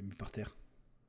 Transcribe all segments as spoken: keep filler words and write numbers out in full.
l'ai mis par terre.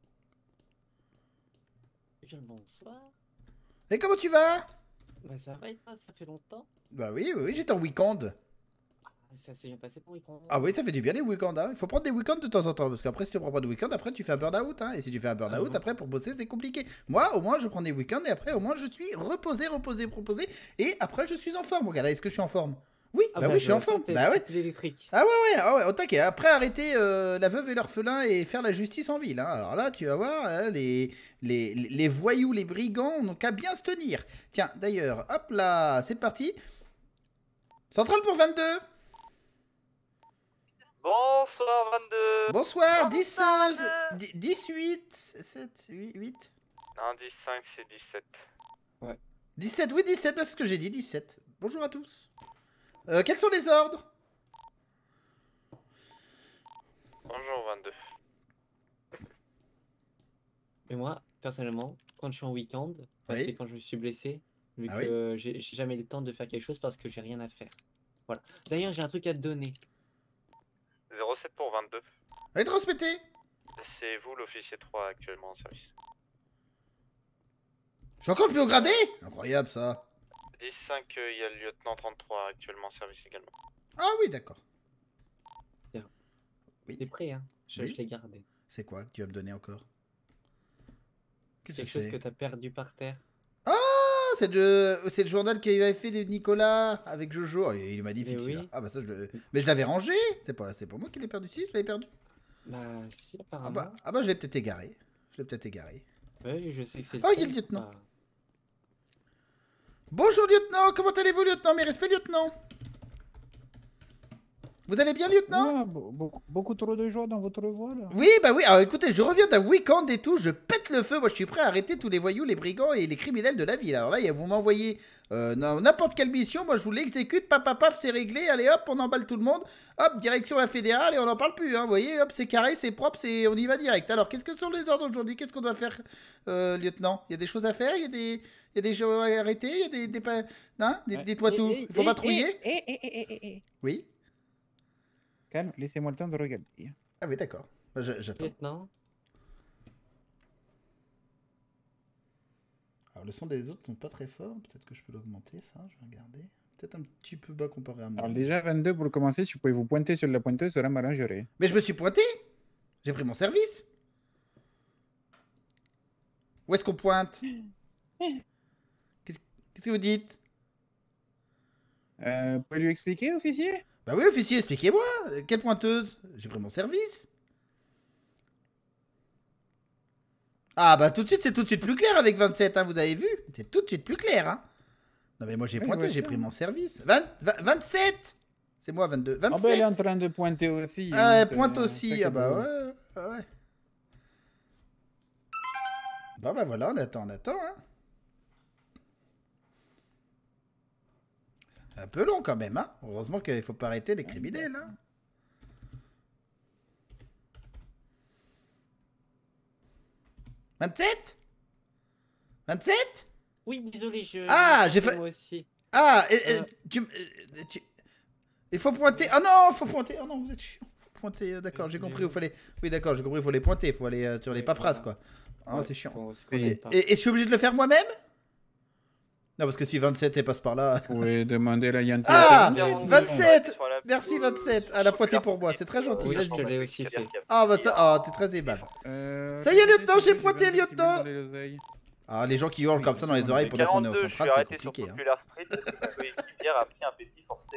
Eh bien, bonsoir. Et comment tu vas? Bah ça va et toi, ça fait longtemps. Bah oui, oui, oui, j'étais en week-end. Ça s'est bien passé ton week-end. Ah oui, ça fait du bien les week-ends. Hein. Il faut prendre des week-ends de temps en temps. Parce qu'après, si tu prends pas de week-end, après tu fais un burn-out. Hein. Et si tu fais un burn-out, Ah bon? après pour bosser, c'est compliqué. Moi, au moins, je prends des week-ends et après, au moins, je suis reposé, reposé, reposé. Et après, je suis en forme. Regarde, est-ce que je suis en forme? Oui, Ah bah, bah oui, je suis en vois ça, forme. t'es Bah oui. l'électrique. Ah ouais, ouais, ah ouais, au taquet. Après, arrêter euh, la veuve et l'orphelin et faire la justice en ville. Hein. Alors là, tu vas voir, hein, les, les, les voyous, les brigands n'ont qu'à bien se tenir. Tiens, d'ailleurs, hop là, c'est parti. Centrale pour vingt-deux. Bonsoir vingt-deux. Bonsoir, Bonsoir, dix, dix-huit, sept, huit, huit. Non, dix-cinq, c'est dix-sept. Ouais. dix-sept, oui, dix-sept, c'est ce que j'ai dit, dix-sept. Bonjour à tous. Euh, quels sont les ordres? Bonjour vingt-deux. Mais moi, personnellement, quand je suis en week-end, bah, Oui. c'est quand je me suis blessé, vu Ah que j'ai j'ai jamais le temps de faire quelque chose parce que j'ai rien à faire. Voilà. D'ailleurs, j'ai un truc à te donner. zéro sept pour vingt-deux. Allez, transmettez. C'est vous l'officier trois actuellement en service. Je suis encore le plus haut gradé. Incroyable, ça. dix-cinq, il y a le lieutenant trente-trois actuellement en service également. Ah oui, d'accord. Oui. C'est prêt, hein. Je, Oui. je l'ai gardé. C'est quoi que tu vas me donner encore? Qu'est-ce que Quelque chose c'est? que t'as perdu par terre. Ah, c'est le, c'est le journal qu'il avait fait de Nicolas avec Jojo. Oh, il est magnifique, Mais celui-là. oui. Ah bah ça, je le... Mais je l'avais rangé. C'est pas, c'est pas moi qui l'ai perdu. Si, je l'avais perdu. Bah, si, Ah apparemment. bah, ah bah je l'ai peut-être égaré. Je l'ai peut-être égaré. Oui, je sais que c'est le Oh, il y a tien. le lieutenant. Ah. Bonjour, lieutenant. Comment allez-vous, lieutenant? Mes respects, lieutenant. Vous allez bien, lieutenant? Ah, be- be- beaucoup trop de joie dans votre voix là. Oui, bah oui. Alors écoutez, je reviens d'un week-end et tout. Je pète le feu. Moi, je suis prêt à arrêter tous les voyous, les brigands et les criminels de la ville. Alors là, vous m'envoyez euh, n'importe quelle mission. Moi, je vous l'exécute. Paf, paf, paf, c'est réglé. Allez, hop, on emballe tout le monde. Hop, direction la fédérale et on n'en parle plus. Hein. Vous voyez, hop, c'est carré, c'est propre, c'est... on y va direct. Alors, qu'est-ce que sont les ordres aujourd'hui? Qu'est-ce qu'on doit faire, euh, lieutenant? Il y a des choses à faire? Il y a des, il y a des gens à arrêter? Il y a des, des, pa- hein des... Ouais. Dites-moi Eh, tout. eh, Il faut eh, patrouiller? eh, eh, eh, eh, eh. Oui. Calme, laissez-moi le temps de regarder. Ah oui, d'accord. Bah, je- J'attends. Lieutenant, Alors le son des autres sont pas très forts, peut-être que je peux l'augmenter ça, je vais regarder. Peut-être un petit peu bas comparé à moi. Alors déjà vingt-deux pour commencer, si vous pouvez vous pointer sur la pointeuse, cela m'arrangerait. Mais je me suis pointé. J'ai pris mon service. Où est-ce qu'on pointe? Qu'est-ce qu'est-ce que vous dites? Euh, vous pouvez lui expliquer, officier? Bah oui, officier, expliquez-moi. Euh, Quelle pointeuse? J'ai pris mon service. Ah bah tout de suite, c'est tout de suite plus clair avec vingt-sept, hein, vous avez vu? C'est tout de suite plus clair, hein. Non mais moi j'ai Oui, pointé, je vois j'ai ça. pris mon service. vingt, vingt, vingt-sept. C'est moi, vingt-deux. Ah bah elle est en vingt-sept. train de pointer aussi. Ah, hein, elle c'est- pointe c'est aussi. ça Ah que bah vous- ouais, ouais, ouais. Bon bah voilà, on attend, on attend, hein. C'est un peu long quand même, hein. Heureusement qu'il faut pas arrêter les criminels, hein. vingt-sept? vingt-sept? oui, désolé, je. Ah, j'ai fait fait- moi aussi. Ah, et- et Euh. tu, m- euh, tu- il faut pointer. Ah non, faut pointer. Oh non, vous êtes chiant. Faut pointer. euh, D'accord, j'ai Mais compris. Il oui. fallait. Oui, d'accord, j'ai compris. Il faut les pointer. Il faut aller euh, sur les Oui, paperasses, voilà. quoi. Ah, Ouais, c'est chiant. qu'on- qu'on Et- n'aime pas. Et, et je suis obligé de le faire moi-même? Non, parce que si vingt-sept elle passe par là. Vous pouvez demander la Yanti. Ah, à Bien, Sarah. vingt-sept. Merci vingt-sept. Elle a pointé pour moi. C'est très gentil. Oui, Vas-y. je l'ai aussi fait. Ah, bah ça. Ah, t'es très aimable. Euh, Ça y est, officier, lieutenant, s'il j'ai vous plaît, pointé, vingt-deux qui lieutenant. me donnent les oseilles. Ah, les gens qui hurlent comme ça dans les oreilles pendant qu'on est au quarante-deux, je suis central, c'est arrêté sur compliqué. Hein. Popular Street parce que ma coéquipière a pris un petit forcé.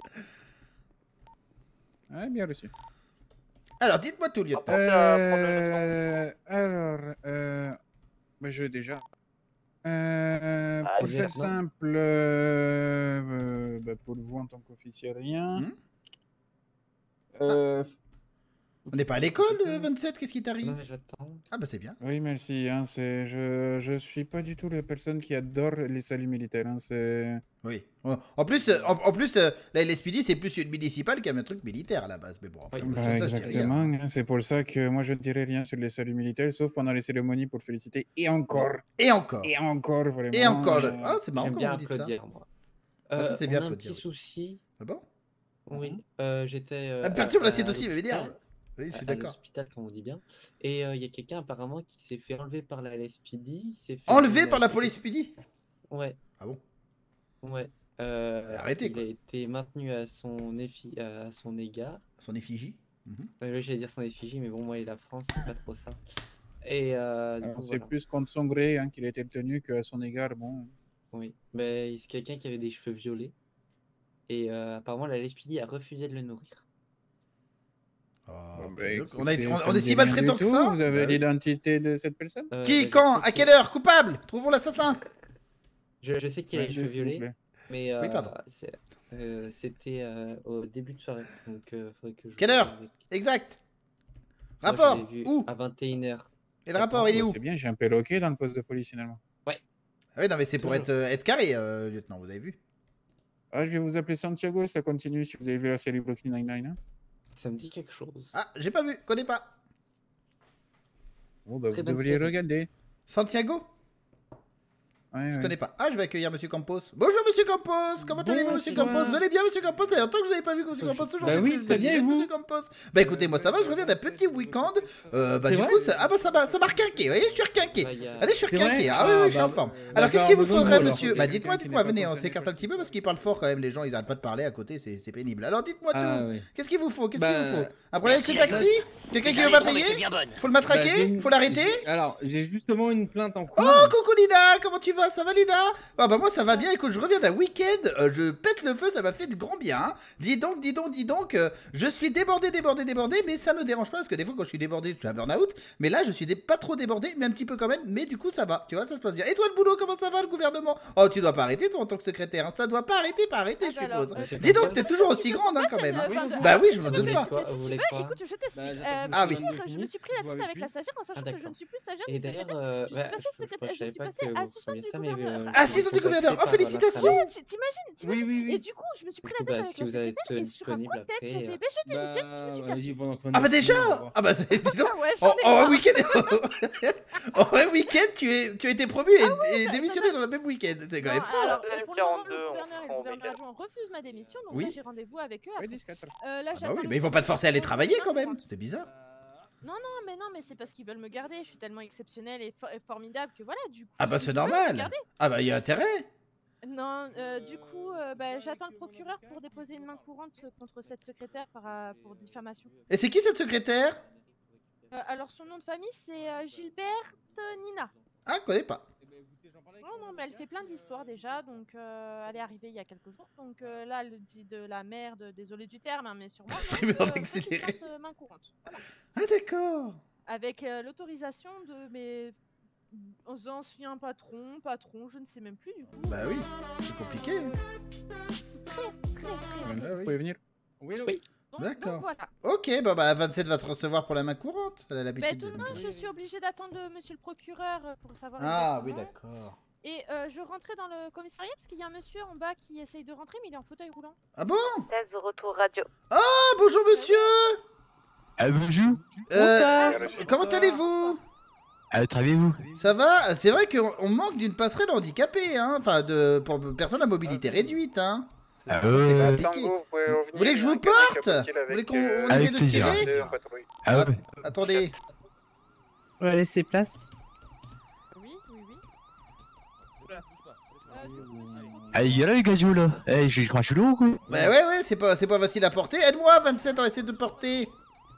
Ah, bien reçu. Alors, dites-moi tout, lieutenant. Pensez à prendre le Euh, alors, euh, bah, je l'ai déjà. Euh, Ah, pour bien, faire non. simple, euh, euh, bah, pour vous en tant qu'officier, rien. Hmm Euh, On n'est pas à l'école, euh, vingt-sept, qu'est-ce qui Non, t'arrive? mais j'attends. Ah, bah c'est bien. oui, merci. Hein, c'est, je, je suis pas du tout la personne qui adore les saluts militaires. Hein, c'est... Oui. En en plus, euh, en, en plus euh, la L S P D, c'est plus une municipale qu'un truc militaire à la base. Mais bon, après, Oui, sur Bah, ça, je dis rien. exactement. hein, C'est pour ça que moi, je ne dirai rien sur les saluts militaires, sauf pendant les cérémonies pour féliciter. Et encore. Et encore. Et encore, vraiment. Et encore. le- euh, Ah, c'est marrant J'aime quand bien vous dites ça. applaudir, moi. Ah, ça, Euh, c'est bien on a un applaudir, petit oui. souci. Ah bon? Oui, euh, j'étais. euh, Elle me perturbe à- l'assiette à aussi, elle l'hôpital. m'énerve. Oui, je suis à, à d'accord. l'hôpital, comme on dit bien. Et il y a quelqu'un apparemment qui s'est fait enlever par la L S P D. il s'est fait Enlevé donner par la accès- police P D? Ouais, Ah bon? ouais. Euh, Arrêtez, il quoi. a été maintenu à son, effi- à son égard. Son effigie? Mhm. Ouais, oui, j'allais dire son effigie, mais bon, moi et la France, c'est pas trop ça. Et euh, du Alors, coup, c'est voilà. plus contre son gré hein, qu'il a été retenu qu'à son égard. Bon, Oui, mais c'est quelqu'un qui avait des cheveux violets. Et euh, apparemment, la L S P D a refusé de le nourrir. Ah, bon, bah, bah, je- écoutez, on, a- on- ça on me est dit si rien maltraitant du que tout. ça? Vous avez Bah oui. l'identité de cette personne? Euh, Qui? bah, je Quand? sais À quelle qu'il- heure? Coupable? Trouvons l'assassin. Je, je sais qu'il a Ouais, les cheveux s'il vous violets, plaît. mais Oui, pardon. euh, c'est- euh, c'était euh, au début de soirée. Donc, euh, faudrait que je Quelle vois heure? avec- Exact. Moi, je Rapport? l'ai vu Où? À vingt et une heures. Et le rapport, il est Bah, où? c'est bien, j'ai un perroquet dans le poste de police finalement. Ah oui, non, mais c'est pour Toujours. être, euh, être carré, euh, lieutenant, vous avez vu? Ah, je vais vous appeler Santiago, ça continue si vous avez vu la série Brooklyn Nine-Nine. Hein. Ça me dit quelque chose. Ah, j'ai pas vu, connais pas. Bon, bah, Très vous bonne devriez série. regarder. Santiago? Ouais, Je ouais. connais pas. Ah, je vais accueillir Monsieur Campos. Bonjour Monsieur Campos. Comment allez-vous Monsieur Bonsoir. Campos? Vous allez bien Monsieur Campos? Ça fait longtemps que je vous avais pas vu Monsieur Campos. Toujours Bah fait oui, plaisir très bien, de et vous, vous Monsieur Campos. Bah écoutez, moi ça va, je reviens d'un petit week-end. Euh, bah C'est du vrai coup, ça... ah bah ça m'a ça m'a requinqué. Vous voyez, je suis requinqué. Bah, il y a- Allez, je suis C'est vrai requinqué. Ah oui, oui, Ah, je suis en bah, forme. euh, Alors, bah, qu'est-ce qu'il vous besoin de faudrait, vous, alors. monsieur? Il y a Bah, quelqu'un dites-moi, qui dites-moi, n'est pas venez, on concerné s'écarte par un petit peu ceci. parce qu'il parle fort quand même. Les gens, ils arrêtent pas de parler à côté, c'est c'est pénible. Alors, dites-moi Ah, tout. oui. Qu'est-ce qu'il vous faut? Qu'est-ce qu'il Bah, vous faut? Un problème avec le taxi? Quelqu'un qui veut pas payer? Faut le Bah, matraquer? j'ai une- Faut l'arrêter? j'ai- Alors, j'ai justement une plainte en cours. Oh, coucou Lina, comment tu vas? Ça va Lina? Ah bah moi ça va bien, écoute, je reviens d'un week-end, euh, je pète le feu, ça m'a fait de grand bien. Hein. Dis donc, dis donc, dis donc, euh, je suis débordé, débordé, débordé, mais ça me dérange pas parce que des fois quand je suis débordé, je suis un burn-out. Mais là je suis dé- pas trop débordé, mais un petit peu quand même, mais du coup ça va, tu vois, ça se passe bien. Et toi le boulot, comment ça va le gouvernement? Oh, tu dois pas arrêter toi en tant que secrétaire, hein. Ça doit pas arrêter, pas arrêter, Ah je bah alors, suppose. euh, Dis donc, t'es toujours aussi grande hein, quand même. Hein. Enfin, Bah oui, je si m'en tu doute veux, pas. Quoi, Si vous tu voulez veux, quoi écoute, je t'explique. Bah, Euh, j'attends Ah par oui. contre, je me suis pris la Vous tête avez avec vu la stagiaire en sachant Ah, que je d'accord. ne suis plus stagiaire, Et ni d'ailleurs, secrétaire. euh, Je suis bah, passée je- je- secrétaire, je je savais suis pas passée que vous assistante saviez du ça, mais, gouverneur. euh, Assistante du gouverneur, oh félicitations. Ouais, tu- t'imagines, Oui, t'imagines. oui, oui. Et du coup, je me suis pris Du la coup, tête bah, avec si la vous êtes secrétaire et sur un coup disponible de tête, j'ai après, fait, euh, bah je démissionne, je me suis Bah, cassée. vas-y, pendant qu'on Ah bah est déjà fini, on va voir. Ah bah dis donc. Ah ouais, En, j'en ai en un marre. week-end, en un week-end, tu, es, tu as été promu et, et ça- démissionné dans le même week-end. C'est quand Non, même fort. alors, Deuxième pour le moment, quarante-deux, le on gouverneur et prend le au gouverneur week-end. adjoint refusent ma démission, donc Oui. là j'ai rendez-vous avec eux Ouais, après. dix-quatre. Euh, là, Ah bah j'attends oui, le mais ils vont pas te forcer à aller retour travailler de quand même. courante. C'est bizarre. Non, mais non, mais c'est parce qu'ils veulent me garder. Je suis tellement exceptionnelle et, fo- et formidable que voilà, du coup. Ah bah ils c'est veulent me normal. garder. Ah bah il y a intérêt. Non, euh, du coup, euh, bah, j'attends le procureur pour déposer une main courante contre cette secrétaire par, euh, pour diffamation. Et c'est qui cette secrétaire? Euh, alors, son nom de famille, c'est euh, Gilberte Nina. Ah, je connais pas. Non, non, mais elle fait plein d'histoires déjà, donc euh, elle est arrivée il y a quelques jours. Donc euh, là, elle dit de la merde, désolé du terme, hein, mais sûrement. Distribueur donc, euh, accéléré. petite plainte, euh, main courante. Voilà. Ah d'accord. Avec euh, l'autorisation de mes anciens patrons, patrons, je ne sais même plus du coup. Bah oui, c'est compliqué. hein. Très, très, très. vingt-sept, Ah oui. vous pouvez venir? Oui, Oui. Donc, D'accord. donc voilà. Ok, bah, bah vingt-sept va te recevoir pour la main courante. Elle a Mais l'habitude. tout de- de même, je suis obligée d'attendre de monsieur le procureur euh, pour savoir Ah oui, exactement. d'accord. Et euh, je rentrais dans le commissariat parce qu'il y a un monsieur en bas qui essaye de rentrer, mais il est en fauteuil roulant. Ah bon? Test de retour radio. Ah bonjour monsieur. Ah bonjour. Euh, comment allez-vous? Ah, travaillez-vous? Ça va? C'est vrai qu'on on manque d'une passerelle handicapée, hein. Enfin, de pour personnes à mobilité réduite, hein. Ah C'est ouais. compliqué. Tango, vous pouvez revenir. Vous voulez que je vous Il y a quelqu'un qui porte? a postulé Vous voulez avec, qu'on euh, on Avec essaie de plaisir. tirer? deux en patrouille. Ah ouais. Attendez. On va laisser place. Oui, oui, oui. Euh, tous, monsieur le Ah, il est là le gazou là. Eh, je crois que je suis lourd ou quoi? Bah ouais, ouais, c'est pas, c'est pas facile à porter. Aide-moi, vingt-sept, on va essayer de te porter.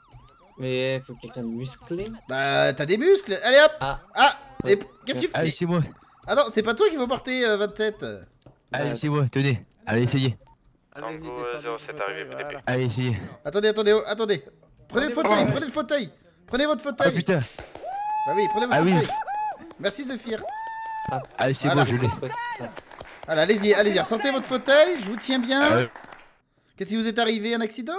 Mais faut quelqu'un de musclé. Bah, t'as des muscles. Allez hop. Ah, Ah, Ouais. et qu'est-ce que tu Allez, fais? c'est moi. Ah non, c'est pas toi qu'il faut porter, euh, vingt-sept. Allez, c'est moi. Tenez. Allez, essayez. Tango zéro sept arrivé, V D P. Allez, essayez. Attendez, attendez, oh, attendez. Prenez le fauteuil, prenez le fauteuil. Prenez votre Ah fauteuil. putain. Bah oui, prenez votre Ah oui. fauteuil. Merci Zephyr. Allez, c'est Voilà. bon, je l'ai. ouais, ça. Voilà, allez-y, allez-y, ressentez votre fauteuil, je vous tiens bien. Ah, Qu'est-ce qui vous est arrivé, un accident?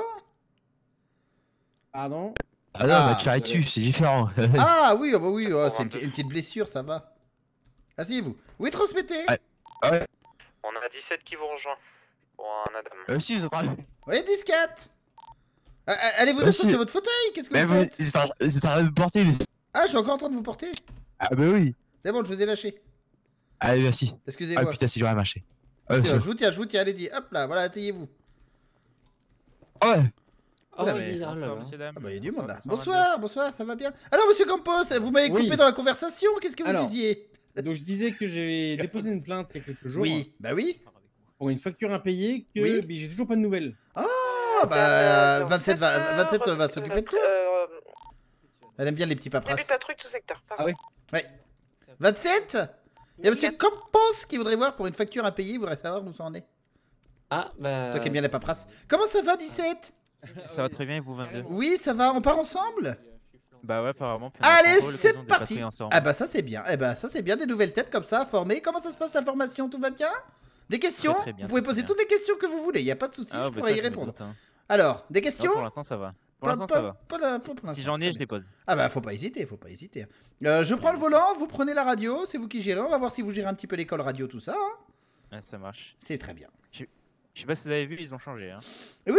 Pardon. ah non, Ah. bah tu dessus, c'est différent. Ah oui, oh, bah oui, oh, c'est une, petite- une petite blessure, ça va. Asseyez-vous. Oui, transmettez. Ah. Ouais. On a dix-sept qui vous rejoint. Pour un Adam. Euh, si, ils sont en train. Oui, dix quatre. Ah, ah, allez vous Bah, asseoir si. sur votre fauteuil, qu'est-ce que Mais vous vous, faites? ils sont en ils sont en train de me porter. le- Ah, je suis encore en train de vous porter. Ah bah oui. C'est bon, je vous ai lâché. Allez, merci. Ah Excusez-moi. putain, c'est dur à marcher. Ah, Excusez-moi, c'est je vous tiens, je vous tiens, allez-y. Hop là, voilà, asseyez-vous. bon. Ouais. Oh, Oula, il mais- est là, là, Bonsoir, là. messieurs, dames. Ah bah il y a du monde là. Bonsoir, Bonsoir, bonsoir, ça va bien. Alors monsieur Campos, vous m'avez coupé Oui. dans la conversation, qu'est-ce que vous Alors, disiez? Donc je disais que j'ai déposé une plainte il y a quelques jours Oui, bah oui. pour une facture impayée que Oui. mais j'ai toujours pas de nouvelles. Ah bah vingt-sept va, vingt-sept va s'occuper de toi. Euh, Elle aime bien les petits début paperasses. patrouille tout secteur. pardon. Ah ouais. Ouais. vingt-sept. Il y a monsieur Campos qui voudrait voir pour une facture à payer, il voudrait savoir où ça en est. Ah, bah. Toi qui aimes bien les paperasses. Comment ça va dix-sept? Ça va très bien et vous vingt-deux? Oui, ça va, on part ensemble? Bah ouais, apparemment. puis on Allez, aura c'est l'occasion de parti. patrouiller ensemble. Ah bah ça c'est bien, eh bah ça c'est bien, des nouvelles têtes comme ça, formées. Comment ça se passe la formation, tout va bien? Des questions? Très, très bien, Vous pouvez très poser bien. toutes les questions que vous voulez, il n'y a pas de souci, Ah, je bah pourrais ça, y je me répondre. doute, hein. Alors, des Non, questions? pour l'instant ça va. Pour Pas- l'instant pas- ça va. pas la- pas Si- pour l'instant, Si j'en très ai, je bien. les pose. Ah bah faut pas hésiter, faut pas hésiter. Euh, je prends le volant, vous prenez la radio, c'est vous qui gérez, on va voir si vous gérez un petit peu l'école radio, tout ça. hein. Ouais, ça marche. C'est très bien. Je sais pas si vous avez vu, ils ont changé. Hein.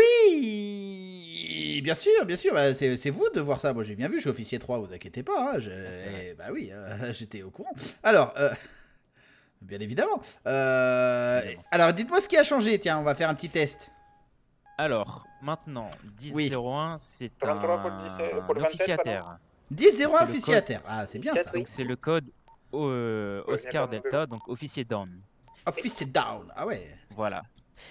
Oui, bien sûr, bien sûr, bah, c'est c'est vous de voir ça. Moi j'ai bien vu, je suis officier trois, vous inquiétez pas. hein, je- c'est vrai. eh, bah oui, euh, j'étais au courant. Alors, euh, bien évidemment. Euh, Évidemment. alors dites-moi ce qui a changé, tiens, on va faire un petit test. Alors, maintenant, dix Oui. zéro un, c'est trente-trois pour le dix- pour le un officier à vingt-sept, terre. dix zéro un C'est le officier à code. terre. Ah, c'est bien ça. Donc c'est le code euh, Ouais, Oscar il y a pas Delta, donc officier down. Officier down. Ah ouais. Voilà.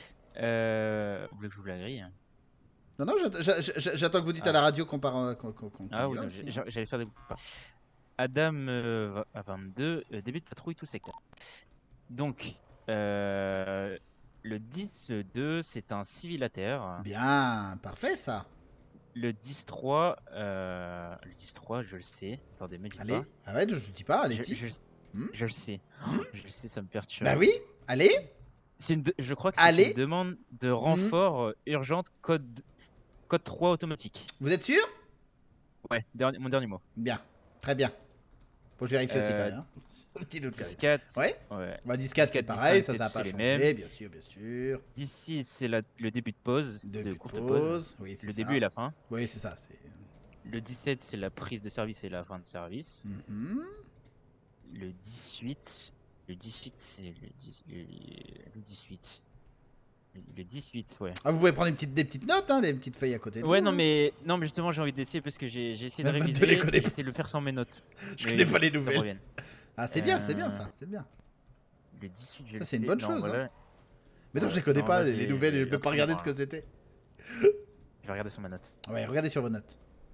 Euh, vous voulez que je vous la grille? Non, non, j'att- j'a- j'a- j'attends que vous dites à la radio qu'on part. euh, qu'on- qu'on- qu'on Ah y oui, va non, aussi. j'ai- j'allais faire des groupes. Adam euh, va- à vingt-deux, euh, début de patrouille tout secteur. Donc, euh, le dix deux, c'est un civil à terre. Bien, parfait ça. Le dix trois, euh, le dix trois, je le sais. Attendez, me dites Allez, pas. arrête, je ne dis pas, Je, allez-y. je, Hmm je le sais. Oh, je le sais, ça me perturbe. Bah oui, allez. C'est une de- je crois que c'est Allez. une demande de renfort euh, urgente code, code trois automatique. Vous êtes sûr? Ouais, dernier- mon dernier mot. Bien, très bien. Faut que je vérifie aussi quand Euh, même. hein. Petit doute quand même. dix quatre. Ouais. Ouais. Bah, dix quatre c'est dix quatre, pareil, dix ça, cinq, ça n'a c'est pas les changé, mêmes. bien sûr, bien sûr. dix six, c'est la- le début de pause, Début de de courte pause. pause, oui, c'est Le ça. début et la fin. Oui, c'est ça. c'est- Le dix-sept, c'est la prise de service et la fin de service. Mhm. Le dix-huit, le dix-huit, c'est le, dix- le, le dix-huit. Le- Le dix-huit, ouais. Ah, vous pouvez prendre une petite, des petites notes, hein, des petites feuilles à côté de Ouais, vous, non, hein. mais, non, mais justement, j'ai envie d'essayer parce que j'ai j'ai essayé de Ah, bah, tu réviser. les connais J'ai pas. essayé de le faire sans mes notes. Je Mais connais pas les ça nouvelles. revienne. Ah, c'est bien, c'est bien Euh, ça, c'est bien. Le dix-huit, je Ça, le c'est une sais. bonne Non, chose, voilà. Mais non, Ouais, je les connais non, pas, là, les j'ai- nouvelles, j'ai je peux un pas trou regarder ce noir. que c'était. Je vais regarder sur ma note. Ouais, regardez sur vos notes.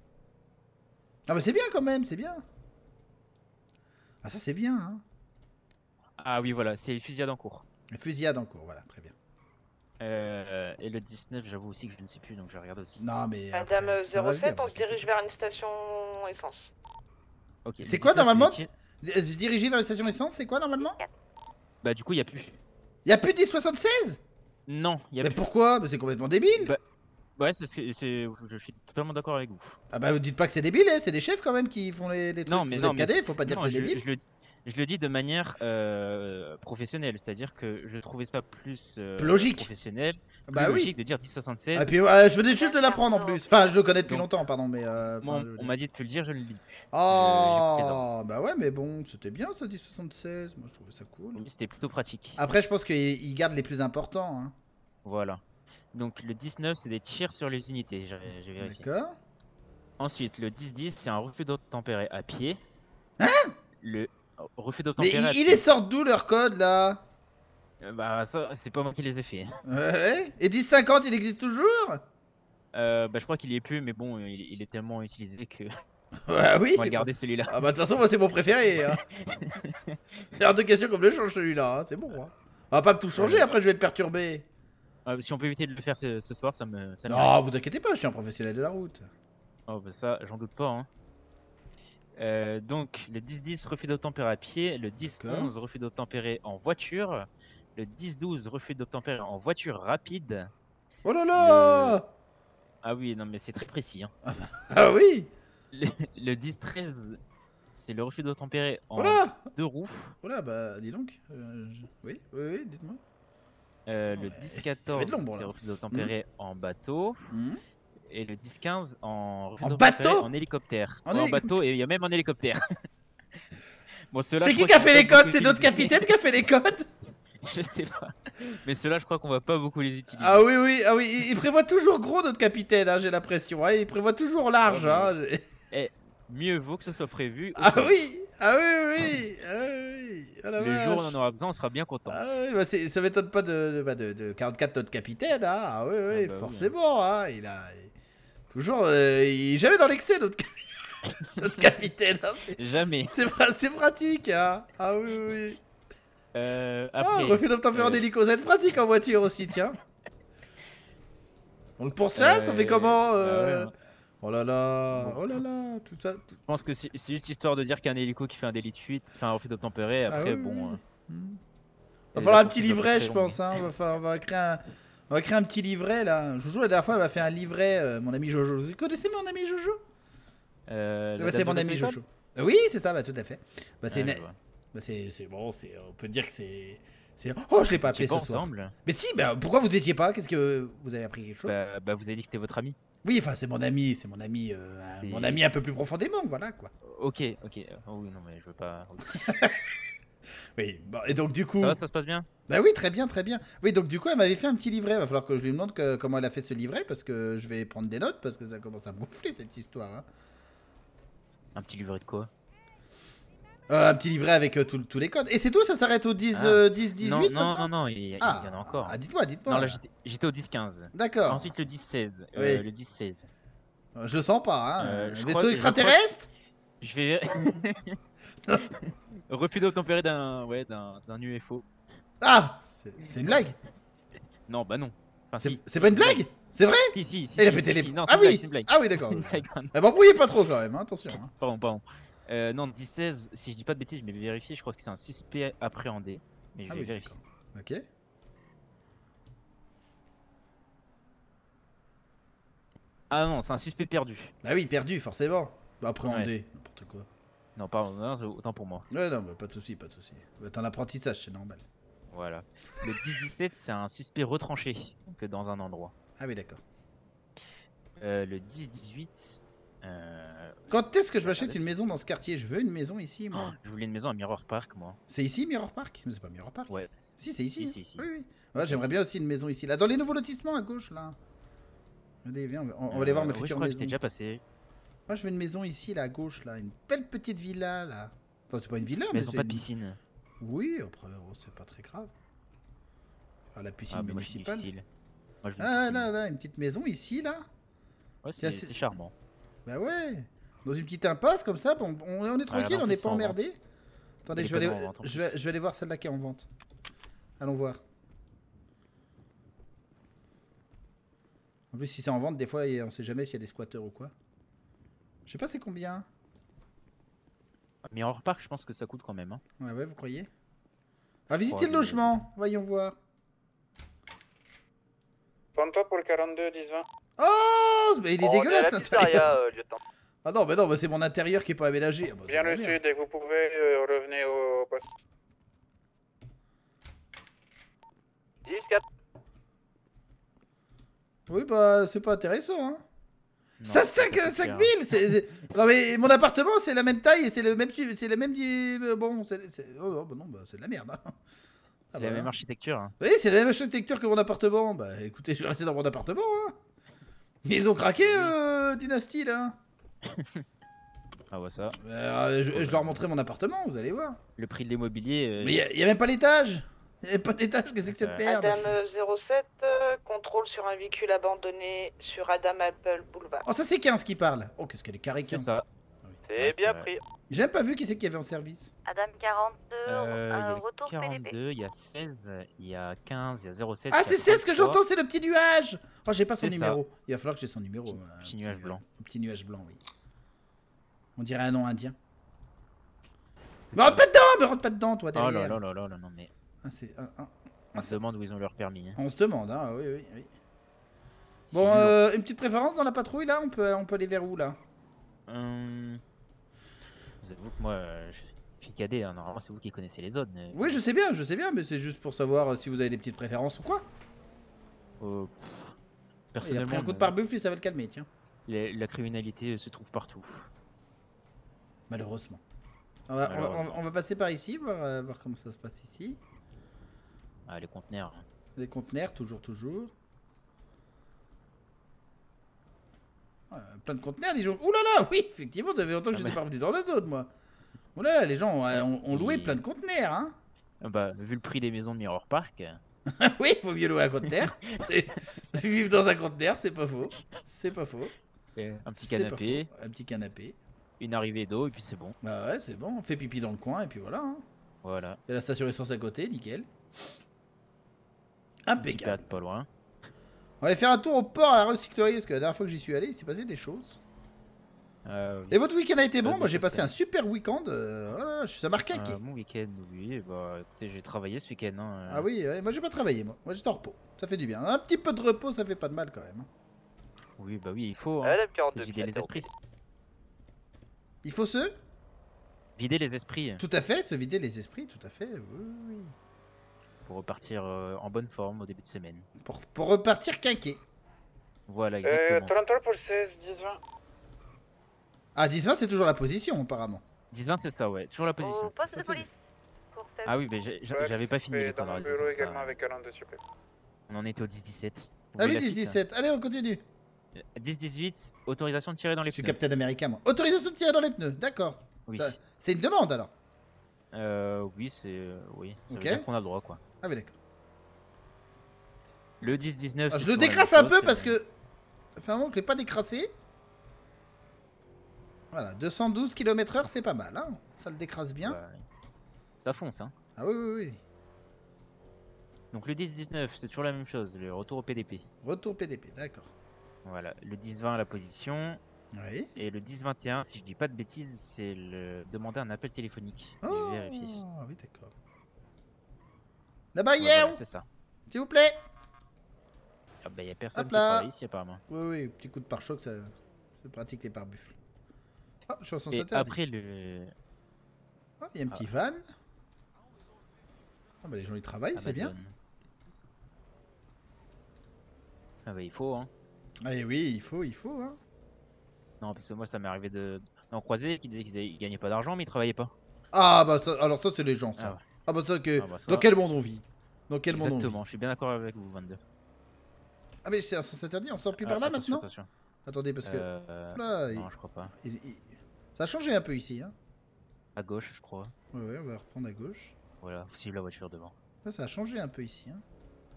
Ah, bah c'est bien quand même, c'est bien. Ah, ça c'est bien, hein. Ah oui, voilà, c'est fusillade en cours. La fusillade en cours, voilà, très bien. Euh, et le dix-neuf, j'avoue aussi que je ne sais plus, donc je vais regarder aussi. Non, mais. Madame après, ça va zéro sept, venir, on vous se dirige inquiétez vers une station essence. Ok, C'est le quoi, dix-neuf, normalement c'est les tirs- pas. Se diriger vers la station essence, c'est quoi normalement? Bah, du coup, il n'y a plus. Y'a plus de dix soixante-seize? Non, il y a Mais plus. pourquoi? Bah, c'est complètement débile. Bah, Ouais, c'est, c'est, c'est- je suis totalement d'accord avec vous. Ah bah vous dites pas que c'est débile, hein, c'est des chefs quand même qui font les, les trucs. Non, mais vous non, êtes mais cadet, faut pas dire non, que c'est je, débile. je le dis, je le dis de manière euh, professionnelle, c'est-à-dire que je trouvais ça plus euh, Logique. professionnel, plus Bah oui. logique de dire dix soixante-seize. Ah puis ouais, je venais juste de l'apprendre en plus. Enfin, je le connais depuis Donc, longtemps, pardon, mais. Euh, Moi, enfin, je veux on dire. m'a dit de plus le dire, je ne le dis plus. Oh, bah ouais, mais bon, c'était bien ça, dix soixante-seize. Moi, je trouvais ça cool. Oui, c'était plutôt pratique. Après, je pense qu'ils gardent les plus importants. Hein. Voilà. Donc le dix-neuf, c'est des tirs sur les unités, j'ai, j'ai vérifié. D'accord. Ensuite, le dix dix, c'est un refus d'obtempérer à pied. Hein? Le refus Mais d'obtempérer à ils, pied. ils les sortent d'où leur code là? Euh, Bah ça, c'est pas moi qui les ai fait. Ouais. Et dix cinquante, il existe toujours? Euh, bah je crois qu'il y est plus, mais bon, il, il est tellement utilisé que Ouais, oui. on va le garder celui-là. Ah bah de toute façon, moi c'est mon préféré. Hein. Il y a hors de question qu'on me le change celui-là, hein. C'est bon. Hein. On va pas me tout changer, Ouais. après je vais être perturbé. Euh, si on peut éviter de le faire ce, ce soir, ça me. Ça me Non, vous inquiétez pas, je suis un professionnel de la route. Oh bah ça, j'en doute pas. Hein. Euh, donc le dix dix, refus d'obtempérer à pied. Le dix onze, refus d'obtempérer en voiture. Le dix douze, refus d'obtempérer en voiture rapide. Oh là là. Ah oui, non mais c'est très précis. Hein. Ah oui. Le, le dix treize, c'est le refus d'obtempérer en Oh là. deux roues. Oh là, bah dis donc. Euh, je- Oui, oui, oui, dites-moi. Euh, le Ouais, dix il y quatorze, avait de l'ombre, c'est là. refus d'obtempérer en bateau. Hmm. Et le dix quinze en refus En d'obtempérer bateau en hélicoptère. En Ouais, En, hélicoptère. bateau, et il y a même en hélicoptère. Bon, ceux-là, C'est je qui crois qui a qu'ils fait sont les pas codes? beaucoup C'est notre utilisés. capitaine qui a fait les codes? Je sais pas. Mais ceux-là, je crois qu'on va pas beaucoup les utiliser. Ah oui, oui, ah oui, il- il prévoit toujours gros notre capitaine, hein, j'ai l'impression. Hein, il prévoit toujours large. Ah, Hein. Eh, mieux vaut que ce soit prévu. au Ah cas où. oui, ah oui, oui, ah oui. Oh la Le jour où on vache. en aura besoin, on sera bien content. Ah oui, bah c'est- ça m'étonne pas de, de, bah de, de quarante-quatre notre capitaine. Hein. Ah oui, oui, Ah bah oui, forcément. Hein. Il a il- toujours, euh, il est jamais dans l'excès notre, cap- notre capitaine. Hein. C'est- Jamais. C'est pra- c'est pratique. Hein. Ah oui, oui, oui. Euh, Ah, après, refus d'obtempérer en euh, hélico, ça va être pratique en voiture aussi, tiens. On le pourchasse, on fait Euh, comment bah euh... ouais, hein. Oh là là, oh là là, tout ça. tout- Je pense que c'est c'est juste histoire de dire qu'il y a un hélico qui fait un délit de fuite, enfin un refus d'obtempérer. Ah Après, oui, bon. oui. euh, Hmm. et Va falloir la un petit poursuite va pas livret, être je très longue. pense. Hein. On, va faire- on va créer un... on va créer un petit livret là. Jojo, la dernière fois, elle m'a fait un livret, euh, mon ami Jojo. Vous connaissez mon ami Jojo Euh, Eh la bah, C'est dame mon de ami votre école Jojo. Euh, Oui, c'est ça, bah, tout à fait. Bah, c'est Ah, une- je vois. bah, c'est c'est- bon, c'est on peut dire que c'est. c'est- Oh, je l'ai pas Vous étiez appelé ce pas soir. ensemble Mais si, bah, pourquoi vous étiez pas Qu'est-ce que vous avez appris quelque chose bah, bah, vous avez dit que c'était votre ami. Oui, enfin, c'est mon ami, c'est mon ami, euh, un- C'est- mon ami un peu plus profondément, voilà quoi. Ok, ok. Oh, oui, non, mais je veux pas. Oui, bon, et donc du coup. Ça va, ça se passe bien? Bah oui, très bien, très bien. Oui, donc du coup, elle m'avait fait un petit livret. Va falloir que je lui demande que- comment elle a fait ce livret parce que je vais prendre des notes parce que ça commence à me gonfler cette histoire. Hein. Un petit livret de quoi? Euh, un petit livret avec euh, tous tous les codes. Et c'est tout, ça s'arrête au dix, Ah. euh, dix, dix-huit Non, non, maintenant non, non, il y, il y Ah, en a encore. ah, dites-moi, dites-moi. Non, là j'étais- j'étais au dix quinze. D'accord. Ensuite le dix seize. Oui. Euh, le dix seize. Je sens pas, hein. Euh, je Vaisseau crois que- je extraterrestre Je vais. Refus d'obtempérer d'un ouais, d'un d'un U F O. Ah, c'est c'est une blague. Non, bah non. Enfin, C'est si. c'est pas une blague C'est vrai Si, si, si. Il a si, pété si, les. si. Non, Ah c'est une blague, oui c'est une blague. Ah oui, d'accord. C'est une blague. Eh, m'embrouillez pas trop quand même, hein, attention. Hein. Pardon, pardon. Euh, non, dix seize, si je dis pas de bêtises, je vais vérifier, je crois que c'est un suspect appréhendé. Mais je Ah vais oui, vérifier. Ok. Ah non, c'est un suspect perdu. Bah oui, perdu, forcément. Bah, appréhender, n'importe quoi. Non, pardon, non, c'est autant pour moi. Ouais, non, bah, pas de soucis, pas de soucis. Bah, t'es en apprentissage, c'est normal. Voilà. Le dix dix-sept, c'est un suspect retranché, donc dans un endroit. Ah oui, d'accord. Euh, le dix dix-huit. Euh... Quand est-ce que je vais m'achète regarder. une maison dans ce quartier? Je veux une maison ici, moi. Je voulais une maison à Mirror Park, moi. C'est ici, Mirror Park? Mais c'est pas Mirror Park. Ouais. Si, c'est ici. Si, hein. si, si. Oui, oui. Ouais, Si, j'aimerais si. bien aussi une maison ici. Là, dans les nouveaux lotissements à gauche, là. Allez, viens, on va, on va aller voir Euh, ma ouais, je future crois que maison. j'étais déjà passé. Moi, je veux une maison ici, là, à gauche, là. Une belle petite villa, là. Enfin, c'est pas une villa, Mais mais ils ont c'est pas de une- piscine. Oui, après, oh, c'est pas très grave. Ah, la piscine Ah, mais moi je suis municipale. difficile. Moi je veux une Ah, piscine. là, là, une petite maison ici, là. Ouais, Tiens, c'est c'est- c'est charmant. Bah ouais. Dans une petite impasse, comme ça, bon, on, on est tranquille, en on plus, n'est c'est pas en emmerdé. Attendez, Elle est je vais, pas aller, en vente, en je, vais, plus. je vais aller voir celle-là qui est en vente. Allons voir. En plus, si c'est en vente, des fois, on sait jamais s'il y a des squatteurs ou quoi. Je sais pas c'est combien. Mirror Park, je pense que ça coûte quand même. Hein. Ouais, ouais, vous croyez? Ah, visitez Ouais, le mais- logement, voyons voir. Prends-toi pour le quarante-deux, dix vingt. Oh, mais il est On est à dégueulasse la l'intérieur. pizzeria, euh, lieutenant. Ah non, mais non, bah, c'est mon intérieur qui est pas aménagé. Ah, bah, c'est Bien de la le merde. sud, dès que vous pouvez, euh, revenez au poste. dix quatre. Oui, bah, c'est pas intéressant, hein. Non, Ça, ça cinq coûte cinq cher. mille c'est, c'est- Non, mais mon appartement, c'est la même taille et c'est le même... C'est le même... di- Bon, c'est... c'est- Oh, non, bah, non, bah, c'est de la merde, hein. C'est Ah, la bah, même architecture. Hein. Oui, c'est la même architecture que mon appartement. Bah, écoutez, je vais rester dans mon appartement, hein. Mais ils ont craqué, euh, Dynasty, là. Ah ouais, ça. Euh, je, je leur montrerai mon appartement, vous allez voir. Le prix de l'immobilier. euh, Mais il y, a même pas l'étage. Il y a pas d'étage, qu'est-ce que c'est que cette merde? Adam euh, zéro sept, euh, contrôle sur un véhicule abandonné sur Adam Apple Boulevard. Oh, ça c'est quinze qui parle. Oh, qu'est-ce qu'elle est carré C'est quinze. ça. C'est Ouais, c'est bien vrai. pris. J'ai même pas vu qui c'est qu'il y avait en service. Adam quarante-deux, Euh, il y euh, a retour P D P. quarante-deux, il y a seize, il y a quinze, il y a zéro sept. Ah, il y a c'est c'est ce que trente-trois. j'entends, c'est le petit nuage. Oh, j'ai pas son C'est ça. numéro. Il va falloir que j'ai son numéro. Petit- euh, un petit nuage blanc. Un petit nuage blanc, oui. On dirait un nom indien. C'est Me ça. rentre pas dedans, me rentre pas dedans, toi, Oh derrière. là là là là là, non mais. Ah, c'est un- un- On se demande où ils ont leur permis. Hein. On se demande, hein, oui, oui, oui. Bon, Si, euh, une petite préférence dans la patrouille, là? On peut, on peut aller vers où, là? Hum, Vous avoue que moi, euh, je je suis cadet, hein. Normalement c'est vous qui connaissez les zones. mais- Oui, je sais bien, je sais bien, mais c'est juste pour savoir euh, si vous avez des petites préférences ou quoi. Oh, pff, Il a personnellement, pris un coup de non. pare-buffle, ça va le calmer, tiens. La, la criminalité euh, se trouve partout. Malheureusement. On va, on va- Malheureusement. on va passer par ici, voir, euh, voir comment ça se passe ici. Ah, les conteneurs. Les conteneurs, toujours, toujours. Ouais, plein de conteneurs, dis donc. Ouh là là, oui, effectivement, ça fait longtemps que Ah j'étais bah. pas revenu dans la zone, moi. Ouh là là, les gens ont, ont- ont loué Et- plein de conteneurs, hein. Ah Bah, vu le prix des maisons de Mirror Park. Oui, il faut mieux louer un conteneur. C'est- Vivre dans un conteneur, c'est pas faux. C'est pas faux. Un petit C'est pas canapé, faux. Un petit canapé. une arrivée d'eau et puis c'est bon. Bah ouais, c'est bon. On fait pipi dans le coin et puis voilà. Hein. Voilà. Il y a la station essence à côté, nickel. Super Impeccable. pas loin. On va aller faire un tour au port à la recyclerie parce que la dernière fois que j'y suis allé, il s'est passé des choses. Euh, Et votre week-end a été Pas bon? de Moi j'ai choses passé faire. un super week-end. Euh, voilà, ça m'a marqué. euh, mon week-end, oui. Bah, écoutez, j'ai travaillé ce week-end. Hein. Ah oui, ouais, moi j'ai pas travaillé, moi. Moi j'étais en repos. Ça fait du bien. Un petit peu de repos, ça fait pas de mal quand même. Oui, bah oui, il faut. Ah, Hein. la quarante-deux, Vider les Pilato. esprits. Il faut se. Vider les esprits Tout à fait, se vider les esprits, tout à fait. Oui, oui. pour repartir euh, en bonne forme au début de semaine. Pour, pour repartir quinqué. Voilà, Euh, exactement. trente-trois pour seize, dix vingt. Ah, dix vingt, c'est toujours la position apparemment. dix vingt, c'est ça, ouais. Toujours la position. Au poste Ça, de c'est police. Pour seize. Ah oui, mais j'ai- j'a- j'avais pas fini les Dans mon conneries. bureau c'est pour ça. également avec quarante-deux, s'il vous plaît. On en était au dix dix-sept. Vous Ah voulez oui, la dix suite dix-sept. Allez, on continue. dix dix-huit, autorisation de tirer dans les Je suis pneus. Captain America, moi. Autorisation de tirer dans les pneus, d'accord. Oui. Ça- C'est une demande alors. Euh, oui, c'est. euh, Oui, ça Ok. veut dire qu'on a le droit, quoi. Ah oui, d'accord. Le dix dix-neuf. Ah, c'est je le toujours la décrasse même un chose, peu parce c'est- que. Ça fait un moment que je l'ai pas décrassé. Voilà, deux cent douze kilomètres heure, c'est pas mal, hein. Ça le décrasse bien. Ouais. Ça fonce, hein. Ah oui, oui, oui. Donc le dix dix-neuf, c'est toujours la même chose, le retour au P D P. Retour P D P, d'accord. Voilà, le dix vingt, la position. Oui. Et le dix vingt et un, si je dis pas de bêtises, c'est le demander un appel téléphonique. Et Oh, vérifier. oui, d'accord. La Ouais, barrière, voilà, c'est ça. s'il vous plaît. Ah bah, y a personne Hop qui là. travaille ici apparemment. Oui, oui, petit coup de pare-choc, ça, ça pratique les pare-buffles. Ah, je suis en sens Et interdit. après le. Ah, il y a un petit van. Ah bah les gens ils travaillent, c'est bien. Amazon. Ah bah il faut, hein. Ah et oui, il faut, il faut, hein. Non, parce que moi ça m'est arrivé de d'en croiser qui disaient qu'ils avaient- ils gagnaient pas d'argent mais ils travaillaient pas. Ah bah ça, alors ça c'est les gens, ça. Ah ouais. Ah bah ça que... Ah bah ça. Dans quel monde on vit? Dans quel monde on vit? Exactement, je suis bien d'accord avec vous, vingt-deux. Ah mais c'est un sens interdit, on sort plus Ah, par là attention, maintenant? attention. Attendez, parce que... Euh, Oula, il- Non, je crois pas. il- il- Ça a changé un peu ici, hein. À gauche, je crois. Ouais, ouais, on va reprendre à gauche. Voilà, faut suivre la voiture devant. Ouais, ça a changé un peu ici, hein.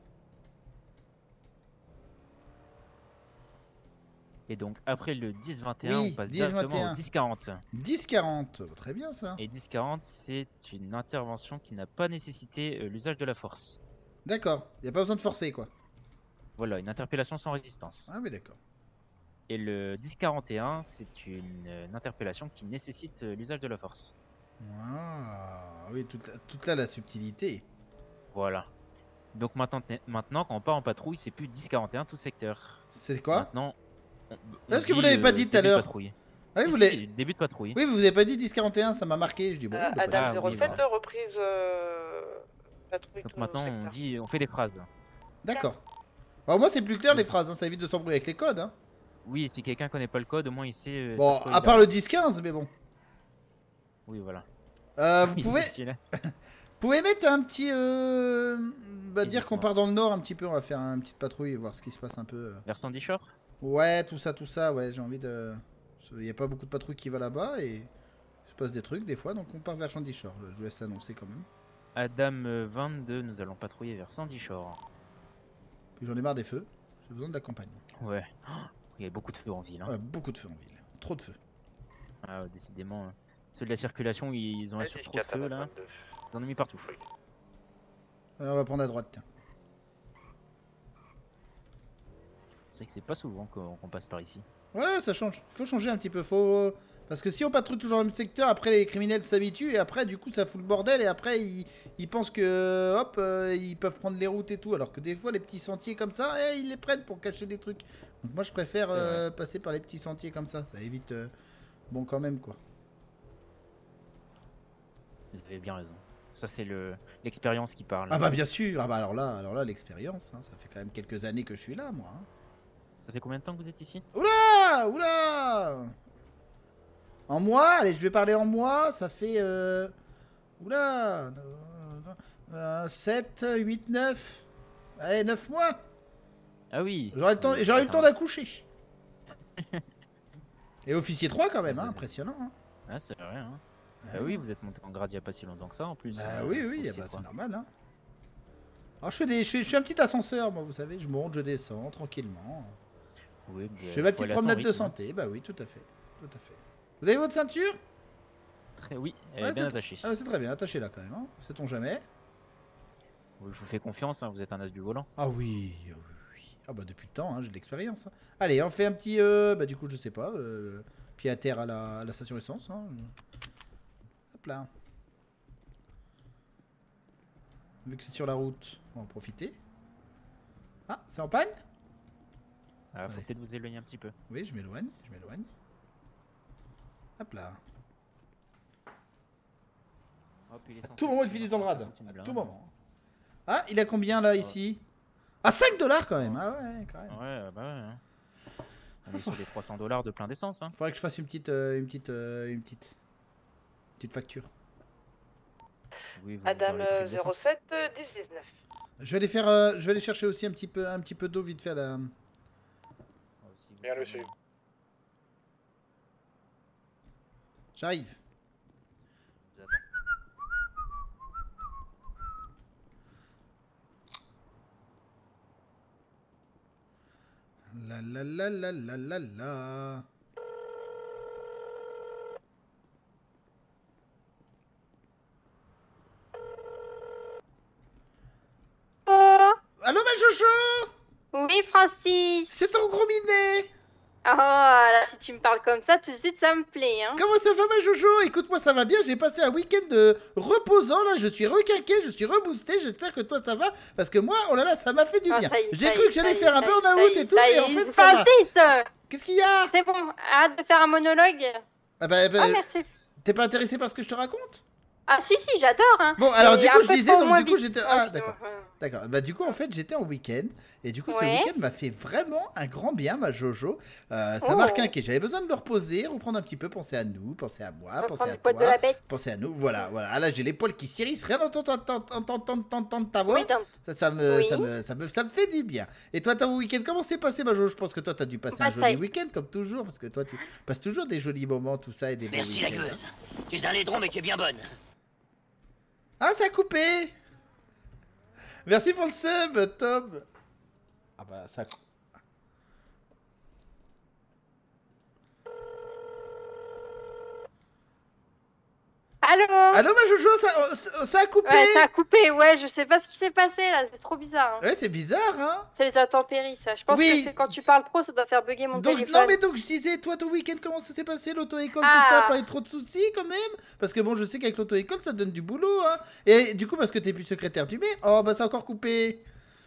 Et donc après le dix vingt et un, Oui, on passe dix directement vingt et un. au dix quarante. dix quarante, très bien ça. Et dix quarante, c'est une intervention qui n'a pas nécessité euh, l'usage de la force. D'accord, il n'y a pas besoin de forcer, quoi. Voilà, une interpellation sans résistance. Ah oui, d'accord. Et le dix quarante et un, c'est une, euh, une interpellation qui nécessite euh, l'usage de la force. Ah oui, toute, la- toute là la subtilité. Voilà. Donc maintenant, t'es- maintenant quand on part en patrouille, c'est plus dix quarante et un tout secteur. C'est quoi? Maintenant, on- on Est-ce que vous dit, l'avez pas euh, dit tout à début de l'heure? patrouille. Ah oui, Si, vous si, l'avez... début de patrouille. Oui, vous avez pas dit dix quarante et un, ça m'a marqué. Je dis bon. Euh, on peut pas Adam dire, Ah, zéro c'est oui, pas sept, grave. reprise euh, patrouille Donc tout maintenant, on secteur. dit, on fait des phrases. D'accord. Bah, au moins, c'est plus clair les phrases, hein, ça évite de s'embrouiller avec les codes. Hein. Oui, si quelqu'un connaît pas le code, au moins il sait. euh, Bon, sur quoi à il part a- le dix quinze, mais bon. Oui, voilà. Euh, vous Oui, pouvez, c'est celui-là. pouvez mettre un petit. Euh... Bah, dire qu'on Dites-moi. part dans le nord un petit peu, on va faire une petite patrouille et voir ce qui se passe un peu. euh. Vers Sandy Shore. Ouais, tout ça, tout ça, ouais, j'ai envie de. Il n'y a pas beaucoup de patrouilles qui va là-bas et il se passe des trucs des fois, donc on part vers Sandy Shore. Je vous laisse l'annoncer quand même. Adam euh, vingt-deux, nous allons patrouiller vers Sandy Shore. Puis j'en ai marre des feux, j'ai besoin d'accompagnement. Ouais. Oh, il y a beaucoup de feux en ville. Hein. Ouais, beaucoup de feux en ville, trop de feux. Ah, ouais, décidément. hein. Ceux de la circulation, ils ont Vas-y, assuré trop de quatre à feux là. vingt-deux. Ils en ont mis partout. Alors, on va prendre à droite, tiens. C'est vrai que c'est pas souvent qu'on qu'on passe par ici. Ouais, ça change. Faut changer un petit peu. Faut... Parce que si on patrouille toujours dans le même secteur, après les criminels s'habituent et après, du coup, ça fout le bordel et après, ils, ils pensent que, hop, euh, ils peuvent prendre les routes et tout. Alors que des fois, les petits sentiers comme ça, eh, ils les prennent pour cacher des trucs. Donc moi, je préfère C'est vrai. euh, passer par les petits sentiers comme ça. Ça évite. euh, Bon, quand même, quoi. Vous avez bien raison. Ça, c'est le l'expérience qui parle. Ah bah bien sûr. Ah bah alors là, alors là, l'expérience. hein, ça fait quand même quelques années que je suis là, moi. hein. Ça fait combien de temps que vous êtes ici? Oula, oula. En mois, allez, je vais parler en mois. Ça fait. Euh... Oula. euh, sept, huit, neuf. Allez, neuf mois. Ah oui. J'aurais le temps, Oui, j'aurais eu le attends. temps d'accoucher. Et officier trois quand même, hein, Vous avez- impressionnant. Hein. Ah, c'est vrai, hein. Ah Bah oui. oui, vous êtes monté en grade il n'y a pas si longtemps que ça en plus. Bah euh, oui, oui, officier bah, c'est trois. normal. Hein. Alors je fais des, je fais, je fais un petit ascenseur, moi, vous savez, je monte, je descends tranquillement. Oui, bah, Je fais ma faut petite aller à son promenade de rythme, hein. santé, bah oui, tout à fait, tout à fait. Vous avez votre ceinture? Très, oui, elle Ouais, est bien c'est- attachée. Ah, c'est très bien, attachez-la quand même, hein. Sait-on jamais. Oui, je vous fais confiance, hein, vous êtes un as du volant. Ah oui, ah oui, oui. Ah bah depuis le temps, hein, j'ai de l'expérience. Hein. Allez, on fait un petit, euh, bah du coup je sais pas, euh, pied à terre à la, à la station essence. Hein. Hop là. Vu que c'est sur la route, on va en profiter. Ah, c'est en panne? Ah, faut Ouais. peut-être vous éloigner un petit peu. Oui, je m'éloigne, je m'éloigne. Hop là. Oh, puis l'essence À tout moment, ils aussi, finissent dans le rad. c'est une À blinde. tout moment. Ah, il a combien là ici? Ah, cinq dollars quand même. Ah ouais, quand même. Ouais, bah ouais. hein. On est sur des trois cents dollars de plein d'essence. Hein. Faudrait que je fasse une petite, euh, une petite, euh, une petite, petite facture. Oui, vous- Adam dans les prix euh, de zéro l'essence. sept euh, dix dix-neuf. Je vais aller faire, euh, je vais aller chercher aussi un petit peu, un petit peu d'eau vite fait à la. Oh, si vous Bien pouvez- reçu. J'arrive. je vous attends. La la la la la la la. Oh, Allô ma Jojo? oui, Francis. C'est ton gros minet. Oh, là, si tu me parles comme ça, tout de suite, ça me plaît, hein. Comment ça va ma Jojo? Écoute-moi, ça va bien, j'ai passé un week-end de reposant là, je suis requinqué, je suis reboosté, j'espère que toi ça va, parce que moi, oh là là, ça m'a fait du Oh, bien. ça y est, J'ai ça y cru est, que j'allais ça y faire est, un ça y est, burn-out ça y et est, tout, ça y et en est. fait ça va. Francis, Qu'est-ce qu'il y a? c'est bon, arrête de faire un monologue. Ah bah, bah, Ah, merci. t'es pas intéressé par ce que je te raconte? Ah, si, si, j'adore, hein. Bon, alors Mais du un coup, je peu disais, trop donc moins du coup, vite. j'étais. Oh, Ah, putain, d'accord. ouais. D'accord. Bah, du coup, en fait, j'étais en week-end. Et du coup, ce Ouais. week-end m'a fait vraiment un grand bien, ma Jojo. Euh, ça Oh. m'a requinqué. J'avais besoin de me reposer, reprendre un petit peu, penser à nous, penser à moi, penser Reprendre à le poil toi. de la bête. Penser à nous. Voilà, voilà. Ah, là, j'ai les poils qui s'irissent. Rien d'entendre ta voix. Oui, donc, Ça, ça, me, Oui. ça, me, ça, me, ça me fait du bien. Et toi, ton week-end, comment s'est passé, ma Jojo? Je pense que toi, t'as dû passer Bah, un ça joli y- week-end, comme toujours. Parce que toi, tu passes toujours des jolis moments, tout ça, et des beaux Merci la week-ends. gueuse. hein. Tu es un laidron, mais tu es bien bonne. Ah, ça a coupé. Merci pour le sub, Tom. Ah bah, ça a coupé. allô. Allô, ma Jojo, ça, ça, ça a coupé. Ouais, ça a coupé, ouais, je sais pas ce qui s'est passé, là, c'est trop bizarre. hein. Ouais, c'est bizarre, hein. C'est les intempéries, ça. Je pense Oui. que c'est quand tu parles trop, ça doit faire bugger mon Donc, téléphone. non, mais donc, je disais, toi, ton week-end, comment ça s'est passé, l'auto-école, Ah. tout ça, pas eu trop de soucis, quand même? Parce que bon, je sais qu'avec l'auto-école, ça donne du boulot, hein. Et du coup, parce que t'es plus secrétaire du mai, oh, bah, ça a encore coupé.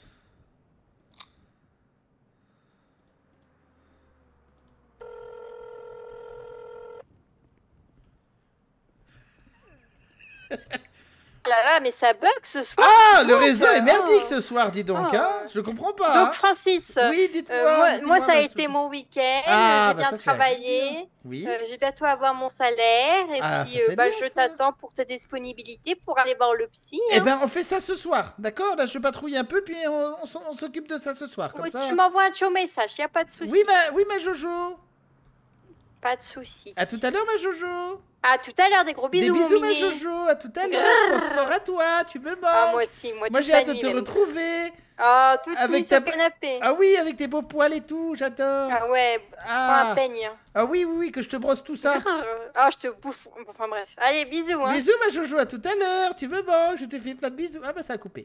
Ah là là, mais ça bug ce soir. Ah, le Oh, réseau ça- est merdique oh. ce soir, dis donc, Oh. hein. Je comprends pas. Donc hein. Francis, Oui, dites-moi. euh, moi, dites-moi, moi, ça a ma été Jojo. mon week-end, Ah, j'ai bah bien ça, c'est la travaillé, Oui. euh, j'ai bientôt avoir mon salaire et Ah, puis ça, c'est euh, bah, bien, je ça. t'attends pour ta disponibilité pour aller voir le psy. Eh hein. ben, on fait ça ce soir, d'accord? Là, je patrouille un peu, puis on, on s'en- on s'occupe de ça ce soir, comme Ou ça. tu m'envoies un chaud message, y a pas de souci. Oui, ma, oui, ma Jojo. Pas de souci. À tout à l'heure, ma Jojo. À tout à l'heure, des gros bisous. Des bisous, mon ma minet. Jojo. À tout à l'heure. Je pense fort à toi. Tu me manques. Ah, moi aussi, moi, Moi, toute j'ai la hâte de nuit, te même. retrouver. Ah, toute Avec nuit sur ta- le canapé. Ah oui, avec tes beaux poils et tout. J'adore. Ah ouais, prends Ah. un peigne. Ah oui, oui, oui, que je te brosse tout ça. Ah, je te bouffe. Enfin bref. Allez, bisous. Hein. Bisous, ma Jojo. À tout à l'heure. Tu me manques. Je te fais plein de bisous. Ah, bah, ça a coupé.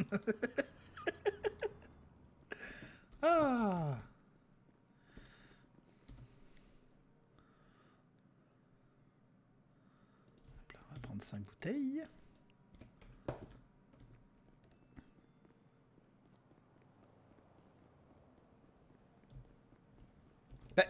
Ah. Hop là, on va prendre cinq bouteilles. Ben.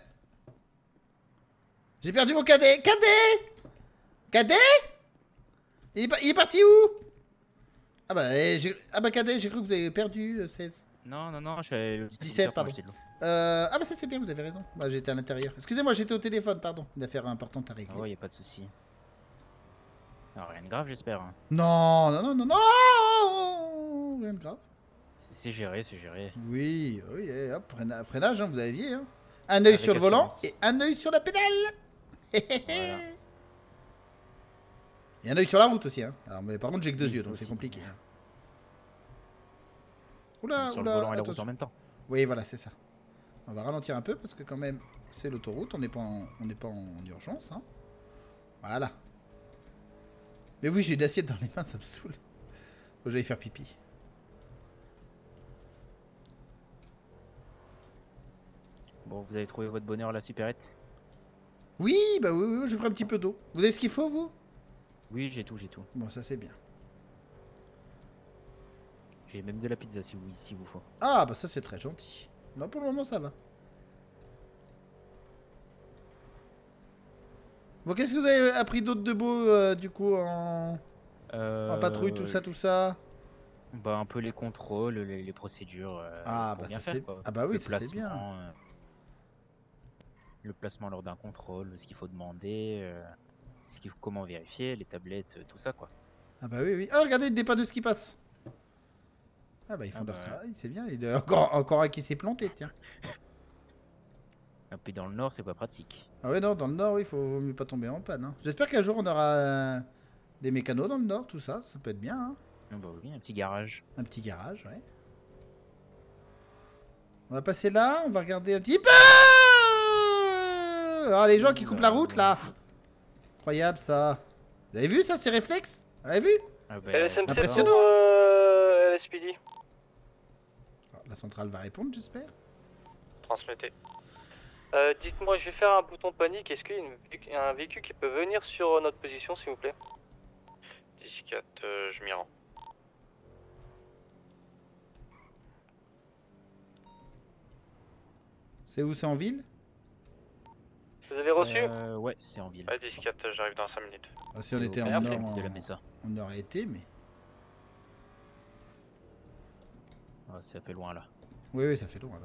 J'ai perdu mon cadet. Cadet Cadet il est, pa- il est parti où? Ah bah, eh, j'ai- ah bah cadet, j'ai cru que vous avez perdu le seize. Non, non, non, je suis à dix-sept, pardon. Euh, ah bah ça c'est bien, vous avez raison. Bah, j'étais à l'intérieur. Excusez-moi, j'étais au téléphone, pardon. Une affaire importante à régler. Oh, y a pas de souci. Alors, rien de grave, j'espère. hein. Non, non, non, non, non. Oh, rien de grave. C'est géré, c'est géré. Oui, oui, et hop, freina- freinage, hein, vous avez vu. Hein. Un œil Avec sur le volant assurance. et un œil sur la pédale. Voilà. Et un œil sur la route aussi. Hein. Alors, mais par contre, j'ai que deux Oui, yeux, donc aussi. c'est compliqué. Hein. Oula, Sur oula, le volant et la route attention. en même temps. Oui, voilà, c'est ça. On va ralentir un peu parce que quand même, c'est l'autoroute, on n'est pas, en... on n'est pas en urgence. Hein. Voilà. Mais oui, j'ai une assiette dans les mains, ça me saoule. Faut que j'aille faire pipi. Bon, vous avez trouvé votre bonheur, la supérette? Oui, bah oui, oui, oui, je prends un petit peu d'eau. Vous avez ce qu'il faut, vous? Oui, j'ai tout, j'ai tout. Bon, ça c'est bien. J'ai même de la pizza si vous, si vous faut. Ah, bah ça c'est très gentil. Non, pour le moment, ça va. Bon, qu'est-ce que vous avez appris d'autre de beau, euh, du coup, en... Euh, en patrouille, tout ça, tout ça? Bah, un peu les contrôles, les, les procédures. euh, Ah, pour bah bien ça faire, c'est... quoi. Ah bah oui, Le ça c'est bien. placement, euh, Le placement lors d'un contrôle, ce qu'il faut demander, euh, ce qu'il faut, comment vérifier, les tablettes, euh, tout ça, quoi. Ah bah oui, oui. Ah, regardez, une dépanneuse qui passe. Ah bah ils font Ah leur bah. travail, c'est bien. Il y a encore, encore un qui s'est planté, tiens. Et puis dans le nord, c'est pas pratique. Ah ouais, non, dans le nord, oui, il faut mieux pas tomber en panne. Hein. J'espère qu'un jour on aura euh, des mécanos dans le nord, tout ça, ça peut être bien. Hein. Ah bah oui, un petit garage. Un petit garage, ouais. On va passer là, on va regarder un petit peu. Alors les gens qui coupent la route là. Incroyable ça. Vous avez vu ça, ces réflexes? Vous avez vu? Ah bah, L S M sept Impressionnant. pour euh, L S P D. Alors, la centrale va répondre, j'espère. Transmettez. Euh, dites-moi, je vais faire un bouton panique. Est-ce qu'il y a une- un véhicule qui peut venir sur notre position, s'il vous plaît? dix quatre, euh, je m'y rends. C'est où? C'est en ville? Vous avez reçu? Euh, ouais, c'est en ville. Ouais, dix quatre, j'arrive dans cinq minutes. Ah, si on C'est était au en Père nord, de la on, Mesa. on aurait été, mais... Ah, ça fait loin là. Oui, oui, ça fait loin là.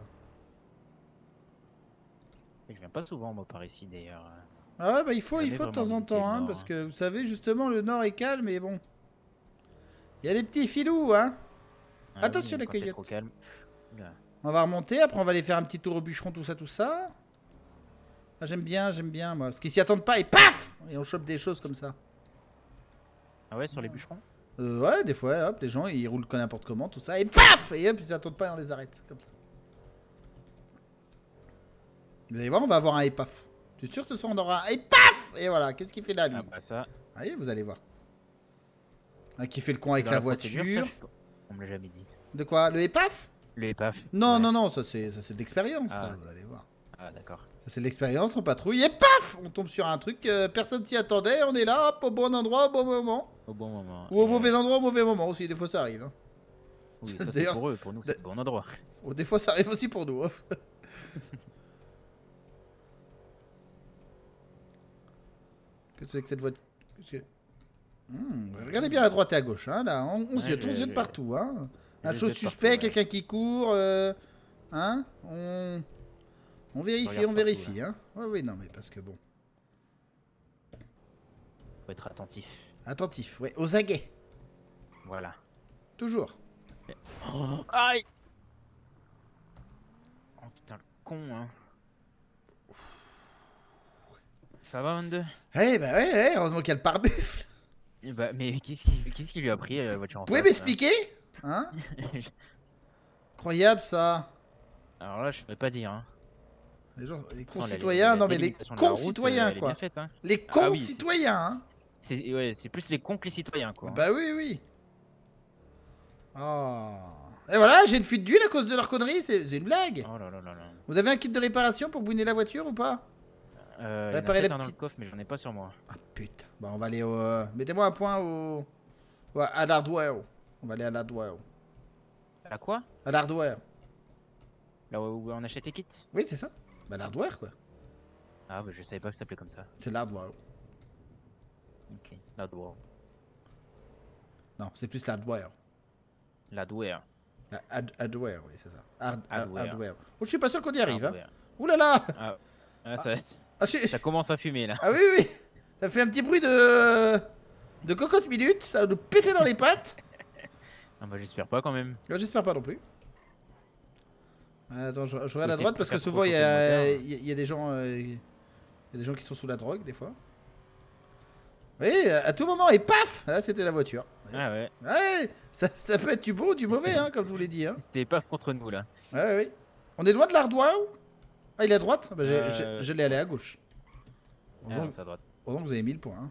Et je viens pas souvent moi par ici d'ailleurs. Ah ouais, bah il faut, il Jamais faut de vraiment temps en visité le temps, hein, nord, parce hein. que vous savez, justement, le nord est calme, mais bon. Il y a des petits filous, hein. Ah Attention, oui, les quand c'est coyotes. trop calme. Oula. On va remonter, après on va aller faire un petit tour au bûcheron, tout ça, tout ça. Ah, j'aime bien, j'aime bien, moi, parce qu'ils s'y attendent pas, et paf! Et on chope des choses comme ça. Ah ouais, sur les bûcherons? Euh, ouais, des fois, hop, les gens, ils roulent comme n'importe comment, tout ça, et paf! Et hop, ils s'y attendent pas et on les arrête, comme ça. Vous allez voir, on va avoir un épaf. Je suis sûr que ce soir on aura un et paf! Et voilà, qu'est-ce qu'il fait là, lui? Ah bah ça. Allez, vous allez voir. Un qui fait le con avec dans la la procédure, voiture. ça, je- On me l'a jamais dit. De quoi? Le épaf? Le épaf. Non, ouais. non, non, ça c'est ça, c'est de l'expérience, Ah, ça, vous c'est- allez voir. Ah d'accord. Ça c'est de l'expérience, on patrouille et paf! On tombe sur un truc, euh, personne s'y attendait, on est là, hop, au bon endroit, au bon moment. Au bon moment. Ou au Et, mauvais euh, endroit, au mauvais moment aussi, des fois ça arrive. Hein. Oui, ça c'est D'ailleurs- pour eux, pour nous c'est le bon endroit. Oh, des fois ça arrive aussi pour nous. Hein. Qu'est-ce que c'est que cette voiture? Qu'est-ce que- Hmm, regardez bien à droite et à gauche, hein, là, on, on Ouais, ziote, on je- ziote je- partout, hein. je Un les chose ziote suspect, partout, ouais. quelqu'un qui court, euh, hein, on... on vérifie, regarde on partout, vérifie, hein. Ouais, oui, non, mais parce que bon, Faut être attentif. attentif, ouais, aux aguets, Voilà. toujours. Oh, aïe. Oh putain, le con, hein. Ça va, vingt-deux? Eh ben ouais, ouais, heureusement qu'il y a le pare-buffle. Eh bah, mais qu'est-ce qui, qu'est-ce qui lui a pris, la voiture en Vous pouvez face, m'expliquer? Hein? là Incroyable, ça. Alors là, je peux pas dire, hein. Les gens, les Pourtant, la- concitoyens, la non mais les délimitation de la route, concitoyens, elle est quoi. bien faite, hein. Les Ah oui, concitoyens, hein. C'est ouais, c'est plus les cons que les citoyens, quoi. Bah oui, oui. Oh. Et voilà, j'ai une fuite d'huile à cause de leur connerie, c'est c'est une blague. Oh là là là là. Vous avez un kit de réparation pour bouiner la voiture ou pas? Euh, il y en a Réparer peut-être la un dans le petite- coffre, mais j'en ai pas sur moi. Ah putain. Bon, on va aller au... euh, mettez-moi un point au... Ouais, à l'hardware. On va aller à l'hardware. À quoi? À l'hardware. Là où on achète les kits? Oui, c'est ça. Bah l'hardware, quoi. Ah bah je savais pas que ça s'appelait comme ça. C'est l'hardware. Ok. L'hardware. Non, c'est plus l'hardware. L'hardware. La hard- Hardware, oui, c'est ça. Hard- Hardware. hardware. Oh, je suis pas sûr qu'on y arrive, hein. Hardware. Ouh là là. Ah, ah, ça, Ah, je- ça commence à fumer là. Ah oui, oui, oui. Ça fait un petit bruit de... De cocotte minute, ça va nous péter dans les pattes. Ah bah j'espère pas quand même. Ouais, j'espère pas non plus. Attends, je, je regarde à Faut droite parce que essayer de souvent il y, faire a- trop il y a- il y a des gens, euh, il y a des gens qui sont sous la drogue des fois. Oui, à tout moment et paf, là c'était la voiture. Ah ouais. Ouais, ça, ça peut être du bon ou du mauvais, hein, comme je vous l'ai dit. Hein. C'était pas contre nous là. Ouais, ouais, ouais. On est loin de l'Ardois. Ah, il est à droite. Bah, j'ai- Euh, j'ai- je l'ai allé à gauche. Ah, Heureusement c'est à droite. heureusement que vous avez mis le point. Hein.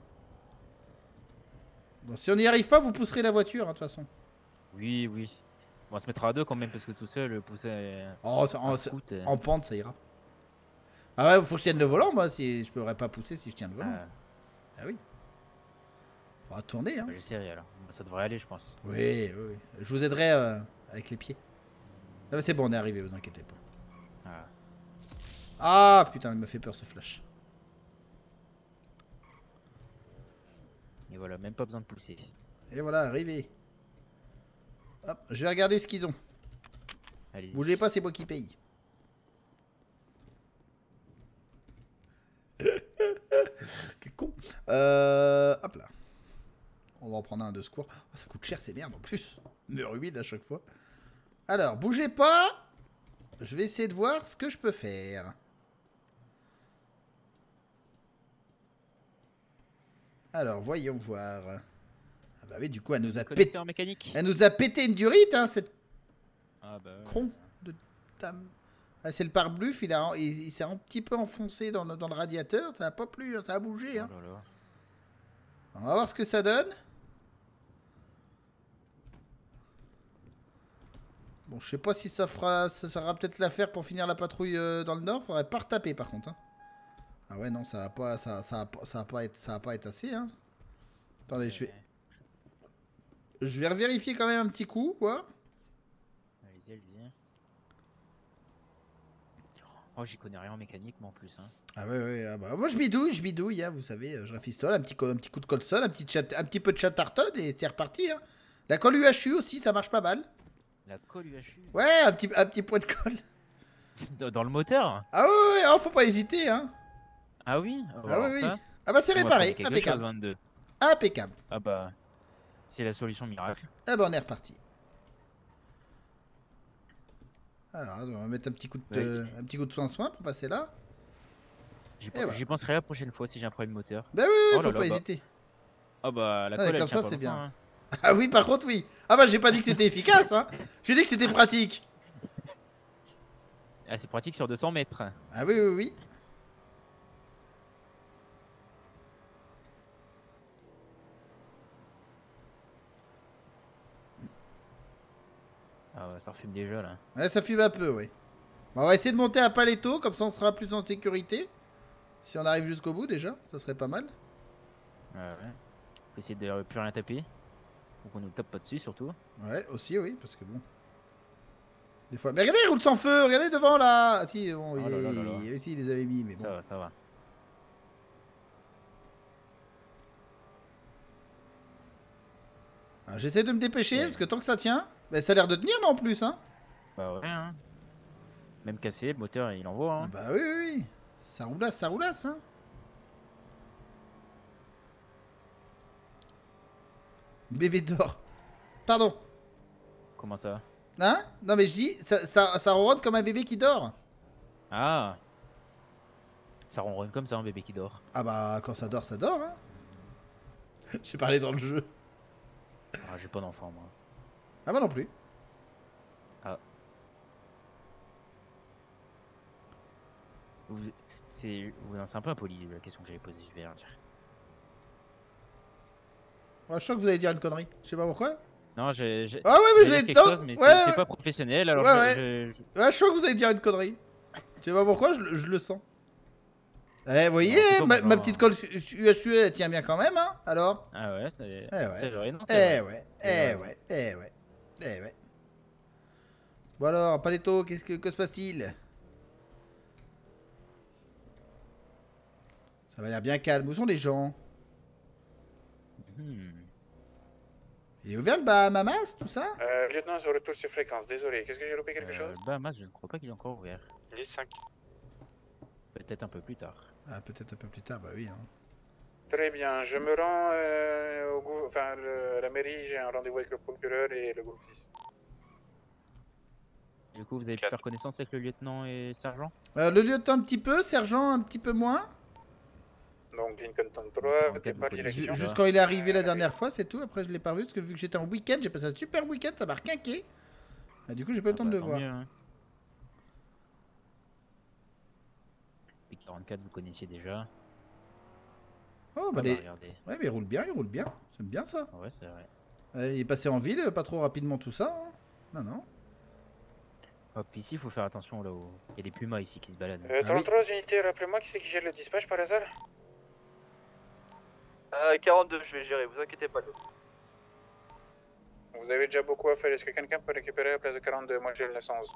Bon, si on n'y arrive pas, vous pousserez la voiture, hein, de toute façon. Oui, oui. On va se mettre à deux quand même parce que tout seul, pousser euh, Oh, ça- en, un scoot. euh, en pente, ça ira. Ah ouais, faut que je tienne le volant, moi. Si je pourrais pas pousser si je tiens le volant. ah, Ah oui. Faudra tourner, hein. bah, j'essaierai alors. Bah, ça devrait aller, je pense. Oui, oui, oui. Je vous aiderai euh, avec les pieds. Ah, mais c'est bon, on est arrivé, vous inquiétez pas. Ah. Ah putain, il m'a fait peur ce flash. Et voilà, même pas besoin de pousser. Et voilà, arrivé. Hop, je vais regarder ce qu'ils ont. Allez-y. Bougez pas, c'est moi qui paye. Quel con. Euh, hop là. On va en prendre un de secours. Oh, ça coûte cher ces merdes en plus. Mur humide à chaque fois. Alors, bougez pas. Je vais essayer de voir ce que je peux faire. Alors, voyons voir. Ah bah oui, du coup, elle nous a pété. Connaisseur mécanique. Elle nous a pété une durite, hein, cette Ah bah. ouais. con de dame. Ah, c'est le pare-bluff, il, a, il, il s'est un petit peu enfoncé dans le, dans le radiateur. Ça a pas plu, hein, ça a bougé. Hein. Oh là là. On va voir ce que ça donne. Bon, je sais pas si ça fera, ça sera peut-être l'affaire pour finir la patrouille euh, dans le nord. Faudrait pas retaper par contre. Hein. Ah ouais, non, ça va pas, ça, ça, va pas- ça va pas être, ça va pas être assez. Hein. Attendez, je vais, je vais revérifier quand même un petit coup, quoi. Allez-y, allez-y. Oh, j'y connais rien en mécanique, moi en plus. Hein. Ah ouais, ouais, ah bah, moi je bidouille, je bidouille, hein, vous savez, euh, je rafistole, un petit, co- un petit coup de colle-sol, un petit, chat, un petit peu de chatterton et c'est reparti. Hein. La colle U H U aussi, ça marche pas mal. La colle U H U. Ouais, un petit, un petit point de colle. Dans dans le moteur. Ah ouais, ouais, ouais, oh, faut pas hésiter, hein. Ah oui. Oh, Ah alors oui, oui. ça, Ah bah c'est on va réparé, faire quelque impeccable. chose, vingt-deux. Impeccable. Ah bah. C'est la solution miracle. Ah bah on est reparti. Alors, on va mettre un petit coup de, Ouais. euh, un petit coup de soin-soin pour passer là. J'y Et voilà. j'y penserai la prochaine fois si j'ai un problème moteur. Bah oui, oui, Oh faut là pas là, bah. hésiter. Ah bah la Ah, colle elle comme tient ça, pas c'est longtemps, bien. hein. Ah oui, par contre, oui. Ah bah j'ai pas dit que c'était efficace, hein. J'ai dit que c'était pratique. Ah, c'est pratique sur deux cents mètres. Ah oui, oui, oui. Ah ouais, ça refume déjà là. Ouais, ça fume un peu, oui. Bon, on va essayer de monter à Paletto, comme ça on sera plus en sécurité. Si on arrive jusqu'au bout déjà, ça serait pas mal. Ouais, ouais. Faut essayer de plus rien taper. Ou qu'on nous tape pas dessus surtout. Ouais, aussi, oui, parce que bon. Des fois. Mais regardez, il roule sans feu, regardez devant là. Ah, si, bon, Oh il, là là là il- là. aussi, il les avait mis, mais bon. Ça va, ça va. Alors, j'essaie de me dépêcher, Ouais. parce que tant que ça tient, bah, ça a l'air de tenir là en plus, hein. Bah ouais, hein. Même cassé, le moteur il envoie. Ah Hein. bah oui, oui, oui. Ça roulasse, ça roulasse, hein. Bébé dort. Pardon. Comment ça? Hein? Non mais je dis, ça, ça, ça ronronne comme un bébé qui dort. Ah. Ça ronronne comme ça un bébé qui dort. Ah bah quand ça dort, ça dort, hein. J'ai parlé dans le jeu. Ah, j'ai pas d'enfant moi. Ah moi non plus. Ah. Vous- C'est vous- non, c'est un peu impoli la question que j'avais posée, je vais rien dire. Ouais, je sens que vous allez dire une connerie. Je sais pas pourquoi. Non, j'ai. j'ai- Ah ouais, mais j'allais j'ai- dire quelque non, chose, mais ouais, c'est c'est ouais. pas professionnel, alors Ouais, je- ouais. je- je- Ouais, je sens que vous allez dire une connerie. Je sais pas pourquoi, je, le- je le sens. Eh, vous voyez, Non, c'est pas ma, mon ma genre. petite colle U H U, elle tient bien quand même, hein. Alors. Ah ouais, c'est Eh ouais. c'est vrai, non, Eh c'est vrai. ouais, C'est eh vrai. ouais, eh ouais, eh ouais. Bon alors, Paletto, qu'est-ce que, que se passe-t-il? Ça va l'air bien calme. Où sont les gens? Hmm. Il est ouvert le Bahamas, tout ça? Euh, lieutenant, je retourne sur fréquence, désolé. Qu'est-ce que j'ai loupé quelque Euh, chose? le Bahamas, je ne crois pas qu'il est encore ouvert. dix cinq. Peut-être un peu plus tard. Ah, peut-être un peu plus tard, bah oui. Hein. Très bien, je me rends euh, au gou- enfin, le- à la mairie, j'ai un rendez-vous avec le procureur et le groupe six. Du coup, vous avez pu faire connaissance avec le lieutenant et sergent? Euh, le lieutenant un petit peu, sergent un petit peu moins. Donc Lincoln trente-trois, Vous départ connaissez Ju- direction. Juste quand il est arrivé la dernière fois, c'est tout. Après, je l'ai pas revu parce que vu que j'étais en week-end, j'ai passé un super week-end, ça m'a requinqué. Ah, du coup, j'ai pas eu le temps de le Tant voir. mieux, hein. P quarante-quatre, vous connaissiez déjà. Oh, bah, Ah bah, les... regardez. Ouais, mais il roule bien, il roule bien. J'aime bien ça. Ouais, c'est vrai. Euh, il est passé en ville, pas trop rapidement tout ça. hein. Non, non. Hop, ici, il faut faire attention là où il y a des pumas ici qui se baladent. Euh, trente-trois unités, rappelez-moi qui c'est qui gère le dispatch par hasard? Euh, quarante-deux, je vais gérer, vous inquiétez pas. Vous avez déjà beaucoup à faire, est-ce que quelqu'un peut récupérer la place de quarante-deux? Moi j'ai le neuf cent onze.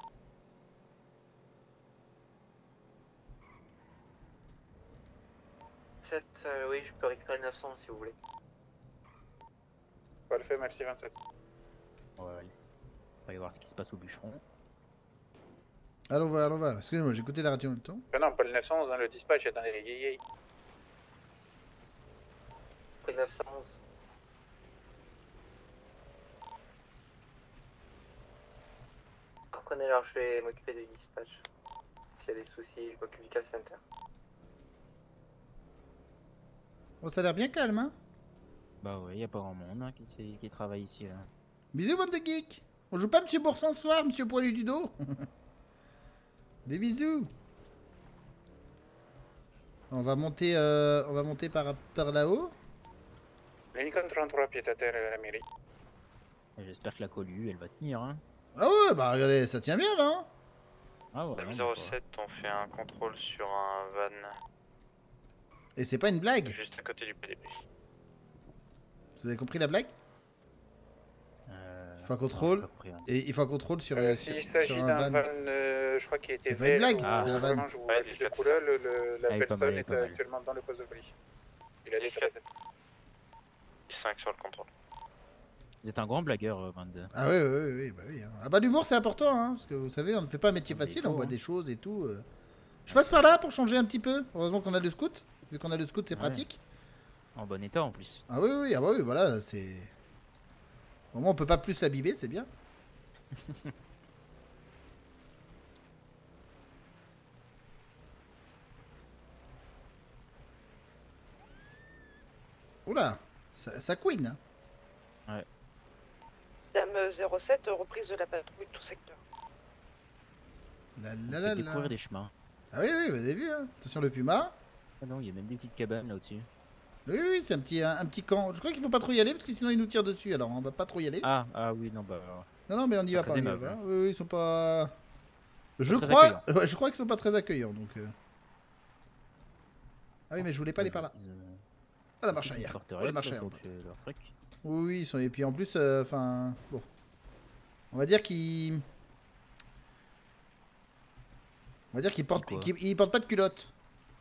sept, euh, oui, je peux récupérer neuf cents si vous voulez. Parfait, merci vingt-sept. Ouais, on va y voir ce qui se passe au bûcheron. Allons, va, allons, va. Excusez-moi, j'ai écouté la radio en même temps. Euh, non, pas le neuf cent onze, hein, le dispatch, attendez, yé, yé. Après neuf cent onze. Reprenez alors, je vais m'occuper du dispatch. S'il y a des soucis, je m'occupe du call center. Oh, ça a l'air bien calme, hein. Bah ouais, y a pas grand monde hein, qui, s'est- qui travaille ici là. Bisous, bande de geeks. On joue pas Monsieur Boursin ce soir, Monsieur Poilu du dos. Des bisous. On va monter, euh, on va monter par, par là-haut. Lincoln trente-trois, pied à terre à la mairie. Et j'espère que la collue, elle va tenir hein. Ah ouais, bah regardez, ça tient bien là. hein. Ah ouais. non, zéro bah, sept, on fait un contrôle sur un van Et c'est pas une blague. juste à côté du P D P. Vous avez compris la blague? Euh... Il faut un contrôle. non, j'ai pas compris, hein. Et il faut un contrôle sur, Euh, sur, S'il sur s'agit un d'un van. van, euh, je crois qu'il a été C'est pas une blague, vert ou c'est un van. orange ou Ouais, de dix-sept. couleur, le, le- la Ah, il est pas personne mal, il est est pas mal. actuellement dans le poste de police. Il a des dix-sept. tête. cinq sur le contrôle. Vous êtes un grand blagueur, euh, vingt-deux. Ah oui, oui, oui, oui, bah oui. hein. Ah bah l'humour c'est important, hein, parce que vous savez, on ne fait pas un métier Ah, mais facile, il faut, on voit hein. des choses et tout. euh. Je passe par là pour changer un petit peu. Heureusement qu'on a le scout. Vu qu'on a le scout, c'est Ouais. pratique. En bon état en plus. Ah oui, oui, ah bah oui, voilà, c'est. Au moins on peut pas plus s'abîmer, c'est bien. Oula, ça, ça queen. Hein. Ouais. Dame zéro sept, reprise de la patrouille de tout secteur. La, On la, fait la, découvrir la. des chemins. Ah oui, oui, vous avez vu, hein. Attention le puma. Ah non, il y a même des petites cabanes là au-dessus. Oui, oui, c'est un petit, un, un petit camp. Je crois qu'il faut pas trop y aller parce que sinon ils nous tirent dessus. Alors on va pas trop y aller. Ah, ah oui, non, bah. alors. Non, non, mais on y va Pas pas. très on y va aimable, pas. hein. Oui, oui, ils sont pas. Je très crois, ouais, je crois qu'ils sont pas très accueillants donc. euh. Ah oui, mais je voulais pas aller par là. Ils, euh, Ah la c'est marche toute une arrière. forteresse, Oh, la marche là, arrière. qui ont fait leur truc. Oui, oui, ils sont. Et puis en plus, enfin, bon, on va dire qu'ils. On va dire qu'ils portent, Quoi qu'ils ils portent pas de culotte.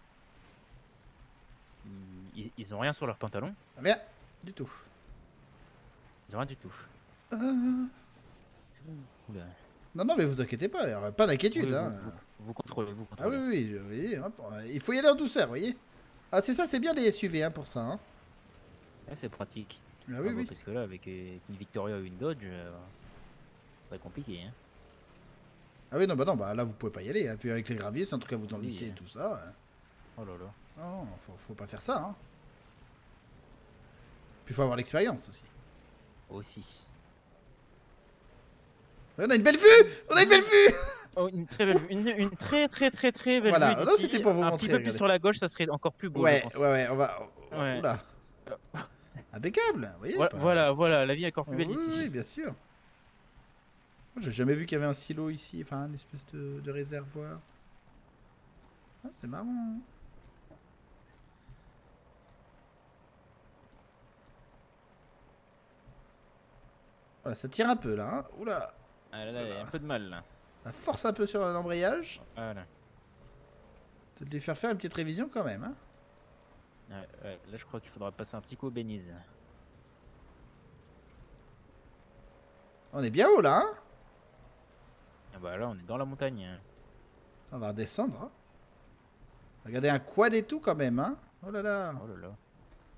Ils, ils- ils ont rien sur leurs pantalons. Rien, du tout. Ils ont rien du tout. Ah. Oula. Non, non, mais vous inquiétez pas, y aura pas d'inquiétude. Oui, hein. vous, vous, vous contrôlez, vous Ah contrôlez. oui, oui, je- vous voyez, hop, il faut y aller en douceur, vous voyez. Ah, c'est ça, c'est bien les S U V hein, pour ça. Hein. Ouais, c'est pratique. Ah oui, Ah bah, oui. Parce que là, avec euh, une Victoria ou une Dodge, euh, ça va être compliqué. Hein. Ah oui, non, bah non, bah là vous pouvez pas y aller. Hein. Puis avec les graviers, c'est un truc à vous enlisser Oui, et hein. tout ça. hein. Oh là là. Non, non, faut, faut pas faire ça. Hein. Puis faut avoir l'expérience aussi. Aussi. Ouais, on a une belle vue. On a une belle vue. Oh, une très belle vue. Une, une très très très très belle Voilà, vue. non, d'ici. c'était pour vous Un montrer, petit peu regardez. plus sur la gauche, ça serait encore plus beau. je Ouais, pense. ouais, ouais, on va. oh, Ouais. Oula. Impeccable. Vous voyez, Voilà, pas- voilà, voilà, la vie est encore plus Oh, belle oui, ici. oui, bien sûr. Moi, j'ai jamais vu qu'il y avait un silo ici, enfin une espèce de, de réservoir. Ah, c'est marrant. hein. Voilà, ça tire un peu là. Hein. Oula, Ah là là, il y a un peu de mal là. ça force un peu sur l'embrayage. Voilà. Peut-être lui faire faire une petite révision quand même. Hein. Ouais, ouais, là, je crois qu'il faudra passer un petit coup au Bénize. On est bien haut là. Hein. Ah bah là, on est dans la montagne. On va redescendre. Hein. Regardez un quad et tout quand même. Hein. Oh là là. Oh là là.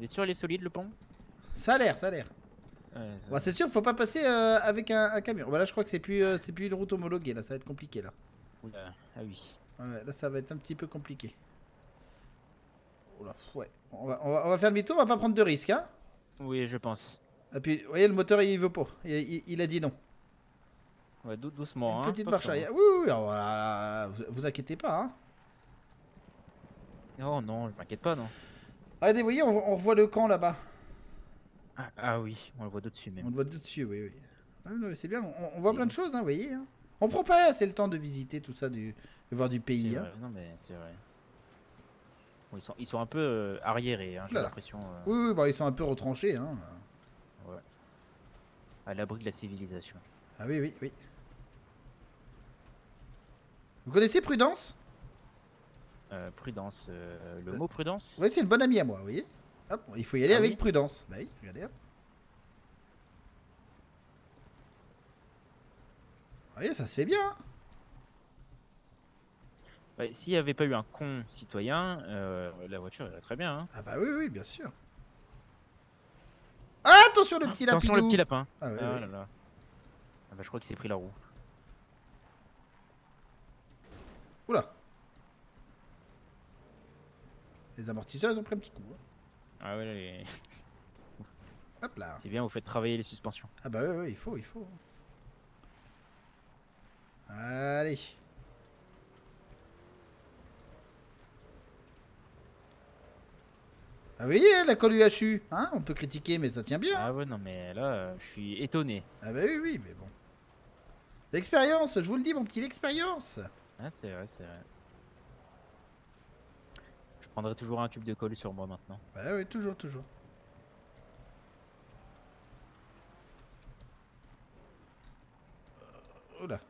Vous êtes sûr, il est solide le pont? Ça a l'air, ça a l'air. Ouais, ça- Bon, c'est sûr, faut pas passer euh, avec un, un camion. Voilà, je crois que c'est plus, euh, c'est plus une route homologuée, là, ça va être compliqué, là. Oula, ah oui. Ouais, là, ça va être un petit peu compliqué. Oula, ouais. On va, on va, on va faire demi-tour, on va pas prendre de risques, hein. Oui, je pense. Et puis, vous voyez, le moteur, il veut pas. Il, il- il a dit non. Ouais, dou- doucement. Une hein, petite attention. marche arrière. Oui, oui, oui, alors, voilà, vous, vous inquiétez pas, hein. Oh non, je m'inquiète pas, non. Regardez, vous voyez, on, on revoit le camp là-bas. Ah, ah oui, on le voit d'au-dessus même. On le voit de dessus, oui, oui. Ah, non, c'est bien, on, on voit plein de choses, hein, vous voyez. Hein. On prend pas assez le temps de visiter tout ça, du, de voir du C'est pays. Hein. vrai, non mais c'est vrai. Bon, ils, sont, ils sont un peu euh, arriérés, hein, j'ai Voilà. l'impression. euh, Oui, oui, bah, ils sont un peu retranchés. Hein. ouais. À l'abri de la civilisation. Ah oui, oui, oui. Vous connaissez Prudence? Euh, prudence. euh, le mot prudence? Oui, c'est une bonne amie à moi, vous voyez. Hop, il faut y aller Ah avec oui prudence. Bah oui, regardez, hop. Vous voyez, ça se fait bien. Hein. Ouais, s'il n'y avait pas eu un con citoyen, euh, la voiture irait très bien. Hein. Ah bah oui, oui, bien sûr. Ah, attention le petit lapin. Attention le petit lapin. Ah, ouais, Ah ouais. là là. Ah bah, je crois qu'il s'est pris la roue. Oula. Les amortisseurs, ils ont pris un petit coup. Hein. Ah ouais, là, les- Hop là. c'est bien, vous faites travailler les suspensions. Ah bah ouais, ouais, il faut, il faut. Allez. Ah oui, la colle U H U, hein, on peut critiquer, mais ça tient bien. Ah ouais, non mais là, euh, je suis étonné. Ah bah oui, oui, mais bon. L'expérience, je vous le dis, mon petit, l'expérience. Ah, c'est vrai, c'est vrai. Je prendrai toujours un tube de colle sur moi maintenant. Bah oui, toujours, toujours. Euh, Oula.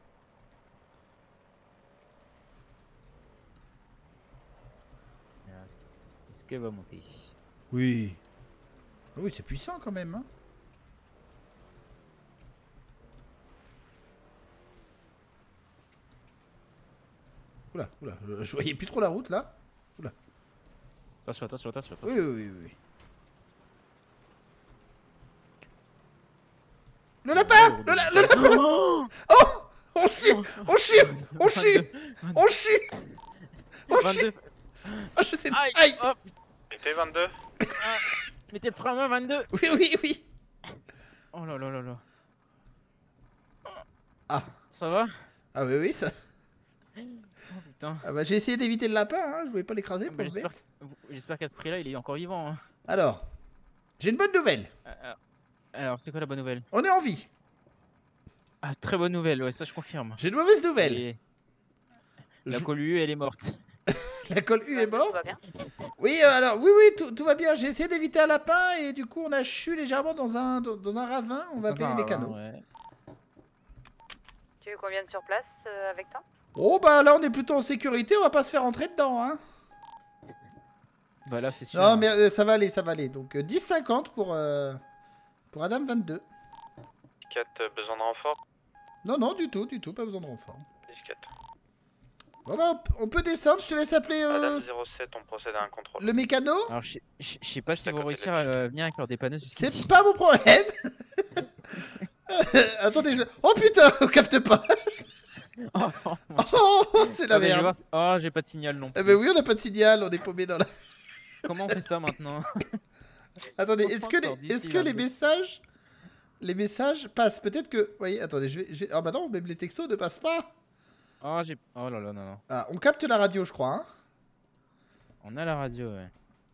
Est-ce est-ce qu'elle va monter? Oui. Ah oui, c'est puissant quand même, hein. Oula, oula, je, je voyais plus trop la route là. Oula. Attention, attention, attention, attention. Oui, oui, oui, oui. Le lapin, le, la- le lapin. Oh, on chie, on chie, on chie, on chie, on chie. vingt-deux. Oh, je sais. Aïe, Aïe. hop. Mettez vingt-deux. Ah, mettez le frein à main, vingt-deux. Oui, oui, oui. Oh là là là là. Ah. Ça va? Ah oui, oui, ça. Oh putain. Ah bah j'ai essayé d'éviter le lapin, hein. Je voulais pas l'écraser, Ah, bah, pauvre J'espère bête. j'espère qu'à ce prix-là, il est encore vivant. Hein. Alors, j'ai une bonne nouvelle. Ah, ah. Alors, c'est quoi la bonne nouvelle? On est en vie. Ah, très bonne nouvelle, ouais, ça je confirme. J'ai une mauvaise nouvelle. Et La Je- colle U, elle est morte. La colle U est Tout morte. va bien. Oui, euh, alors, oui, oui, tout, tout va bien. J'ai essayé d'éviter un lapin et du coup, on a chu légèrement dans un, dans, dans un ravin. On va appeler les mécanos. Ouais. Tu veux qu'on vienne sur place euh, avec toi? Oh, bah là, on est plutôt en sécurité. On va pas se faire rentrer dedans, hein. Bah là, c'est sûr. Non, mais euh, ça va aller, ça va aller. Donc, euh, dix cinquante pour, euh, pour Adam vingt-deux. quatre, besoin de renfort. Non, non, du tout, du tout. Pas besoin de renfort. dix quatre. Bon, bah, on p- on peut descendre. Je te laisse appeler euh, Adam zéro sept, on procède à un contrôle. le mécano. Alors, je sais- je je sais pas si à ils vont côté réussir à euh, venir avec leur dépanneuse C'est jusqu'ici. pas mon problème. Attendez, je... Oh putain, on capte pas. Oh, oh, mon Dieu. Oh, c'est la Ah, mais je vais merde. voir si- Oh, j'ai pas de signal non Eh plus. ben oui, on n'a pas de signal, on est paumé dans la... Comment on fait ça maintenant? Attendez, On est-ce prend que, encore les, d'ici est-ce que les vingt-deux. messages... Les messages passent? Peut-être que... Vous voyez, attendez, je vais... Je vais... Ah bah non, même les textos ne passent pas. Oh, j'ai. Oh là là, non, non. Ah, on capte la radio, je crois. Hein. On a la radio, ouais.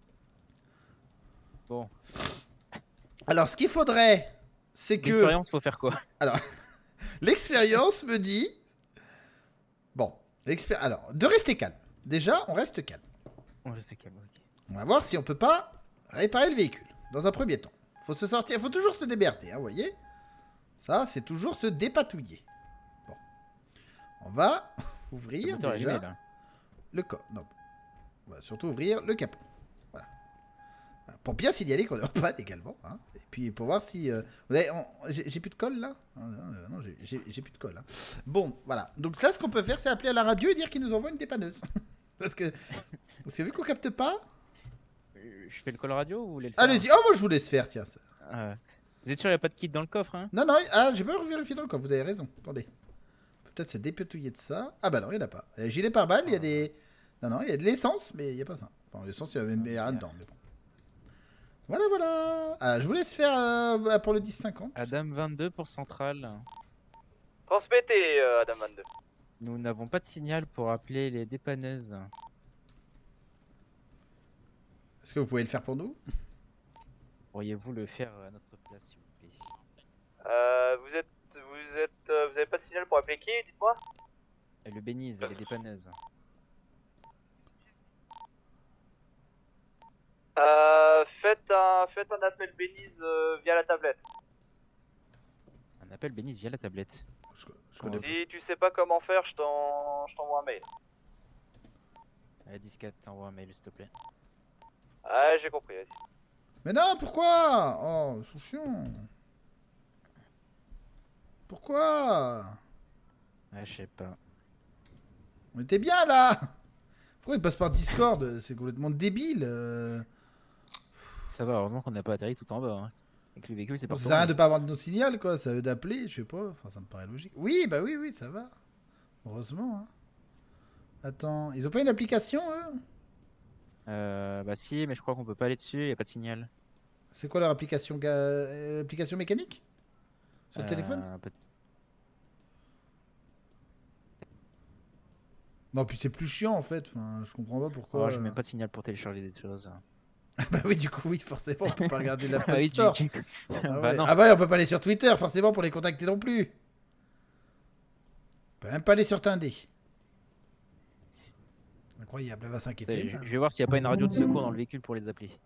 Bon. Alors, ce qu'il faudrait, c'est que... L'expérience, faut faire quoi? Alors, l'expérience me dit... Bon, l'expé- alors, de rester calme. Déjà, on reste calme. On reste calme, ok. On va voir si on peut pas réparer le véhicule, dans un premier temps. Faut se sortir, faut toujours se démerder, hein, vous voyez. Ça, c'est toujours se dépatouiller. Bon. On va Le ouvrir moteur est déjà allumé, là. le co... Non. On va surtout ouvrir le capot. Voilà. Voilà. Pour bien signaler qu'on est en panne également. Hein. Et puis pour voir si... euh, vous avez- on- J'ai j'ai plus de colle là. Ah, Non, non, non, j'ai- j'ai j'ai plus de colle. Hein. Bon, voilà. Donc là, ce qu'on peut faire, c'est appeler à la radio et dire qu'ils nous envoient une dépanneuse. Parce que... Parce que vu qu'on capte pas... je fais le call radio ou vous voulez le faire? Allez-y, oh moi je vous laisse faire, tiens. Ça. Euh, vous êtes sûr il n'y a pas de kit dans le coffre hein? Non, non, ah, j'ai pas vérifié dans le coffre, vous avez raison. Attendez. Peut-être se dépatouiller de ça. Ah bah non, il n'y en a pas. Euh, gilet pare-balles, il y a des... Non, non, il y a de l'essence, mais il n'y a pas ça. Enfin, l'essence, il y a même rien dedans, mais bon. Voilà, voilà. Ah, je vous laisse faire euh, pour le dix cinquante. Adam vingt-deux pour Centrale. Transmettez, euh, Adam vingt-deux. Nous n'avons pas de signal pour appeler les dépanneuses. Est-ce que vous pouvez le faire pour nous? Pourriez-vous le faire à notre place, s'il vous plaît? Euh, vous êtes... Vous êtes... Euh, vous avez pas de signal pour appeler qui, dites-moi? Le Bénise, les dépanneuses. Euh, faites un, faites un appel Bénise euh, via la tablette. Un appel Bénise via la tablette. Je, je connais Si tu sais pas comment faire, je t'en- je t'envoie un mail. Allez, dix quatre, t'envoies un mail, s'il te plaît. Ah, j'ai compris, vas-y. Mais non, pourquoi? Oh, c'est chiant. Pourquoi? Ouais, je sais pas. On était bien là. Pourquoi il passe par Discord? C'est complètement débile. euh. Ça va, heureusement qu'on n'a pas atterri tout en bas. Hein. Avec le véhicule, c'est Ça pas sert à rien de pas avoir de nos signal, quoi. Ça veut d'appeler, je sais pas. Enfin, ça me paraît logique. Oui, bah oui, oui, ça va. Heureusement. Hein. Attends, ils ont pas une application, eux? Euh, bah si, mais je crois qu'on peut pas aller dessus, y a pas de signal. C'est quoi leur application, ga... euh, application mécanique? Sur le Euh, téléphone? petit- Non, puis c'est plus chiant en fait. Enfin, je comprends pas pourquoi. Oh, j'ai euh. même pas de signal pour télécharger des choses. Bah oui, du coup, oui, forcément, on peut pas regarder la Ah oui, Store. tu- tu- Ah, Bah ouais. non. Ah ouais, on peut pas aller sur Twitter, forcément, pour les contacter non plus. On peut même pas aller sur Tinder. Incroyable, elle va Ça, s'inquiéter. je, là. je vais voir s'il y a pas une radio de secours dans le véhicule pour les appeler.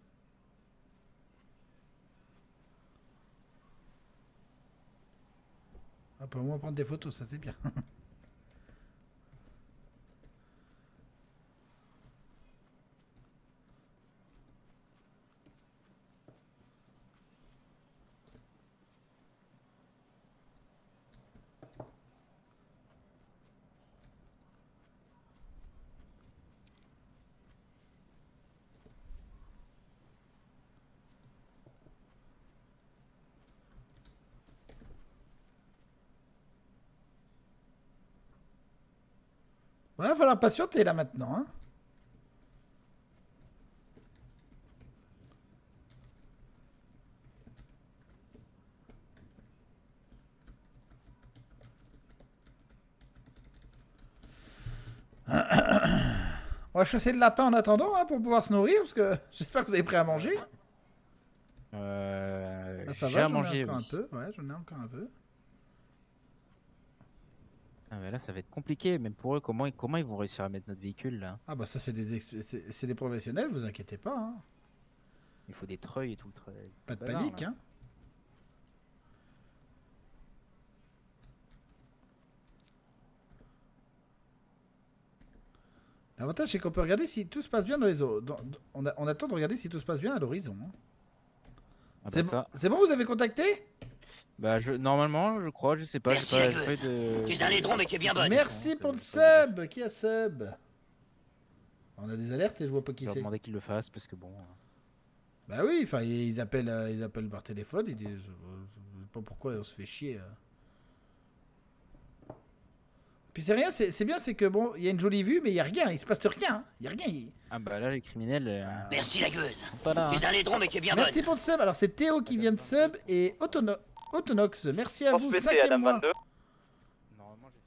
Ah, peut au moins prendre des photos, ça c'est bien. Ouais, va falloir patienter là maintenant. Hein. On va chasser le lapin en attendant hein, pour pouvoir se nourrir parce que j'espère que vous avez prêt à manger. Euh, Ah, ça j'ai va, à j'en ai manger, encore oui. un peu. Ouais, j'en ai encore un peu. Ah, mais là, ça va être compliqué, même pour eux. Comment, ils- comment ils vont réussir à mettre notre véhicule là? Ah bah ça c'est des, ex- c'est c'est des professionnels, vous inquiétez pas. Hein. Il faut des treuils et tout le treuil. Pas de Bazar, panique. là. Hein. L'avantage c'est qu'on peut regarder si tout se passe bien dans les eaux. Dans- dans- on, a- on attend de regarder si tout se passe bien à l'horizon. Hein. Ah bah C'est bon, ça. c'est bon, vous avez contacté? Bah je, normalement, je crois, je sais pas, j'ai pas, j'ai pas eu de... Tu es un laidron, mais tu es bien bonne. Merci pour le sub. Qui a sub? On a des alertes et je vois pas qui Je leur c'est. demander qu'ils le fassent parce que bon... euh, Bah oui, enfin ils appellent, euh, ils appellent par téléphone, ils disent, je, je sais pas pourquoi on se fait chier. euh. Puis c'est rien, c'est c'est bien, c'est que bon, il y a une jolie vue, mais il y a rien, il se passe rien, hein. il y a rien. il- Ah bah là, les criminels... euh, Merci la gueuse. ils sont pas là. Tu es hein. un laidron, mais tu es bien Merci bonne. pour le sub. Alors c'est Théo qui vient de sub et Autono- Autonox. Merci à vous, Transmettez, cinquième Adam mois. vingt-deux. Normalement, j'ai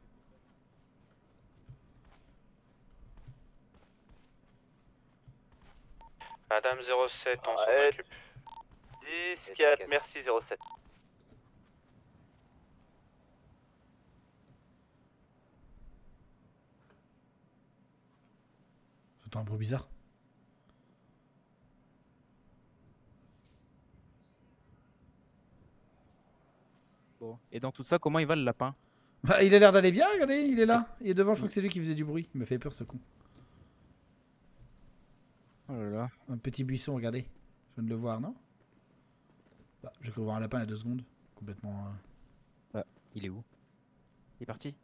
fait... Adam zéro sept, on s'en occupe. dix quatre, merci zéro sept. J'entends un bruit bizarre. Bon. Et dans tout ça, comment il va le lapin? Bah, il a l'air d'aller bien, regardez, il est là. Il est devant, je crois que c'est lui qui faisait du bruit. Il me fait peur ce con. Oh là là. Un petit buisson, regardez. Je viens de le voir, non? Bah, j'ai cru voir un lapin il y a deux secondes. Complètement. euh. Bah, il est où? Il est parti?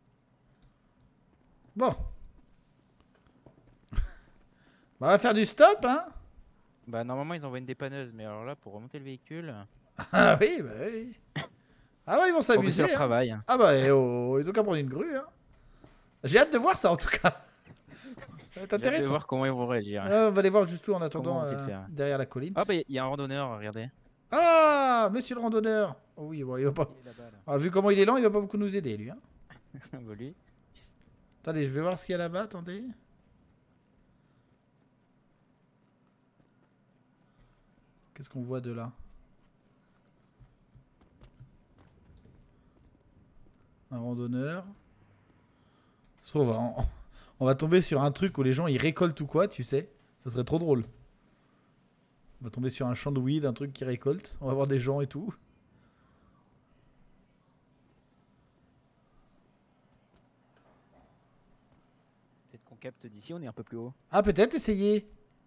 Bon. Bah, on va faire du stop, hein? Bah normalement ils envoient une dépanneuse, mais alors là pour remonter le véhicule... Ah oui, bah oui. Ah ouais, ils vont s'amuser. leur Hein. travail. Ah bah eh oh, ils ont qu'à prendre une grue. Hein. J'ai hâte de voir ça en tout cas. Ça va être J'ai hâte intéressant. de voir comment ils vont réagir. Ah, on va les voir juste tout en attendant Comment vont-ils euh, faire derrière la colline. Ah bah il y a un randonneur, regardez. Ah, monsieur le randonneur. Oh oui, bon, il va pas. Il est là-bas, là. Ah, vu comment il est lent, il va pas beaucoup nous aider lui. Hein. Bah, lui. Attendez, je vais voir ce qu'il y a là-bas. Attendez. Qu'est-ce qu'on voit de là? Un randonneur. Ça, on, va, on, on va tomber sur un truc où les gens ils récoltent ou quoi, tu sais. Ça serait trop drôle. On va tomber sur un champ de weed, un truc qui récolte. On va voir des gens et tout. Peut-être qu'on capte d'ici, on est un peu plus haut. Ah, peut-être essayer.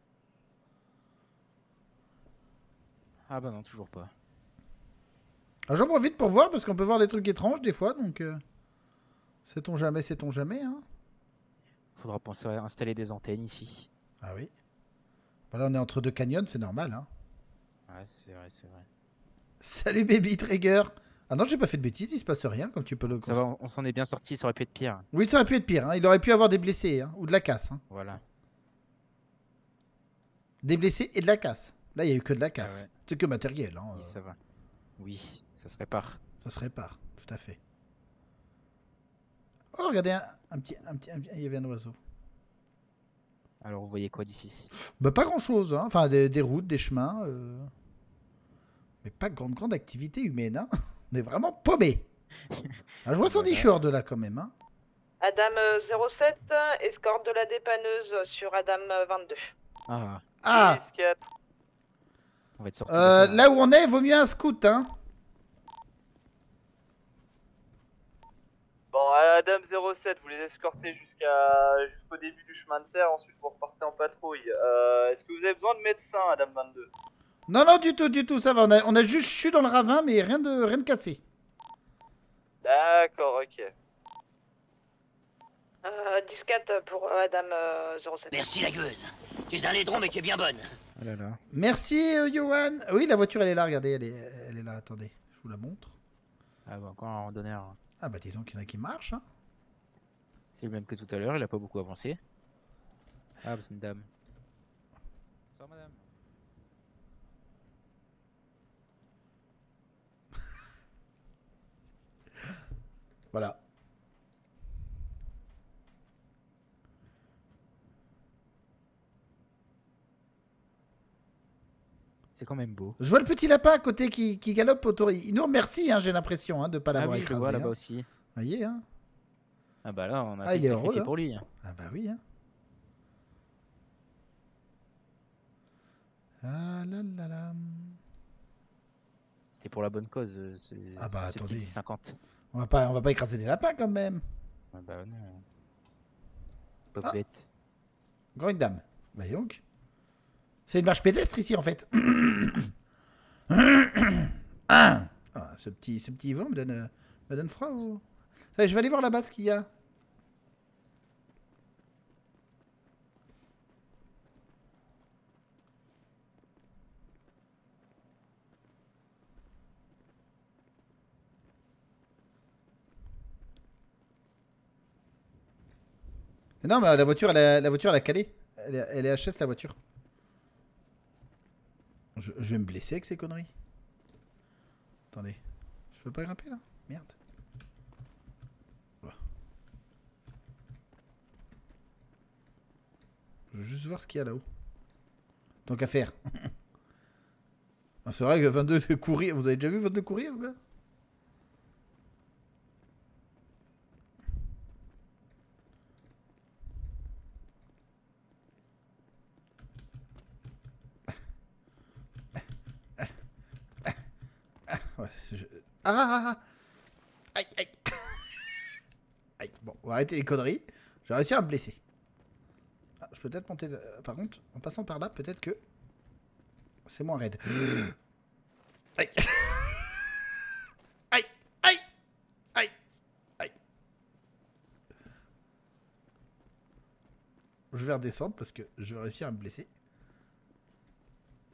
Ah bah non, toujours pas. Ah, j'en profite pour voir parce qu'on peut voir des trucs étranges des fois, donc... Euh... Sait-on jamais, sait-on jamais, hein. Faudra penser à installer des antennes ici. Ah oui. Voilà, on est entre deux canyons, c'est normal, hein. Ouais, c'est vrai, c'est vrai. Salut baby Trigger. Ah non, j'ai pas fait de bêtises, il se passe rien, comme tu peux le Ça va, on, on s'en est bien sorti, ça aurait pu être pire. Oui, ça aurait pu être pire, hein. Il aurait pu avoir des blessés, hein, ou de la casse. Hein. Voilà. Des blessés et de la casse. Là, il y a eu que de la Ah casse. ouais. C'est que matériel, hein. Oui, ça va. Oui, ça se répare. Ça se répare, tout à fait. Oh, regardez, un, un, petit, un petit... Un petit... Il y avait un oiseau. Alors, vous voyez quoi d'ici? Bah, pas grand-chose, hein. Enfin, des, des routes, des chemins. Euh... Mais pas grande, grande activité humaine, hein. On est vraiment paumé. Ah, je vois son nicheur de là, quand même, hein. Adam euh, zéro sept, escorte de la dépanneuse sur Adam euh, vingt-deux. Ah. Ah On va être sorti. euh, Là où on est, vaut mieux un scout, hein. Bon, Adam zéro sept, vous les escortez jusqu'à jusqu'au début du chemin de terre, ensuite vous repartez en patrouille. Euh, Est-ce que vous avez besoin de médecin, Adam vingt-deux? Non, non, du tout, du tout, ça va. On a, on a juste chu dans le ravin, mais rien de, rien de cassé. D'accord, ok. Euh, dix quatre pour euh, Adam euh, zéro sept. Merci la gueuse. Tu es un laidron mais tu es bien bonne. Oh là là. Merci, euh, Johan. Oui, la voiture, elle est là, regardez, elle est, elle est là, attendez, je vous la montre. Ah bah encore un randonneur. Ah bah dis donc, il y en a qui marchent, hein. C'est le même que tout à l'heure, il a pas beaucoup avancé. Ah bah c'est une dame. Bonsoir madame. Voilà. C'est quand même beau. Je vois le petit lapin à côté qui, qui galope autour. Il nous remercie, hein, j'ai l'impression, hein, de ne pas Ah l'avoir oui, je le écrasé. vois là-bas hein. aussi. Vous voyez, hein. Ah bah là, on a Ah, fait il est sacrifier heureux, hein. pour lui. Ah bah oui, hein. Ah là là là. C'était pour la bonne cause, euh, ce, Ah bah ce attendez. petit cinquante. On va pas, on va pas écraser des lapins quand même. Ah bah non. Pas Ah. bête. Encore une dame. Bah donc. C'est une marche pédestre ici en fait. Ah, ce petit, ce petit vent me donne, euh, me donne froid. Ou... Allez, je vais aller voir là-bas ce qu'il y a. Non, mais la voiture, elle a, la voiture, elle a calé. Elle est, elle est H S, la voiture. Je, je vais me blesser avec ces conneries. Attendez. Je peux pas grimper, là? Merde. Voilà. Je veux juste voir ce qu'il y a là-haut. Tant qu'à faire. Ah, c'est vrai que vingt-deux de courir... Vous avez déjà vu vingt-deux courir ou quoi? Ouais, je... Ah, ah, ah. Aïe, aïe. Aïe. Bon, on va arrêter les conneries. J'ai réussi à me blesser. Ah, je peux peut-être monter... De... Par contre, en passant par là, peut-être que... C'est moins raide. Aïe. Aïe, aïe, aïe, aïe. Je vais redescendre parce que je vais réussir à me blesser.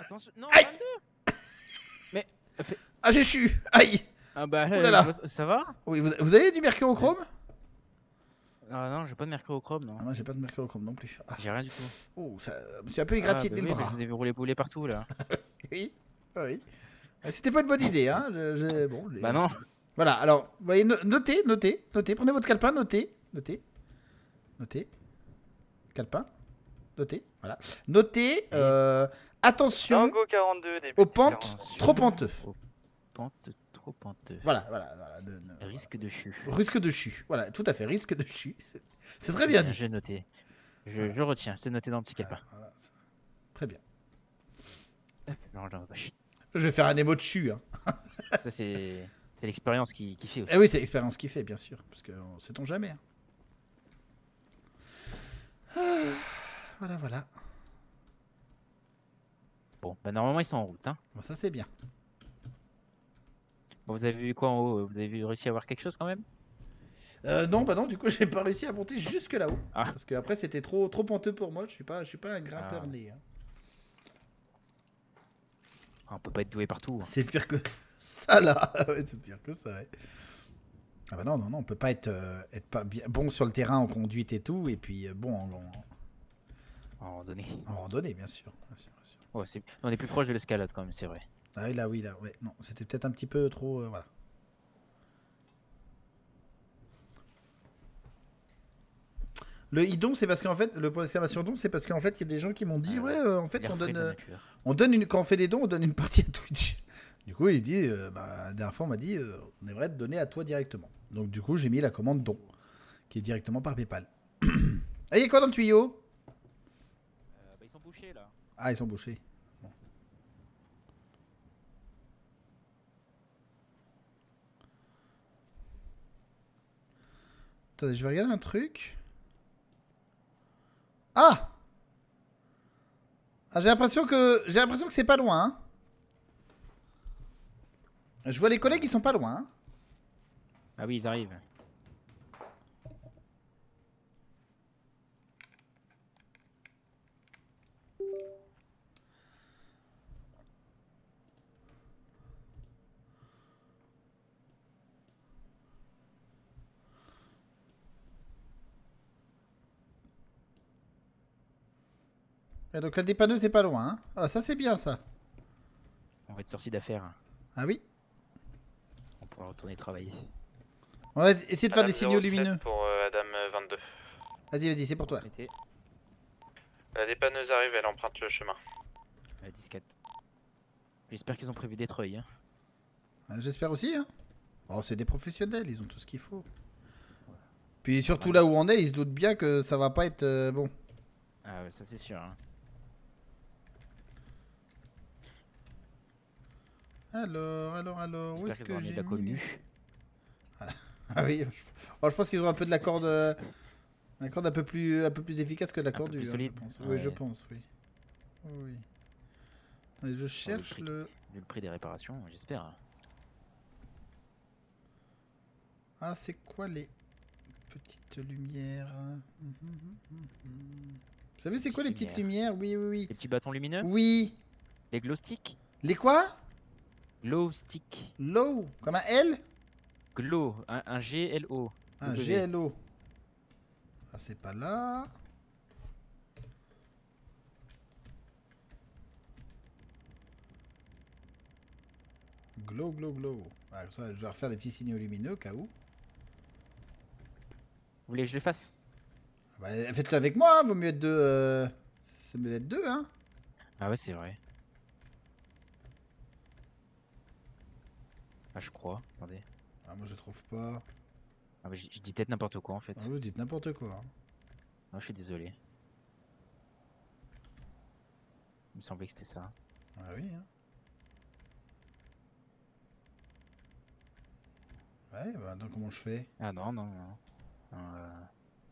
Attention, non, Aïe. vingt-deux. Mais. Ah, j'ai chu. Aïe. Ah bah, Oh là là. euh, ça va? Oui, vous, vous avez du mercurochrome? Ah non, j'ai pas de mercurochrome, non. Ah, moi, j'ai pas de mercurochrome non plus. Ah. J'ai rien du tout. Oh, ça je me suis un peu Ah, égratigné bah le oui, mais bras. je vous ai vu rouler bouler partout là. Oui, ah oui. Ah, c'était pas une bonne idée, hein. Je, je- bon, les- Bah non. Voilà, alors, vous voyez, no- notez, notez, notez. Prenez votre calepin, notez, notez, notez. Calepin, notez, voilà. Notez, euh, attention Tango quarante-deux, début aux de pentes différence. trop penteux. Aux pentes trop penteux. Voilà, voilà. voilà de- de- Risque de chute. risque de chute. Voilà, tout à fait, risque de chute. C'est- C'est très bien dit. J'ai noté. Je, je retiens, c'est noté dans le petit calepin. Voilà, c'est- très bien. Hop, je range dans ma poche. Je vais faire un émo de chute. Hein. Ça, c'est c'est l'expérience qui, qui fait aussi. Eh oui, c'est l'expérience qui fait, bien sûr. Parce que on sait-on jamais. Hein. Ah, voilà, voilà. Bon, bah normalement, ils sont en route. Hein. Bon, ça, c'est bien. Bon, vous avez vu quoi en haut? Vous avez vu- réussi à voir quelque chose quand même? Euh, non, bah non, du coup, j'ai pas réussi à monter jusque là-haut. Ah. Parce que après, c'était trop, trop penteux pour moi. Je suis pas, je suis pas un grimpeur Ah. né. Hein. Ah, on peut pas être doué partout. Hein. C'est pire que ça, là. Ouais, c'est pire que ça, ouais. Ah bah non, non, non, on peut pas être, euh, être pas bien, bon sur le terrain en conduite et tout, et puis euh, bon en, en, En randonnée. en randonnée, bien sûr. Bien sûr, bien sûr. Ouais, c'est- on est plus proche de l'escalade quand même, c'est vrai. Ah oui, là, oui, là, ouais. Non, c'était peut-être un petit peu trop, euh, voilà. Le idon, c'est parce qu'en fait, le point d'exclamation don, c'est parce qu'en fait, il y a des gens qui m'ont dit, Ah ouais, ouais. euh, en fait, Les on reflets donne, de la euh, nature. on donne une, quand on fait des dons, on donne une partie à Twitch. Du coup, il dit, euh, bah, la dernière fois, on m'a dit, euh, on aimerait te donner à toi directement. Donc, du coup, j'ai mis la commande don, qui est directement par PayPal. Ah, il y a quoi dans le tuyau? Euh, bah, ils sont bouchés là. Ah, ils sont bouchés. Bon. Attendez, je vais regarder un truc. Ah, ah j'ai l'impression que j'ai l'impression que c'est pas loin. Hein. Je vois les collègues, ils sont pas loin. Hein. Ah oui, ils arrivent. Et donc la dépanneuse est pas loin. Hein. Ah, ça c'est bien ça. On va être sorti d'affaires. Ah oui. On pourra retourner travailler. On va essayer de faire des Adam signaux zéro sept lumineux. pour euh, Adam euh, vingt-deux. Vas-y, vas-y, c'est pour toi. Arrêtez. La dépanneuse arrive, elle emprunte le chemin. La disquette. J'espère qu'ils ont prévu des treuils. Hein. Euh, J'espère aussi. Hein. Oh, c'est des professionnels, ils ont tout ce qu'il faut. Puis surtout là où on est, ils se doutent bien que ça va pas être euh, bon. Ah ouais, ça c'est sûr. Hein. Alors, alors, alors, où J'espère est-ce qu'ils que ont ramené j'ai de la mis les- commu. Ah oui, je... Oh, je pense qu'ils ont un peu de la corde, euh, la corde un peu plus, un peu plus efficace que de la peu corde plus dure, solide. je pense. Oui, Ouais. je pense, oui. Oui. Et je cherche prix. le. Vu le prix des réparations, j'espère. Ah, c'est quoi les petites lumières? Vous savez, c'est quoi les petites lumières? Oui, oui, oui. Les petits bâtons lumineux? Oui. Les glow sticks? Les quoi? Glow stick. Low, comme un L? Glow, un, un G L O. Un W. G L O. Ah, c'est pas là. Glow, glow, glow. Ah, comme ça, je vais refaire des petits signaux lumineux au cas où. Vous voulez que je les fasse? Ah bah, faites-le avec moi, hein. Vaut mieux être deux. Euh... C'est mieux d'être deux, hein. Ah ouais, c'est vrai. Ah, je crois. Attendez. Ah, moi je trouve pas. Ah bah, je, je dis peut-être n'importe quoi en fait. Ah, vous dites n'importe quoi. Hein. Ah, je suis désolé. Il me semblait que c'était ça. Ah oui, hein. Ouais, bah attends, comment je fais? Ah non, non, non. Euh...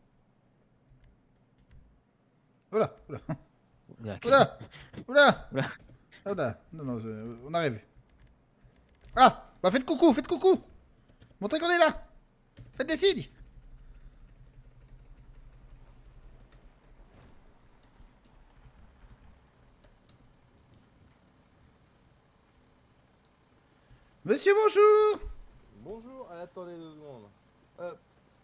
Oula, oula. Oula. Oula, oula. Oula. Oula, non, non, je- on arrive. Ah, bah faites coucou, faites coucou. Montrez qu'on est là. Faites des signes. Monsieur, bonjour. Bonjour, attendez deux secondes. Hop.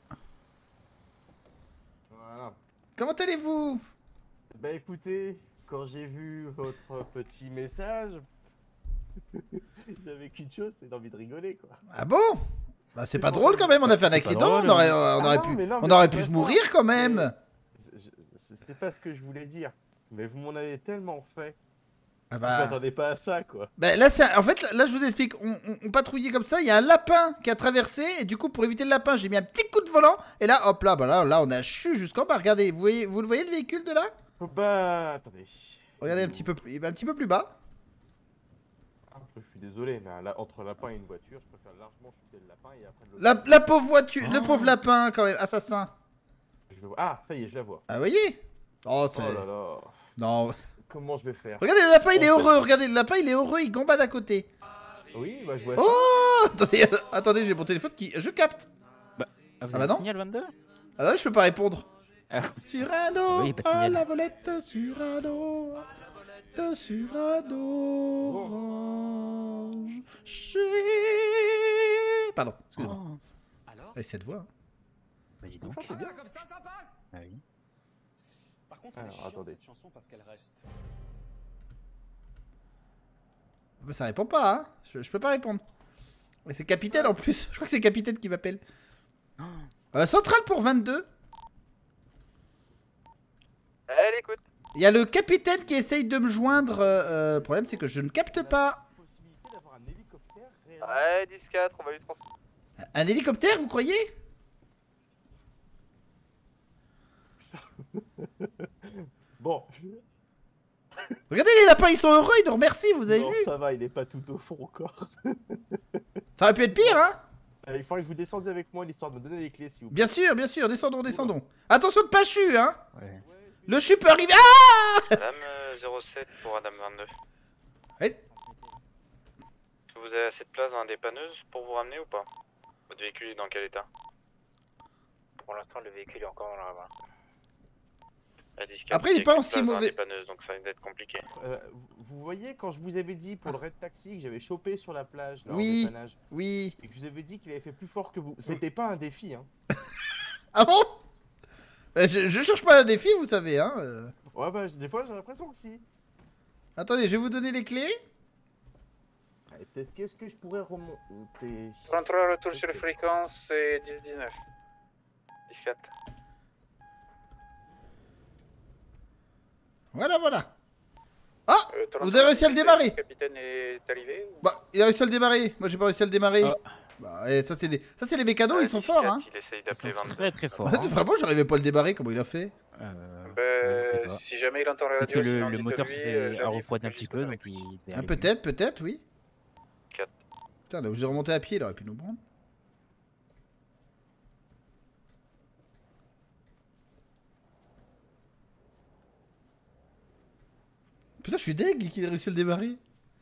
Voilà. Comment allez-vous? Bah écoutez, quand j'ai vu votre petit message, j'avais qu'une chose, c'est d'envie de rigoler quoi. Ah bon? Bah c'est pas drôle quand même, on a fait un accident, on aurait, on aurait pu, on aurait pu se mourir quand même. C'est pas ce que je voulais dire, mais vous m'en avez tellement fait. Ah bah... Je m'attendais pas à ça quoi. Bah là, c'est en fait, là je vous explique, on, on, on patrouillait comme ça, il y a un lapin qui a traversé, et du coup pour éviter le lapin, j'ai mis un petit coup de volant, et là hop là, bah là, là on a chu jusqu'en bas, regardez, vous, voyez, vous le voyez le véhicule de là? Bah attendez. Regardez un petit peu, un petit peu plus bas. Je suis désolé, mais là, entre un lapin et une voiture, je préfère largement chuter le lapin et après le... La, la pauvre voiture, oh. Le pauvre lapin quand même, assassin. Je vois... Ah, ça y est, je la vois. Ah, vous voyez? Oh, c'est... Oh là là. Non. Comment je vais faire? Regardez, le lapin, il est On heureux. fait... Regardez, le lapin, il est heureux, il gambade à côté. Oui, bah je vois oh ça. Attendez, attendez, j'ai mon téléphone qui... Je capte. Bah, ah, vous ah avez bah non signal vingt-deux? Ah non, je peux pas répondre. Ah. Cyrano, oui, à la volette, Cyrano, Cyrano, orange, chez... Pardon, excusez-moi. Oh. Alors Allez, cette voix. Hein. Bah dis donc. Ah, comme ça, ça passe. Ah oui. Par contre, alors, elle est chiante, attendez. cette chanson parce qu'elle reste. Bah, ça répond pas, hein. Je, je peux pas répondre. Mais c'est Capitaine en plus. Je crois que c'est Capitaine qui m'appelle. Oh. Euh, Centrale pour vingt-deux. Elle écoute. Il y a le capitaine qui essaye de me joindre. Euh, le problème, c'est que je ne capte pas. Ouais, dix quatre, on va lui transmettre. Un hélicoptère, vous croyez? Bon. Regardez, les lapins, ils sont heureux, ils nous remercient, vous avez non, vu? Ça va, il est pas tout au fond encore. Ça aurait pu être pire, hein? euh, Il faudrait que vous descendiez avec moi, l'histoire de me donner les clés, s'il vous plaît. Bien sûr, bien sûr, descendons, descendons. Attention de pas chu, hein? Ouais. Le chu peut arriver. Ah! Madame euh, zéro sept pour Madame vingt-deux. Oui. Est-ce que vous avez assez de place dans la dépanneuse pour vous ramener ou pas? Votre véhicule est dans quel état? Pour l'instant, le véhicule est encore dans la main. Après, il est pas en si mauvais. Donc ça risque d'être compliqué. Euh, vous voyez, quand je vous avais dit pour le Red Taxi que j'avais chopé sur la plage, là, oui, en dépannage, oui, et que je vous avais dit qu'il avait fait plus fort que vous, c'était pas un défi, hein. Ah bon? je, je cherche pas un défi, vous savez, hein. Euh... Ouais, bah, des fois, j'ai l'impression que si. Attendez, je vais vous donner les clés. Est-ce que, est-ce que je pourrais remonter? Contrôle retour sur fréquence, c'est dix dix-neuf. dix quatre. Voilà, voilà. Ah, euh, vous avez réussi à le démarrer. Le capitaine est arrivé ou... Bah, il a réussi à le démarrer. Moi, j'ai pas réussi à le démarrer. Ah. Bah, et ça, c'est des... ça, c'est les mécanos, ils sont forts, hein. Il essaye Ils sont d'appeler très très forts. Bah, Hein. vraiment, j'arrivais pas à le démarrer. Comment il a fait? Euh, ben, pas. si jamais il entend la Peut-être radio, que le, sinon le dites-le moteur lui, s'est euh, a refroidi un petit peu, donc il est Ah, arrivé. peut-être, peut-être, oui. quatre. Putain, là où j'ai remonté à pied, il aurait pu nous prendre. Putain, je suis deg qu'il ait réussi à le démarrer.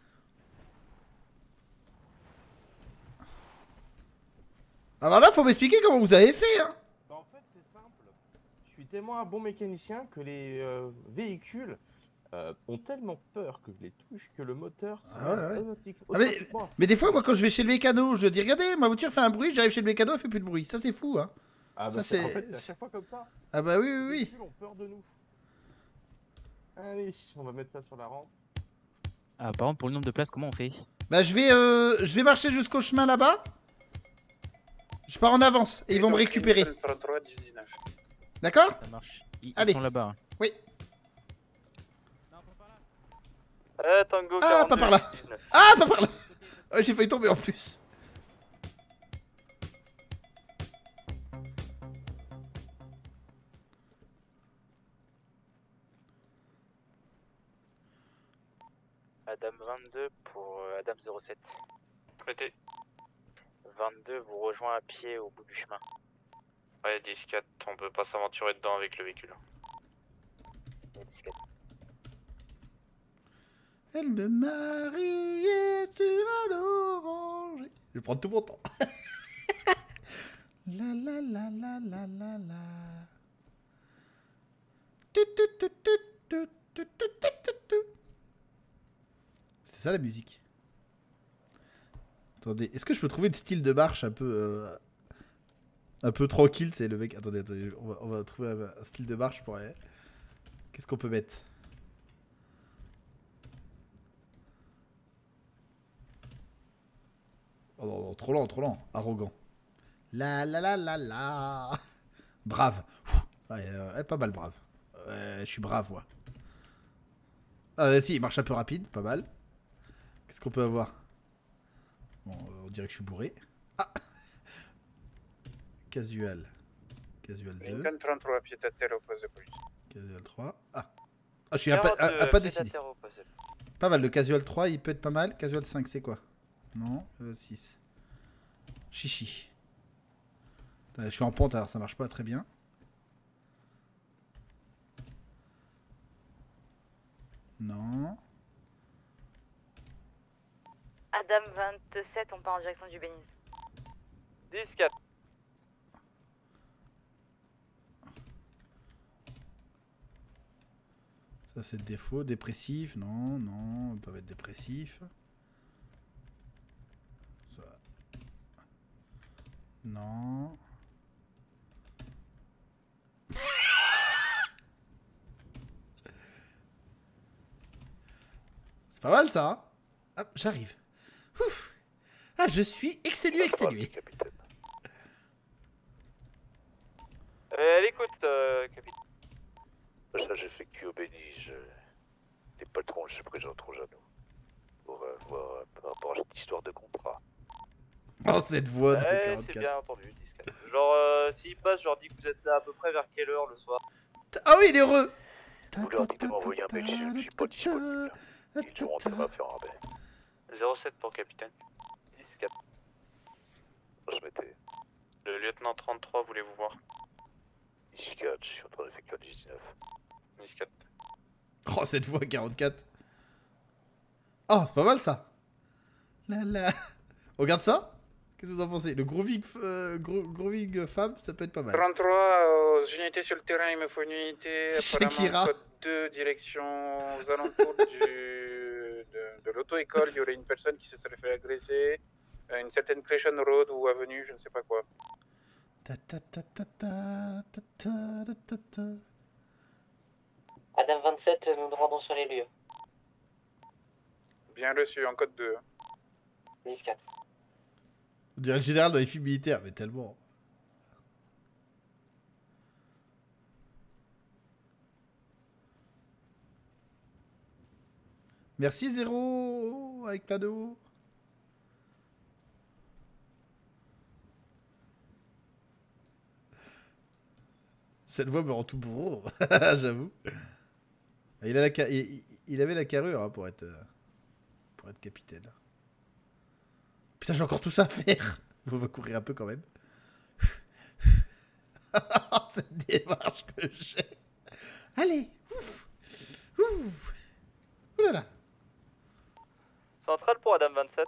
Ah bah là, faut m'expliquer comment vous avez fait, hein. Bah, en fait, c'est simple. Je suis tellement un bon mécanicien que les euh, véhicules euh, ont tellement peur que je les touche que le moteur... Ah ouais, ouais. automatique, Ah mais, automatiquement. mais des fois, moi, quand je vais chez le mécano, je dis, regardez, ma voiture fait un bruit, j'arrive chez le mécano, elle fait plus de bruit. Ça, c'est fou, hein. Ah bah, ça, c'est... En fait, c'est à chaque fois comme ça. Ah bah oui, oui, Les oui. véhicules ont peur de nous. Allez, on va mettre ça sur la rampe. Ah, par contre, pour le nombre de places, comment on fait? Bah, je vais, euh, je vais marcher jusqu'au chemin là-bas. Je pars en avance et ils vont me récupérer. trente-trois, dix, dix-neuf. D'accord? Ça marche. Ils, Allez. ils sont là-bas. Hein. Oui. Eh, Tango Ah, pas quarante-deux, par là. dix-neuf. Ah, pas par là. Oh, j'ai failli tomber en plus. Adam vingt-deux pour euh, Adam zéro sept. Mettez. vingt-deux vous rejoint à pied au bout du chemin. Ouais, dix quatre, on peut pas s'aventurer dedans avec le véhicule. Et dix quatre. Elle me mariait sur un orange. Je vais prendre tout mon temps. La la la la la la la. Tu, tu, tu, tu, tu, tu, tu, tu, tu. C'était ça la musique. Attendez, est-ce que je peux trouver le style de marche un peu... Euh, un peu tranquille, c'est le mec... Attendez, attendez, on va, on va trouver un, un style de marche pour... Ouais. Qu'est-ce qu'on peut mettre? Oh non, non, trop lent, trop lent. Arrogant. La la la la la. Brave. Ouais, euh, pas mal brave. Ouais, je suis brave, moi. Ah, si, il marche un peu rapide, pas mal. Qu'est-ce qu'on peut avoir? Bon, on dirait que je suis bourré. Ah. Casual. Casual deux. Lincoln trente-trois, pied à terre opposé police. Casual trois. Ah. Ah, je suis un, pas, un, un pas décidé. Pas mal, le casual trois, il peut être pas mal. Casual cinq, c'est quoi? Non, euh, six. Chichi. Je suis en pente, alors ça marche pas très bien. Non. Adam vingt-sept, on part en direction du Béniz. dix quatre. Ça c'est le défaut. Dépressif, non, non, on peut être dépressif. Ça. Non. C'est pas mal ça, hein? Hop, j'arrive. Ah, je suis exténué, exténué. Euh, elle écoute, euh, capitaine. Ça, j'effectue au Béni. Je... Les patrons se présenteront à nous. Pour euh, voir euh, par rapport à cette histoire de contrat. Oh, cette voix de Ouais, quarante-quatre. c'est bien entendu, dix quatre. Genre, euh, s'il passe, je leur dis que vous êtes là à peu près vers quelle heure le soir? Ah oui, il est heureux. Vous leur dites de m'envoyer un mail si je ne suis pas disponible. Ils devront te faire faire un mail. zéro sept pour capitaine. dix quatre. Je m'étais. Le lieutenant trente-trois, voulez-vous voir? dix quatre, je suis en train d'effectuer un dix-neuf. dix quatre. Oh, cette voix quarante-quatre. Oh, c'est pas mal ça. Là, là. Regarde ça. Qu'est-ce que vous en pensez? Le grooving, euh, gro grooving femme, ça peut être pas mal. trente-trois, aux unités sur le terrain, il me faut une unité. C'est Apparemment, Shakira. code deux, direction aux alentours du, de, de l'auto-école. Il y aurait une personne qui se serait fait agresser. Euh, Une certaine Crescent Road ou avenue, je ne sais pas quoi. Ta ta ta ta ta ta ta ta ta ta. Adam vingt-sept, nous nous rendons sur les lieux. Bien reçu, en code deux. dix quatre. On dirait le général dans les films militaires, mais tellement. Merci Zéro avec plein de haut. Cette voix me rend tout bourreau, j'avoue. Il, a la ca- il, il avait la carrure hein, pour être euh, pour être capitaine. Putain, j'ai encore tout ça à faire. On va courir un peu quand même. Cette démarche que j'ai. Allez. Ouf. Ouf. Ouh là là. Centrale pour Adam vingt-sept.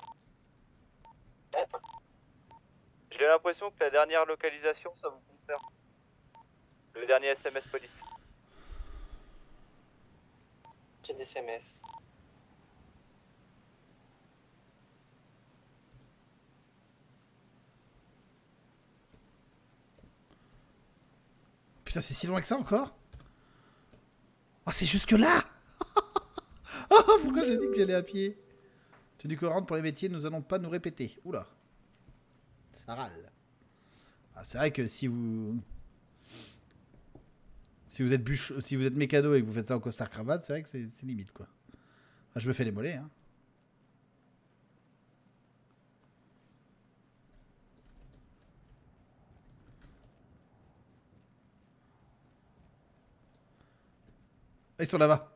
J'ai l'impression que la dernière localisation, ça vous concerne. Le dernier S M S police. J'ai des S M S. Putain, c'est si loin que ça encore? Oh, c'est jusque là. Oh, pourquoi j'ai dit que j'allais à pied? Tenue cohérente pour les métiers, nous allons pas nous répéter. Oula. Ça râle. Ah, c'est vrai que si vous... Si vous êtes bûche... si vous êtes mécano et que vous faites ça en costard cravate, c'est vrai que c'est limite, quoi. Ah, je me fais les mollets, hein. Ils sont là-bas.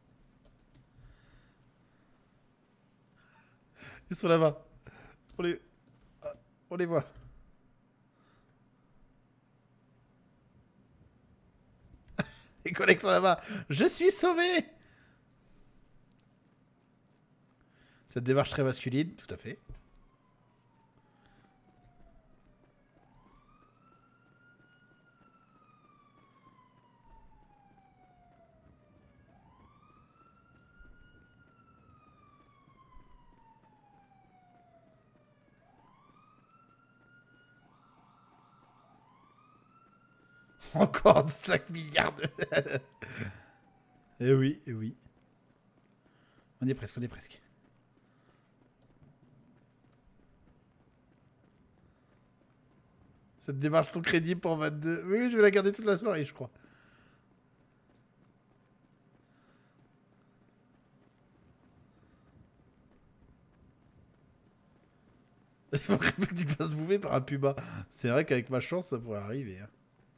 Ils sont là-bas. On les... On les voit. Les collègues sont là-bas. Je suis sauvé. Cette démarche très masculine, tout à fait. Encore cinq milliards de... Eh oui, eh oui. On est presque, on est presque. Cette démarche non crédible pour vingt-deux. Oui, oui, je vais la garder toute la soirée, je crois. Il faudrait pas que tu te fasses bouffer par un puma. C'est vrai qu'avec ma chance, ça pourrait arriver. Hein.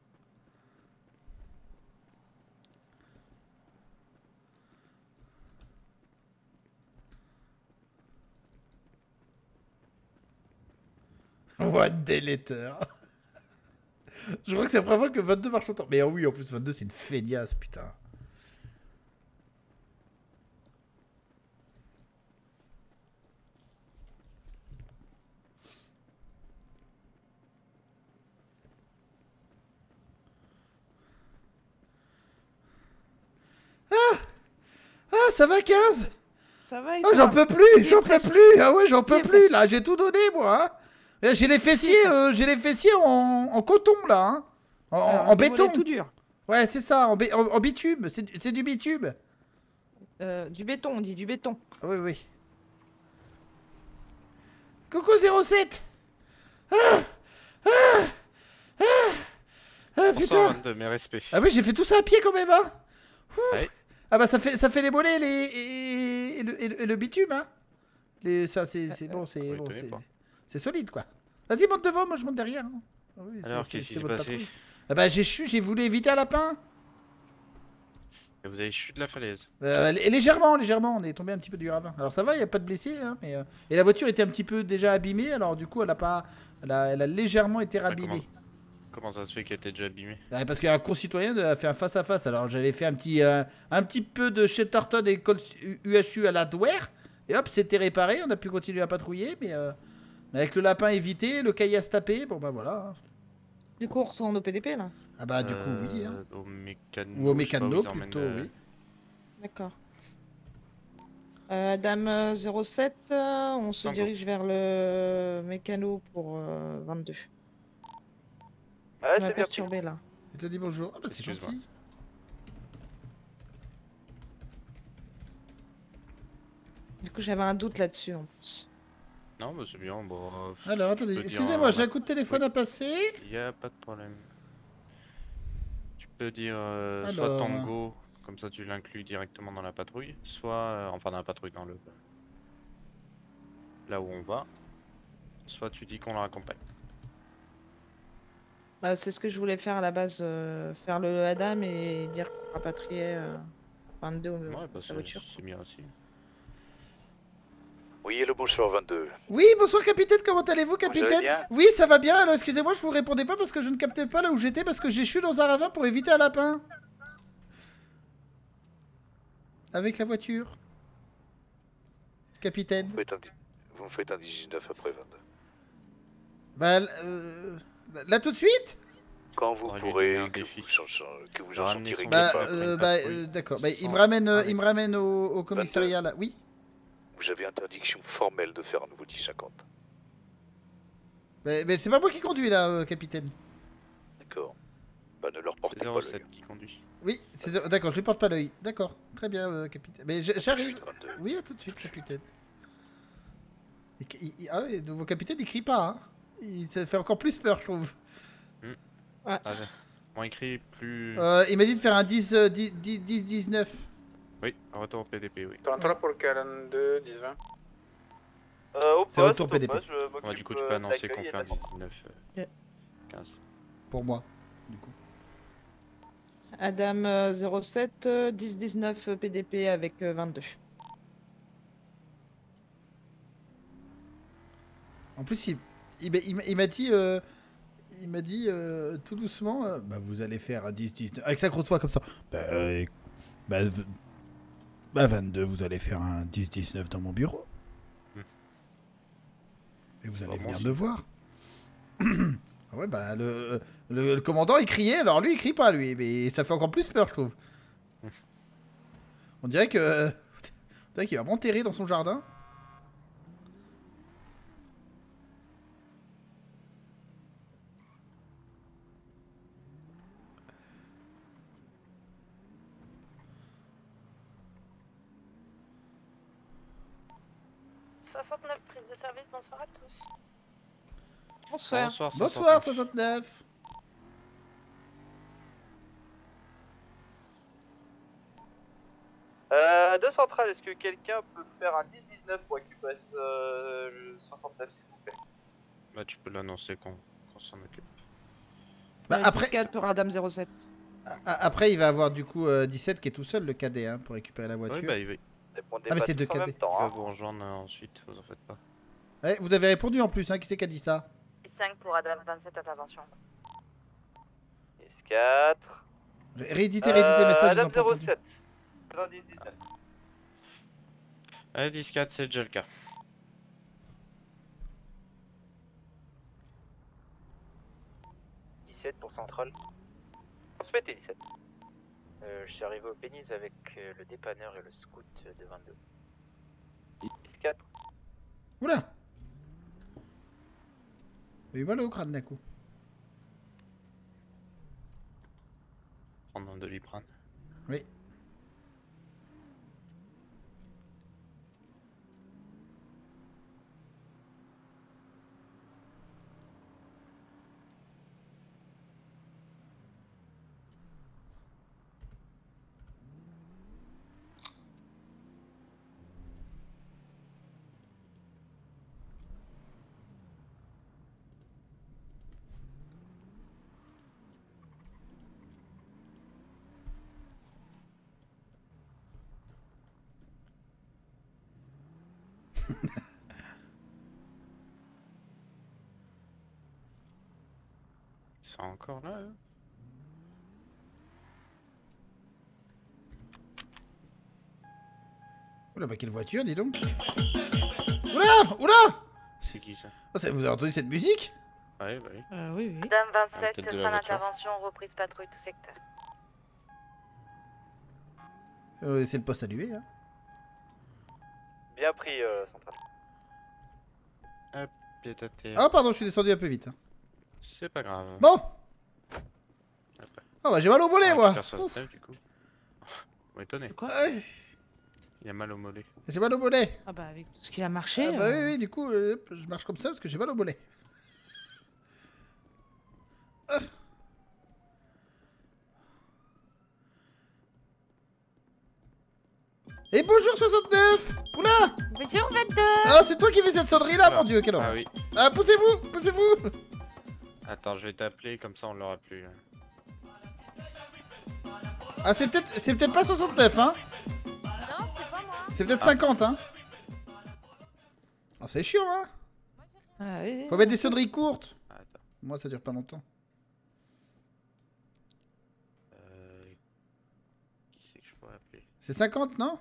One day later. Je crois que c'est la première fois que vingt-deux marche autant. Mais oui, en plus, vingt-deux, c'est une feignasse, putain. Ah Ah, ça va, quinze? Ça va et Ah, j'en peux plus, j'en peux plus. Ah ouais, j'en peux plus, là. J'ai tout donné, moi. Hein. J'ai les fessiers, euh, j'ai les fessiers en, en coton, là. Hein. En, Alors, en béton. tout dur. Ouais, c'est ça, en, en, en bitume. C'est du bitume. Euh, du béton, on dit du béton. Oui, oui. Coucou zéro sept. Ah Ah Ah Ah, putain. vingt-deux, mes respects. Ah oui, j'ai fait tout ça à pied, quand même, hein. Ouais. Ah bah, ça fait, ça fait les mollets les, et, et, le, et, le, et le bitume, hein. Les, ça, c'est bon, c'est bon, c'est solide, quoi. Vas-y, monte devant, moi, je monte derrière. Hein. Ah oui, alors, qu'est-ce qui s'est passé? Ah bah, j'ai chu, j'ai voulu éviter un lapin. Et vous avez chuté de la falaise? euh, Légèrement, légèrement, on est tombé un petit peu du ravin. Alors ça va, il n'y a pas de blessés, hein, mais, euh... et la voiture était un petit peu déjà abîmée, alors du coup, elle a pas, elle a, elle a légèrement été rabîmée. Bah, comment... comment ça se fait qu'elle était déjà abîmée? Ouais, parce qu'un concitoyen a fait un face à face. Alors j'avais fait un petit, euh, un petit peu de Chatterton et Colt U H U à l'hardware, et hop, c'était réparé. On a pu continuer à patrouiller, mais euh, avec le lapin évité, le caillasse tapé, bon bah voilà. Du coup, on retourne au P D P là? Ah bah du coup oui. Hein. Au mécano, ou au mécano plutôt, euh... oui. D'accord. Euh, Dame zéro sept, euh, on se dirige vers le mécano pour euh, vingt-deux. Ah, on va c'est bien perturber là. Je te dis bonjour. Ah bah c'est gentil. Du coup, j'avais un doute là-dessus en plus. Non, bah c'est bien. Bon, euh, alors attendez, excusez-moi, euh, j'ai un coup de téléphone oui. à passer. Il n'y a pas de problème. Tu peux dire euh, alors... soit Tango, comme ça tu l'inclus directement dans la patrouille, soit, euh, enfin dans la patrouille, dans le... là où on va, soit tu dis qu'on la raccompagne. Bah, c'est ce que je voulais faire à la base, euh, faire le Adam et dire qu'on rapatriait euh, vingt-deux au Ouais, bah sa voiture. c'est bien aussi. Oui, le bonsoir vingt-deux. Oui, bonsoir capitaine, comment allez-vous capitaine? Oui, ça va bien, alors excusez-moi, je vous répondais pas parce que je ne captais pas là où j'étais parce que j'ai chu dans un ravin pour éviter un lapin. Avec la voiture. Capitaine. Vous, un... vous me faites un dix-neuf après vingt-deux. Bah, euh... là tout de suite? Quand vous oh, pourrez, que vous, que vous en sortirez Bah, pas. euh, bah euh, d'accord, bah, il me ramène, euh, il me ramène au, au commissariat là, oui. Vous avez interdiction formelle de faire un nouveau dix cinquante. Mais, mais c'est pas moi qui conduis là, euh, capitaine. D'accord. Bah ne leur portez pas l'œil. qui conduit. Oui, d'accord, je lui porte pas l'œil. D'accord, très bien, euh, capitaine. Mais j'arrive. Oui, à tout de suite, capitaine. Il, il, il, ah oui, vos capitaines, ils crient pas. Hein. Il, ça fait encore plus peur, je trouve. Mmh. Ouais. Ah, moins écrit, plus... Euh, il m'a dit de faire un dix dix-neuf. Oui, retour au P D P, oui. trente-trois pour le quarante-deux, dix vingt. Euh, au C'est retour P D P. Poste, ouais, du coup, tu peux annoncer qu'on fait un dix-neuf quinze. Pour moi, du coup. Adam euh, zéro sept, euh, dix dix-neuf P D P avec euh, vingt-deux. En plus, il, il, il, il m'a dit, euh, il m'a dit euh, tout doucement, euh, bah vous allez faire un dix dix-neuf avec sa grosse voix comme ça. Bah, bah, bah vingt-deux, vous allez faire un dix dix-neuf dans mon bureau. Mmh. Et vous allez venir me voir. Ah ouais, bah le, le, le commandant il criait, alors lui il crie pas lui, mais ça fait encore plus peur je trouve. Mmh. On dirait que, on dirait qu'il va m'enterrer dans son jardin. soixante-neuf, prise de service, bonsoir à tous. Bonsoir. Bonsoir, Bonsoir, soixante-neuf. Euh, deux centrales, est-ce que quelqu'un peut faire un dix dix-neuf pour récupérer euh, soixante-neuf s'il vous plaît? Bah, tu peux l'annoncer qu'on qu'on s'en occupe. Bah, après... dix-quatre pour Adam zéro sept. Après, il va avoir du coup euh, dix-sept qui est tout seul, le cadet, hein, pour récupérer la voiture. Oui, bah, il va... Ah, mais c'est deux cadets. Il va vous rejoindre euh, ensuite, vous en faites pas. Ouais, vous avez répondu en plus, hein, qui c'est qui a dit ça? cinq pour Adam vingt-sept, intervention. dix quatre. Ré- Rééditez, rééditez le message. ils ont Adam pas entendu. zéro sept. dix dix-neuf. Allez, dix quatre, c'est déjà le cas. dix-sept pour Central. Transmettez dix-sept. Euh, je suis arrivé au pénis avec euh, le dépanneur et le scout de vingt-deux. dix quatre. Oula! Il y a eu mal au crâne d'un coup. Prendre un doliprane. Oui. C'est encore là, hein? Oula, bah quelle voiture, dis donc. Oula! Oula! C'est qui ça? Oh, ça- Vous avez entendu cette musique? Ouais, bah oui. Euh, oui, oui. Adam Ah, vingt-sept, peut-être de la fin voiture. d'intervention, reprise patrouille tout secteur. euh, C'est le poste allumé, hein. Bien pris, euh, central. Hop, pied à terre. Ah, pardon, je suis descendu un peu vite. hein. C'est pas grave. Bon! Ah, bah j'ai mal au mollet, Ah, moi! super soixante-neuf, du coup. Vous m'étonnez. Quoi? Ouais, Il a mal au mollet. j'ai mal au mollet. Ah bah avec tout ce qu'il a marché. Ah, bah euh, oui, oui, du coup, euh, je marche comme ça parce que j'ai mal au mollet. Ah. Et bonjour soixante-neuf! Oula! Bonjour vingt-deux! Ah, c'est toi qui fais cette sonnerie là, Voilà. mon dieu, quelle Ah horreur! oui. Ah, poussez-vous! Poussez-vous! Attends, je vais t'appeler, comme ça on l'aura plus. Ah, c'est peut-être c'est peut-être pas soixante-neuf, hein? Non, c'est pas moi. C'est peut-être cinquante, hein? Ah, c'est chiant, hein? Ah, oui. Faut mettre des sonneries courtes. Attends. Moi, ça dure pas longtemps. Euh... Qui c'est que je pourrais appeler? C'est cinquante, non?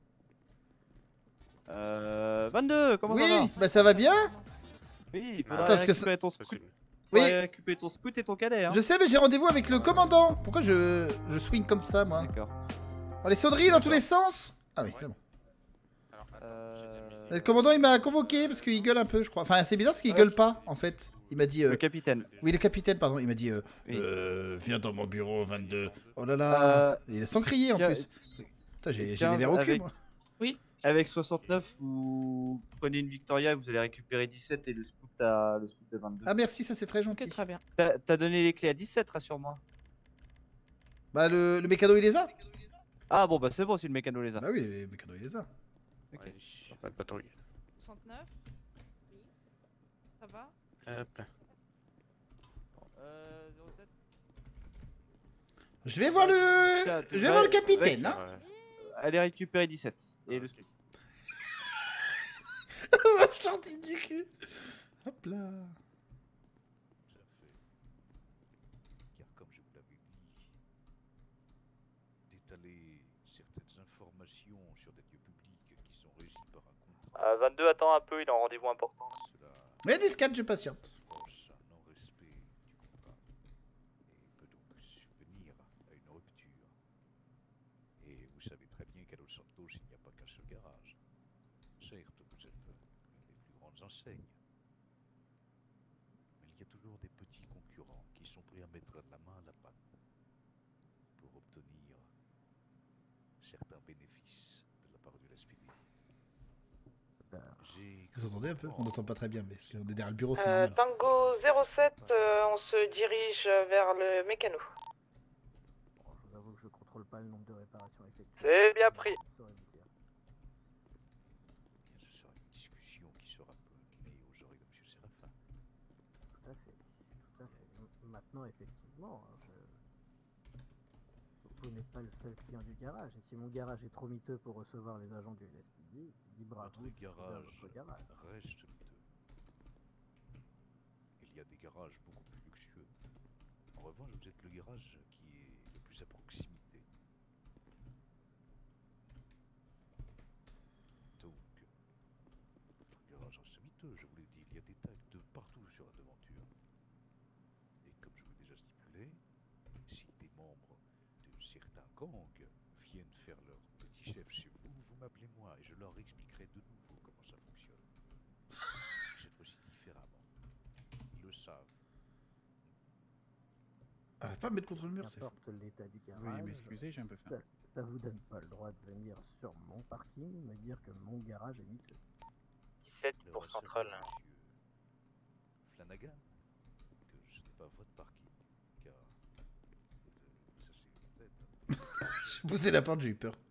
Euh... vingt-deux, comment ça va? Oui, bah ça va bien? Oui, il Attends, faudra parce que récupérer ça- ton scout. Oui. Faudra récupérer ton scout et ton cadet, hein. Je sais, mais j'ai rendez-vous avec le commandant. Pourquoi je, je swing comme ça, moi? D'accord. Oh, les sonneries dans tous les sens? Ah oui, c'est bon. Euh... Le commandant, il m'a convoqué parce qu'il gueule un peu, je crois. Enfin, c'est bizarre parce qu'il Ouais. gueule pas, en fait. Il m'a dit... euh, Le capitaine. Oui, le capitaine, pardon. Il m'a dit... euh, Oui. euh, viens dans mon bureau, vingt-deux. Oh là là. Euh, Il est sans crier, en tiens- plus. Putain, j'ai j'ai tiens, des verres au cul, avec- moi. Oui. Avec soixante-neuf, vous prenez une Victoria et vous allez récupérer dix-sept et le scout à le scout de vingt-deux. Ah, merci, ça c'est très gentil. Ok, très bien. T'as t'as donné les clés à dix-sept, rassure-moi. Bah, le, le mécano, il les a? Ah bon, bah c'est bon si le mécano les a. Bah oui, le mécano, il les a. Ok. Ouais, pas de patrouille. soixante-neuf. Oui. Ça va? Hop. Euh, zéro sept. Je vais voir le... Tiens, tu Je vais vas- voir le capitaine, Rex, hein. Allez récupérer dix-sept et le scout. Gentil du cul. Hop là. Car comme je vous l'avais dit, d'étaler certaines informations sur des lieux publics qui sont régis par un contrat, Euh, vingt-deux, attends un peu, il a un rendez-vous important. cela Mais dix quatre, je patiente. force un non-respect du contrat et peut donc subvenir à une rupture. Et vous savez très bien qu'à Los Santos, il n'y a pas qu'un seul garage. Certes, vous êtes une des plus grandes enseignes. Mais il y a toujours des petits concurrents qui sont prêts à mettre la main à la pâte pour obtenir certains bénéfices de la part du S P D. Vous entendez un peu? On n'entend pas très bien, mais parce qu'on est derrière le bureau, c'est Euh, normal. Tango zéro sept, euh, on se dirige vers le mécano. Je vous avoue que je contrôle pas le nombre de réparations effectuées. C'est bien pris. Ce sera une discussion qui sera menée aux oreilles de Monsieur Séraphin. Tout à fait. Tout à fait. M- Maintenant, effectivement, hein, je... vous n'êtes pas le seul client du garage. Et si mon garage est trop miteux pour recevoir les agents du L S P D, libre à vous Votre de trouver un garage autre garage. reste miteux. Il y a des garages beaucoup plus luxueux. En revanche, vous êtes le garage qui est le plus à proximité. Donc, votre garage reste miteux, je vous l'ai dit. Il y a des tags de partout sur la devanture. Et comme je vous l'ai déjà stipulé, si des membres de certains gangs viennent faire leur petit chef chez vous, vous m'appelez moi et je leur expliquerai de nouveau comment ça fonctionne. Cette fois-ci différemment. Ils le savent. Arrête pas de mettre contre le mur, c'est fou. N'importe l'état du garage. Veuillez m'excuser, j'ai un peu faim. Ça, ça vous donne pas le droit de venir sur mon parking me dire que mon garage est miteux. dix-sept pour Central. Flanagan, que ce n'est pas votre parking, car euh, ça c'est bête. J'ai poussé la porte, j'ai eu peur.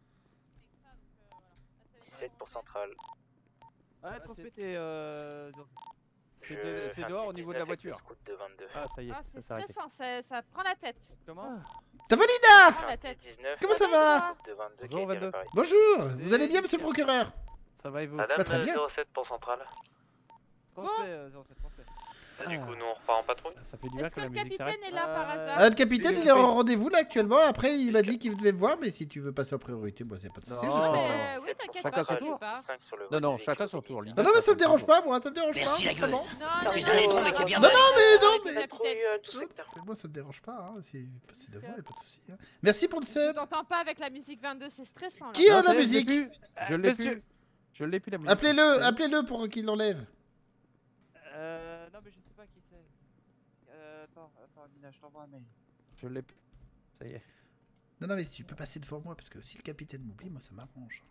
dix-sept pour Central. Ah, transmettez euh... Je C'est fais un dehors au petit niveau de la dix-neuf avec le voiture. scout de vingt-deux. Ah, ça y est, Ah, ça c'est s'est arrêté. stressant, ça, ça prend la tête. Comment? Ça va, Lina? Prend la tête. Comment ça va? Bonjour, vingt-deux. Bonjour, vous allez bien, monsieur le procureur? Ça va et vous? Madame Pas très bien. zéro sept pour Central. Transmets, euh, zéro sept, transmets. Ah, du coup, nous on repart en patrouille. Ça fait du bien Est-ce que que la le musique s'arrête. capitaine est là par hasard? Ah, le capitaine, il est en rendez-vous là actuellement. Après, il m'a dit qu'il devait me voir, mais si tu veux passer en priorité, moi, c'est pas de soucis. Non. je sais Non, pas. mais oui, t'inquiète Chacun pas, son t'inquiète tour. pas. Non, non, chacun son tour. Non, non, mais ça me dérange pas, moi, ça me dérange pas. Merci, la Ah gueule. bon? Non, Non, non, mais non, ça allait non, trop, mais qui est bien Non, bonne. non, mais non, mais. Patrouille euh, tout secteur. Mais moi, ça me dérange pas. Hein. Si passer devant, y a pas de soucis. Hein. Merci pour le Je sub. t'entends pas avec la musique vingt-deux, c'est stressant là. Qui a Non, la ça y est, musique? Je l'ai plus. Je l'ai Monsieur- plus. Je l'ai plus la musique. Appelez-le, appelez-le pour qu'il l'enlève. Euh, non, mais je sais pas qui c'est. Euh, attends, attends, Mina, je t'envoie un mail. Je l'ai plus. Ça y est. Non, non, mais tu peux passer devant moi parce que si le capitaine m'oublie, moi, ça m'arrange.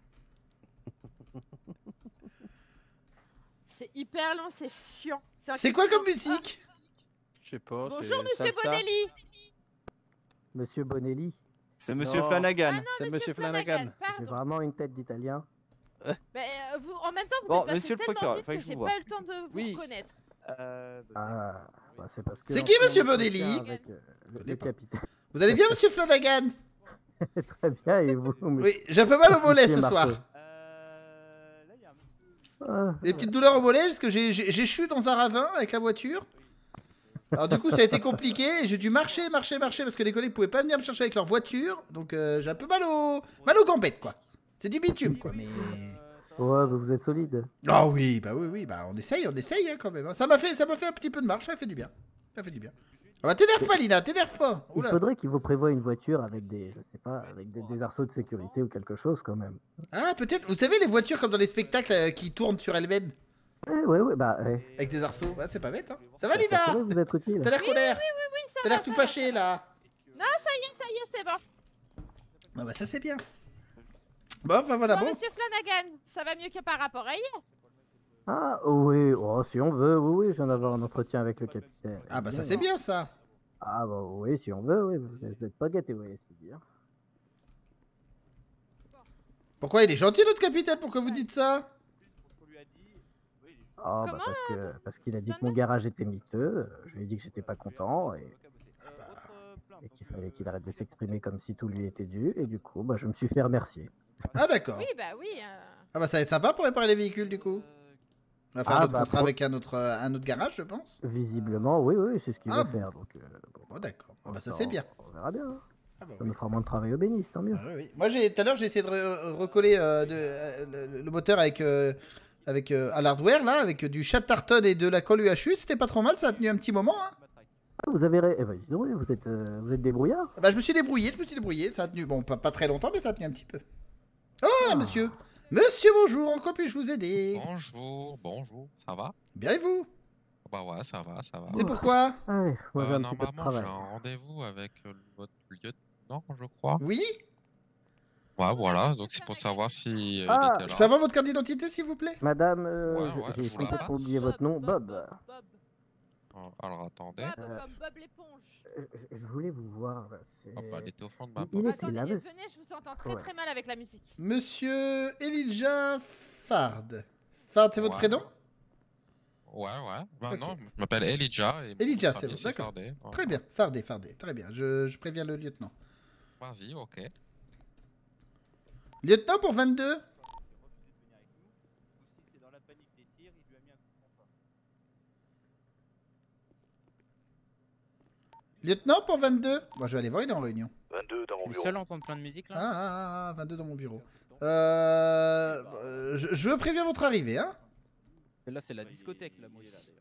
C'est hyper lent, c'est chiant. un C'est truc quoi comme chiant. musique? Je sais pas. Bonjour, c'est monsieur salsa. Bonelli. Monsieur Bonelli, C'est Monsieur Non. Flanagan. Ah non, C'est monsieur Monsieur Flanagan, Flanagan. j'ai pardon. vraiment une tête d'italien. Mais euh, vous, en même temps, vous Bon, êtes passé monsieur le tellement procureur, vite fallait que que je j'ai vous pas voie. eu le temps de vous Oui. reconnaître. Euh, Ah, bah, c'est parce que. C'est en qui, ce monsieur moment, Bonelli? j'entretiens avec, euh, le, connais le pas. capitaine. Vous allez bien, monsieur Flanagan? Très bien, et vous? Oui, j'ai un peu mal au mollet ce Monsieur soir. Marceau. Euh, là, il y a un monsieur. Ah, Des petites douleurs au mollet parce que j'ai j'ai- j'ai chu dans un ravin avec la voiture. Alors du coup ça a été compliqué et j'ai dû marcher, marcher, marcher parce que les collègues pouvaient pas venir me chercher avec leur voiture. Donc euh, j'ai un peu mal au mal aux gambettes quoi. C'est du bitume quoi mais... Ouais, bah, vous êtes solide. Ah oui, bah oui, oui, bah on essaye, on essaye hein, quand même. hein. Ça m'a fait, ça m'a fait un petit peu de marche, ça fait du bien. Ça fait du bien. Ah bah t'énerve pas Lina, t'énerve pas. Il Oula. faudrait qu'il vous prévoie une voiture avec des, je sais pas, avec des, des arceaux de sécurité ou quelque chose quand même. Ah peut-être, vous savez les voitures comme dans les spectacles euh, qui tournent sur elles-mêmes Ouais, ouais, ouais, bah, ouais. avec des arceaux. Ouais, c'est pas bête hein. Ça va Ça Lina? pourrait vous être utile. T'as l'air Oui, colère. oui, oui, oui, ça T'as va, l'air tout ça va, fâché ça va. là. Non, ça y est, ça y est, c'est bon. Ah bah ça c'est bien. Bon, enfin voilà, Bon, bon. monsieur Flanagan, ça va mieux que par rapport à hier. Ah, oui, oh, si on veut, oui, oui, je viens d'avoir un entretien avec le capitaine. Ah bah ça c'est bien ça. Ah, bah oui, si on veut, oui, vous n'êtes pas gâtés, oui, c'est dire. Pourquoi il est gentil notre capitaine? Pourquoi vous dites ça? Ah, bah parce que parce qu'il a dit que mon garage était miteux, euh, je lui ai dit que j'étais pas content et, et qu'il fallait qu'il arrête de s'exprimer comme si tout lui était dû, et du coup, bah je me suis fait remercier. Ah d'accord. Oui, bah oui. euh, Ah bah ça va être sympa pour réparer les véhicules du coup. On va faire Ah, un autre bah, contrat pro- avec un autre, euh, un autre garage je pense. Visiblement, oui, oui, c'est ce qu'il Ah va bon. faire, donc euh, Bon d'accord. Ah bah ça on- c'est bien. On verra bien. hein. Ah bah Ça oui. me fera moins de travail au bénis, tant mieux. Ah oui, oui. Moi j'ai tout à l'heure j'ai essayé de re- recoller euh, de- euh, le, le moteur avec euh, avec euh, à l'hardware là avec du Chatterton et de la colle U H U, c'était pas trop mal, ça a tenu un petit moment hein. Ah, vous avez... ré- Eh ben, dis donc, oui, vous êtes, euh, vous êtes débrouillard. Ah bah je me suis débrouillé, je me suis débrouillé, ça a tenu bon pas, pas très longtemps mais ça a tenu un petit peu. Oh monsieur. Monsieur bonjour, en quoi puis-je vous aider? Bonjour, bonjour, ça va? Bien et vous? Bah ouais, ça va, ça va. C'est pourquoi? Allez, moi j'ai Euh, un petit peu de normalement, j'ai travail. un rendez-vous avec euh, votre lieutenant, je crois. Oui? Ouais, voilà, donc c'est pour savoir si euh, Ah, il était Je là. peux avoir votre carte d'identité, s'il vous plaît? Madame, euh, Ouais, je- ouais, j'ai je vous la complètement passe. oublié votre nom, Bob. Oh, alors attendez. Bob, Euh, comme Bob l'éponge. Euh, Je, je voulais vous voir. là, c'est- Hop, elle était au fond de ma Il- Il poche. était là, Attendez, mais- venez, je vous entends très Ouais. très mal avec la musique. Monsieur Elijah Fard. Fard, c'est votre Ouais. prénom? Ouais, ouais. Bah Ok. non, je m'appelle Elijah. Et mon Elijah, nom de c'est famille, bon, d'accord. Fardé. Ouais. Très bien, Fardé, Fardé, très bien. Je, je préviens le lieutenant. Vas-y, ok. Lieutenant pour vingt-deux. Lieutenant pour vingt-deux. Bon, je vais aller voir, il est en réunion. vingt-deux dans Je mon suis bureau. seul à entendre plein de musique Ah, là. ah, ah, ah, vingt-deux dans mon bureau. Euh, euh, je, je préviens votre arrivée, hein. Là, c'est la discothèque là, moi aussi.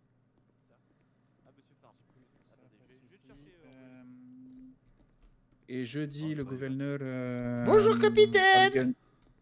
Et jeudi, le gouverneur... euh, Bonjour, capitaine. organ-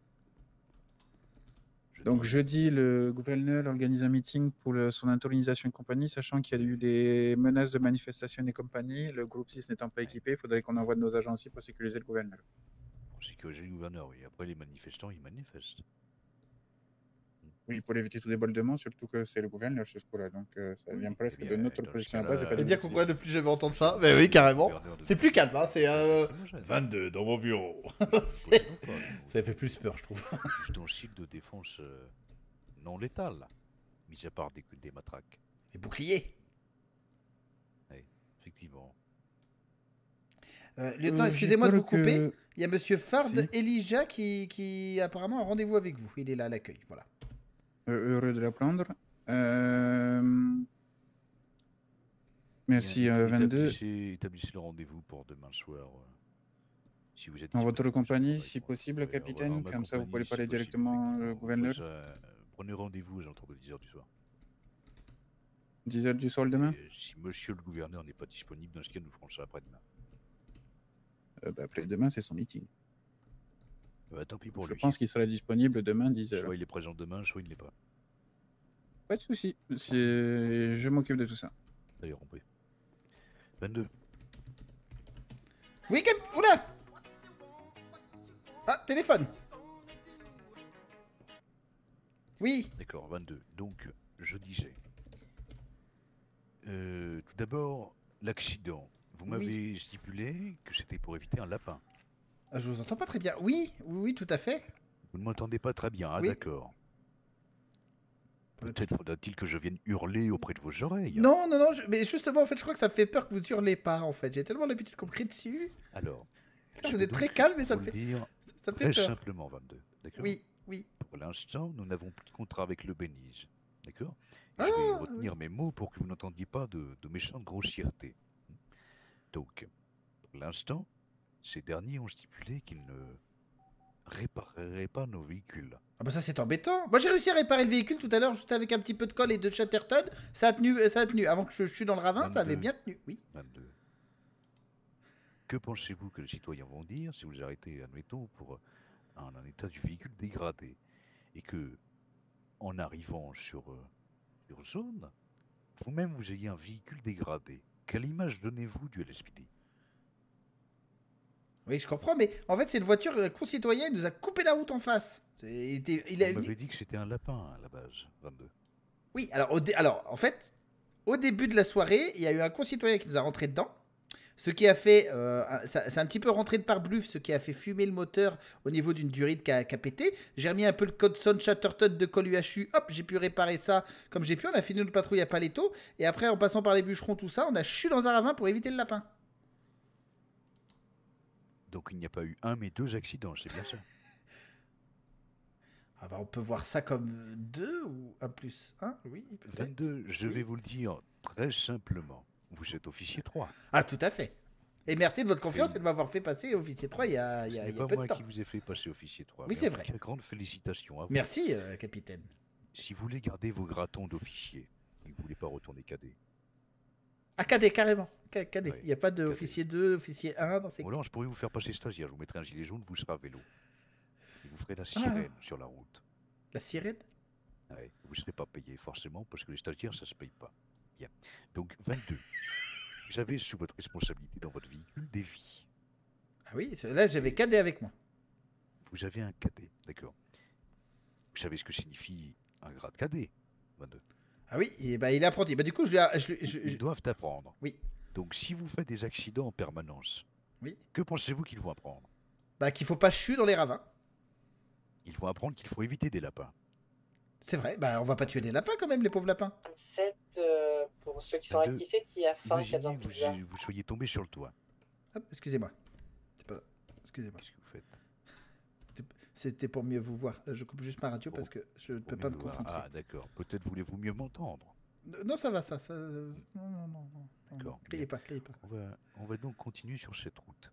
Donc jeudi, le gouverneur organise un meeting pour le- son intronisation et compagnie, sachant qu'il y a eu des menaces de manifestation et compagnie. Le groupe six n'étant pas équipé, il faudrait qu'on envoie de nos agents ici pour sécuriser le gouverneur. Pour sécuriser le gouverneur, oui. Après, les manifestants, ils manifestent. Oui, pour éviter tout débordement, surtout que c'est le gouverneur ce coup-là, donc euh, ça vient presque de notre position à base. et pas de Et dire notre qu'on position. pourrait ne plus jamais entendre ça. Mais oui, carrément. C'est plus calme, hein. C'est euh, vingt-deux dans mon bureau. C'est- Ça fait plus peur, je trouve. Juste un cycle de défense euh, non létal, mis à part des, des matraques. Les boucliers. Oui, effectivement. Euh, lieutenant, Euh, excusez-moi j'ai de vous peur couper. que- Il y a monsieur Fard Si. Elijah qui, qui apparemment a rendez-vous avec vous. Il est là à l'accueil. Voilà. Euh, heureux de l'apprendre. Euh... Merci, Bien, euh, éta- vingt-deux. Établissez, établissez le rendez-vous pour demain soir. euh, Si vous êtes En votre disponible. compagnie, si possible, Oui, en- capitaine, en ma comme ça vous pouvez compagnie, parler si possible, directement au effectivement. gouverneur. Faut ça, Prenez rendez-vous aux alentours de dix heures du soir. dix heures du soir le demain. Et si monsieur le gouverneur n'est pas disponible, dans ce cas, nous ferons ça après-demain. Euh, bah, après demain, c'est son meeting. Euh, tant pis pour Je lui. pense qu'il sera disponible demain dix heures. Soit il est présent demain, soit il ne l'est pas. Pas de souci. C'est... Je m'occupe de tout ça. D'ailleurs, on peut. vingt-deux. Oui, cap... Oula. Ah, téléphone. Oui. D'accord, vingt-deux. Donc, je disais. Euh, tout d'abord, l'accident. Vous Oui. m'avez stipulé que c'était pour éviter un lapin. Ah, je vous entends pas très bien. Oui, oui, oui, tout à fait. Vous ne m'entendez pas très bien, ah, Oui. d'accord. Peut-être faudra-t-il que je vienne hurler auprès de vos oreilles. Non, non, non, je- mais justement, en fait, je crois que ça me fait peur que vous hurlez pas, en fait. J'ai tellement l'habitude qu'on me crie dessus. Alors, Là, je vous vais êtes très donc calme, mais ça me vous fait, le dire ça, ça me fait très peur. simplement, vingt-deux. D'accord. Oui, oui. Pour l'instant, nous n'avons plus de contrat avec le Bénise. D'accord. Et Ah, je vais retenir mes mots pour que vous n'entendiez pas de, de méchantes grossièretés. Donc, pour l'instant, ces derniers ont stipulé qu'ils ne répareraient pas nos véhicules. Ah bah ça c'est embêtant. Moi j'ai réussi à réparer le véhicule tout à l'heure juste avec un petit peu de colle et de Chatterton. Ça a tenu, ça a tenu. Avant que je, je suis dans le ravin, ça avait vingt-deux. bien tenu. Oui. vingt-deux. Que pensez-vous que les citoyens vont dire si vous arrêtez, admettons, pour un, un état du véhicule dégradé et que, en arrivant sur, euh, sur zone, vous-même vous ayez un véhicule dégradé? Quelle image donnez-vous du L S P D? Oui, je comprends, mais en fait c'est une voiture euh, concitoyenne, il nous a coupé la route en face. C'est- Il, était- il a Vous m'avez dit que c'était un lapin à la base, vingt-deux. Oui, alors, au dé- alors en fait, au début de la soirée, il y a eu un concitoyen qui nous a rentré dedans. Ce qui a fait, euh, un- ça- c'est un petit peu rentré de pare-bluff, ce qui a fait fumer le moteur au niveau d'une durite qui a, qui a pété. J'ai remis un peu le code Son Chatterton de colle U H U, hop, j'ai pu réparer ça comme j'ai pu. On a fini notre patrouille à Paletto. Et après, en passant par les bûcherons, tout ça, on a chu dans un ravin pour éviter le lapin. Donc il n'y a pas eu un mais deux accidents, c'est bien ça? Ah bah, on peut voir ça comme deux ou un plus un, oui, peut-être. vingt-deux, je vais vous le dire très simplement. Vous êtes officier trois. Ah, tout à fait. Et merci de votre confiance et de m'avoir fait passer officier trois il y a, il y Ce a, n'est il y a pas peu de moi temps. qui vous ai fait passer officier trois. Oui, mais c'est en tout vrai. cas, grande félicitations à vous. Merci, euh, capitaine. Si vous voulez garder vos gratons d'officier et que vous ne voulez pas retourner cadet, Ah, cadet, carrément. Ca- Cadet. Il n'y a pas d'officier deux, officier un dans ces... ou alors je pourrais vous faire passer stagiaire. Je vous mettrai un gilet jaune, vous serez à vélo. Et vous ferez la Ah. sirène sur la route. La sirène? Ouais, vous ne serez pas payé forcément parce que les stagiaires ça se paye pas. Bien. Donc vingt-deux. Vous avez sous votre responsabilité dans votre véhicule des vies. Ah oui, là j'avais cadet avec moi. vous avez un cadet, d'accord. Vous savez ce que signifie un grade cadet, vingt-deux. Ah oui, et bah, il est apprenti. Bah, du coup, je lui ai- je lui- je- Ils doivent apprendre. Oui. Donc si vous faites des accidents en permanence, Oui. que pensez-vous qu'ils vont apprendre? Bah, qu'il faut pas chuter dans les ravins. Ils vont apprendre qu'il faut éviter des lapins. C'est vrai, bah, on va pas tuer des lapins quand même, les pauvres lapins. vingt-sept, euh, pour ceux qui sont vingt-deux. acquis, c'est qui a faim, Imaginez quatorze vous, pizza. vous soyez tombé sur le toit. Hop, excusez-moi. C'est pas... Excusez-moi. Qu'est-ce que vous faites? C'était- C'était pour mieux vous voir. Euh, Je coupe juste ma radio parce que je ne peux pas me Mieux voir. concentrer. Ah d'accord, peut-être voulez-vous mieux m'entendre. Non, ça va, ça. ça... Non, non, non, non. non. D'accord. Criez pas, criez pas. On va, on va donc continuer sur cette route.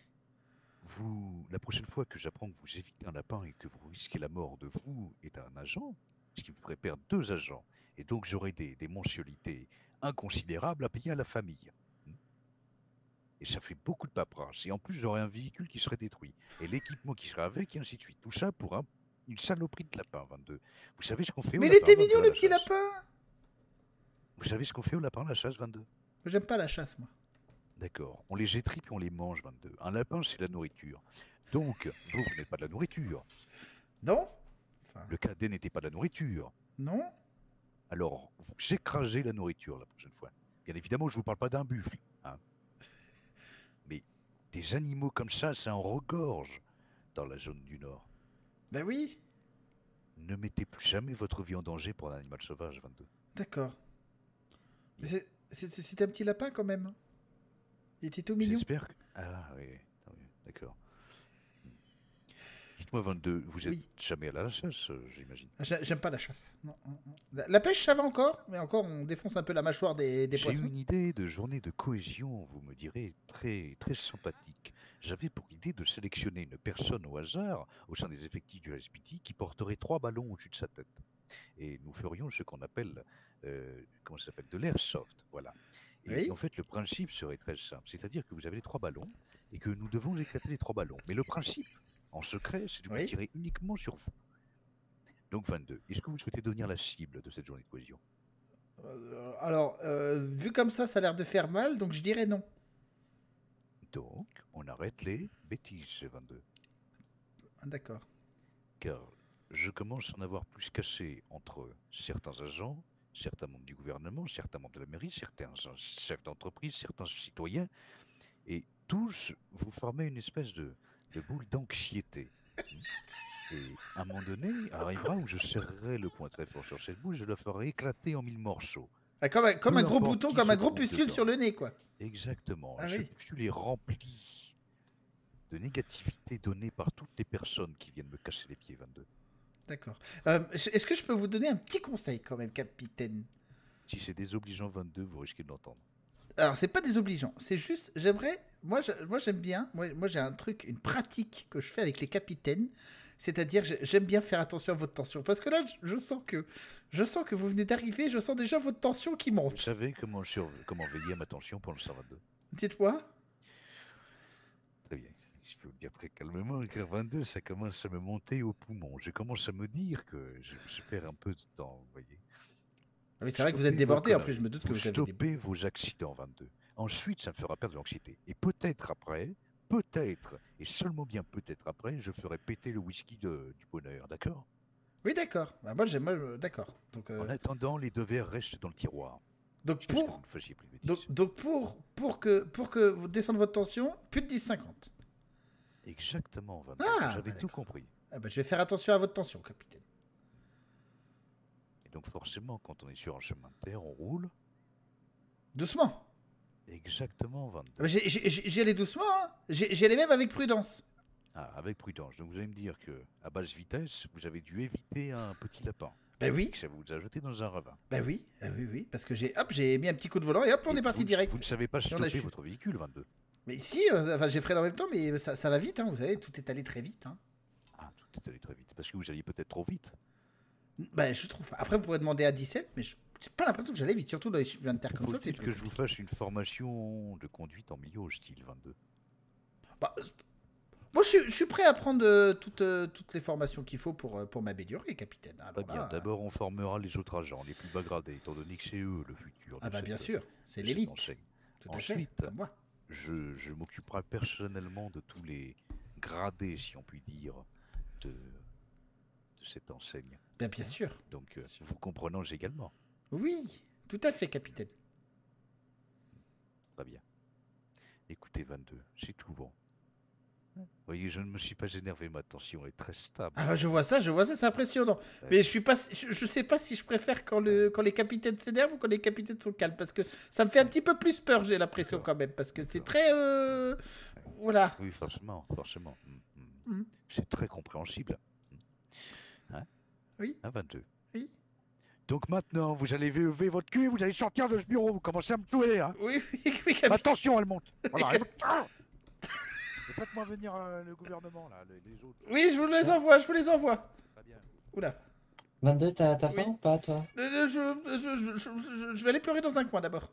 Vous, la prochaine fois que j'apprends que vous évitez un lapin et que vous risquez la mort de vous et d'un agent, ce qui vous ferait perdre deux agents, et donc j'aurai des, des mensualités inconsidérables à payer à la famille. Et ça fait beaucoup de paperasse. Et en plus, j'aurai un véhicule qui serait détruit. Et l'équipement qui serait avec, et ainsi de suite. Tout ça pour un, une saloperie de lapin, vingt-deux. Vous savez ce qu'on fait au Mais il lapin, était vingt-deux, mignon, à le la petit chasse? lapin. Vous savez ce qu'on fait au lapin à la chasse, vingt-deux? J'aime pas la chasse, moi. D'accord. On les étripe et on les mange, vingt-deux. Un lapin, c'est la nourriture. Donc, vous, vous n'êtes pas de la nourriture. Non. Le cadet n'était pas de la nourriture. Non. Alors, vous écrasez la nourriture la prochaine fois. Bien évidemment, je vous parle pas d'un buffle. Hein. Mais des animaux comme ça, ça en regorge dans la zone du Nord. Ben oui. Ne mettez plus jamais votre vie en danger pour un animal sauvage, vingt-deux. D'accord. Mais c'est- c'est- c'était un petit lapin quand même. Il était tout mignon. J'espère que... Ah oui, ah oui, d'accord. Dites-moi, vingt-deux, vous êtes Oui. jamais allé à la chasse, euh, j'imagine. Ah, j'ai- J'aime pas la chasse. Non, non, non. La, la pêche, ça va encore, mais encore, on défonce un peu la mâchoire des, des J'ai poissons. une idée de journée de cohésion, vous me direz, très, très sympathique. J'avais pour idée de sélectionner une personne au hasard au sein des effectifs du L S P D qui porterait trois ballons au-dessus de sa tête. Et nous ferions ce qu'on appelle, euh, comment ça s'appelle, de l'airsoft, voilà. Et Oui. en fait, le principe serait très simple, c'est-à-dire que vous avez les trois ballons et que nous devons éclater les trois ballons. Mais le principe, en secret, c'est de vous Oui. tirer uniquement sur vous. Donc vingt-deux, est-ce que vous souhaitez devenir la cible de cette journée de cohésion? Euh, alors, euh, vu comme ça, ça a l'air de faire mal, donc je dirais non. Donc, on arrête les bêtises, vingt-deux. Ah, d'accord. Car je commence à en avoir plus cassé entre certains agents, certains membres du gouvernement, certains membres de la mairie, certains chefs d'entreprise, certains citoyens, et tous vous formez une espèce de, de boule d'anxiété. Et à un moment donné, arrivera où je serrerai le poing très fort sur cette boule, je la ferai éclater en mille morceaux. Ah, comme un, comme Peu un gros importe bouton, qui comme se un gros trouve pustule dedans. sur le nez, quoi. Exactement. Ah Ce oui. pustule est rempli de négativité donnée par toutes les personnes qui viennent me casser les pieds, vingt-deux. D'accord. Euh, Est-ce que je peux vous donner un petit conseil quand même, capitaine? Si c'est désobligeant, vingt-deux, vous risquez de l'entendre. Alors, c'est pas désobligeant, c'est juste, j'aimerais, moi, je- moi j'aime bien, moi, moi j'ai un truc, une pratique que je fais avec les capitaines, c'est-à-dire j'ai- j'aime bien faire attention à votre tension, parce que là, je, je sens que, je sens que vous venez d'arriver, je sens déjà votre tension qui Vous monte. savez comment, sur... comment veiller à ma tension pendant le cent vingt-deux? Dites-moi. Très bien. Je peux vous le dire très calmement, car vingt-deux, ça commence à me monter au poumon. Je commence à me dire que je, je perds un peu de temps, vous voyez. Ah oui, c'est vrai que vous êtes Stoppez vos débordé, en conneries. plus, je me doute que Vous vous avez stoppez vos accidents, vingt-deux. Ensuite, ça me fera perdre de l'anxiété. Et peut-être après, peut-être, et seulement bien peut-être après, je ferai péter le whisky de- du bonheur, d'accord? Oui, d'accord. Bah, moi, j'aime, moi, euh, d'accord. Donc, euh, En attendant, les deux verres restent dans le tiroir. donc Jusqu'à ce que pour, vous ne fassiez plus de bêtises. donc, donc pour, pour que, pour que vous descendez votre tension, plus de dix cinquante. Exactement, vingt-deux. Ah, J'avais bah, tout compris. Ah bah, je vais faire attention à votre tension, capitaine. Et donc forcément, quand on est sur un chemin de terre, on roule. Doucement. Exactement, vingt-deux. Ah bah, j'ai- j'ai- j'ai- J'y allais doucement, hein. J'y j'y allais même avec prudence. Ah, avec prudence. Donc vous allez me dire que à basse vitesse, vous avez dû éviter un petit lapin. Ben oui. Que ça vous a jeté dans un ravin. Bah oui, ah oui, oui, parce que j'ai, hop, j'ai mis un petit coup de volant et hop, on Et est parti vous, direct. Vous ne savez pas Et on a stopper chu- votre véhicule, vingt-deux. Mais si, euh, enfin, j'ai freiné en même temps, mais ça, ça va vite, hein, vous savez, tout est allé très vite. Hein. Ah, tout est allé très vite. Parce que vous alliez peut-être trop vite. Bah, je trouve pas. Après, vous pourrez demander à dix-sept, mais je j'ai pas l'impression que j'allais vite, surtout dans les chemins de terre comme ça. C'est Faut-il plus que je vous fasse une formation de conduite en milieu hostile, vingt-deux? Bah, moi, je suis, je suis prêt à prendre euh, toutes, euh, toutes les formations qu'il faut pour, euh, pour m'améliorer, capitaine. Alors Très bien. là, D'abord, on formera les autres agents, les plus bas gradés, étant donné que c'est eux le futur. Ah de bah cette- bien sûr, c'est de l'élite. cette enseigne. Tout à fait, Ensuite, comme moi. je, je m'occuperai personnellement de tous les gradés, si on peut dire, de, de cette enseigne. Ben, bien sûr. Donc, euh, vous comprenons également. Oui, tout à fait, capitaine. Très bien. Écoutez, vingt-deux, c'est tout bon. Vous voyez, je ne me suis pas énervé, ma tension est très stable. Ah, je vois ça, je vois ça, c'est impressionnant. Mais je suis pas, je, je sais pas si je préfère quand, le, quand les capitaines s'énervent ou quand les capitaines sont calmes. Parce que ça me fait un petit peu plus peur, j'ai l'impression quand même. Parce que c'est très... Euh... Voilà. Oui, forcément, forcément. Mm, mm. Mm. C'est très compréhensible. Hein? Oui. Un vingt-deux. Oui. Donc maintenant, vous allez lever votre cul, vous allez sortir de ce bureau, vous commencez à me tuer, hein. Oui, oui, oui, capitaine. Attention, elle monte. Voilà, elle monte. Ah. Et faites-moi venir euh, le gouvernement, là, les, les autres. Oui, je vous les envoie, je vous les envoie. Très bien. Oula. vingt-deux, t'as t'as Oui. faim ou pas, toi? Euh, je, je, je, je, je- je vais aller pleurer dans un coin d'abord.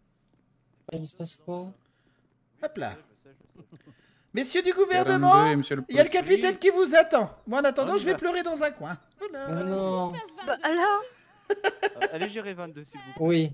Il se passe quoi? Hop là. Messieurs du gouvernement, vingt-deux et monsieur le il y a le policier. capitaine qui vous attend. Moi, en attendant, On y je vais va. pleurer dans un coin. Voilà. Mais non. Bah alors Euh, Allez gérer vingt-deux, s'il vous plaît. Oui.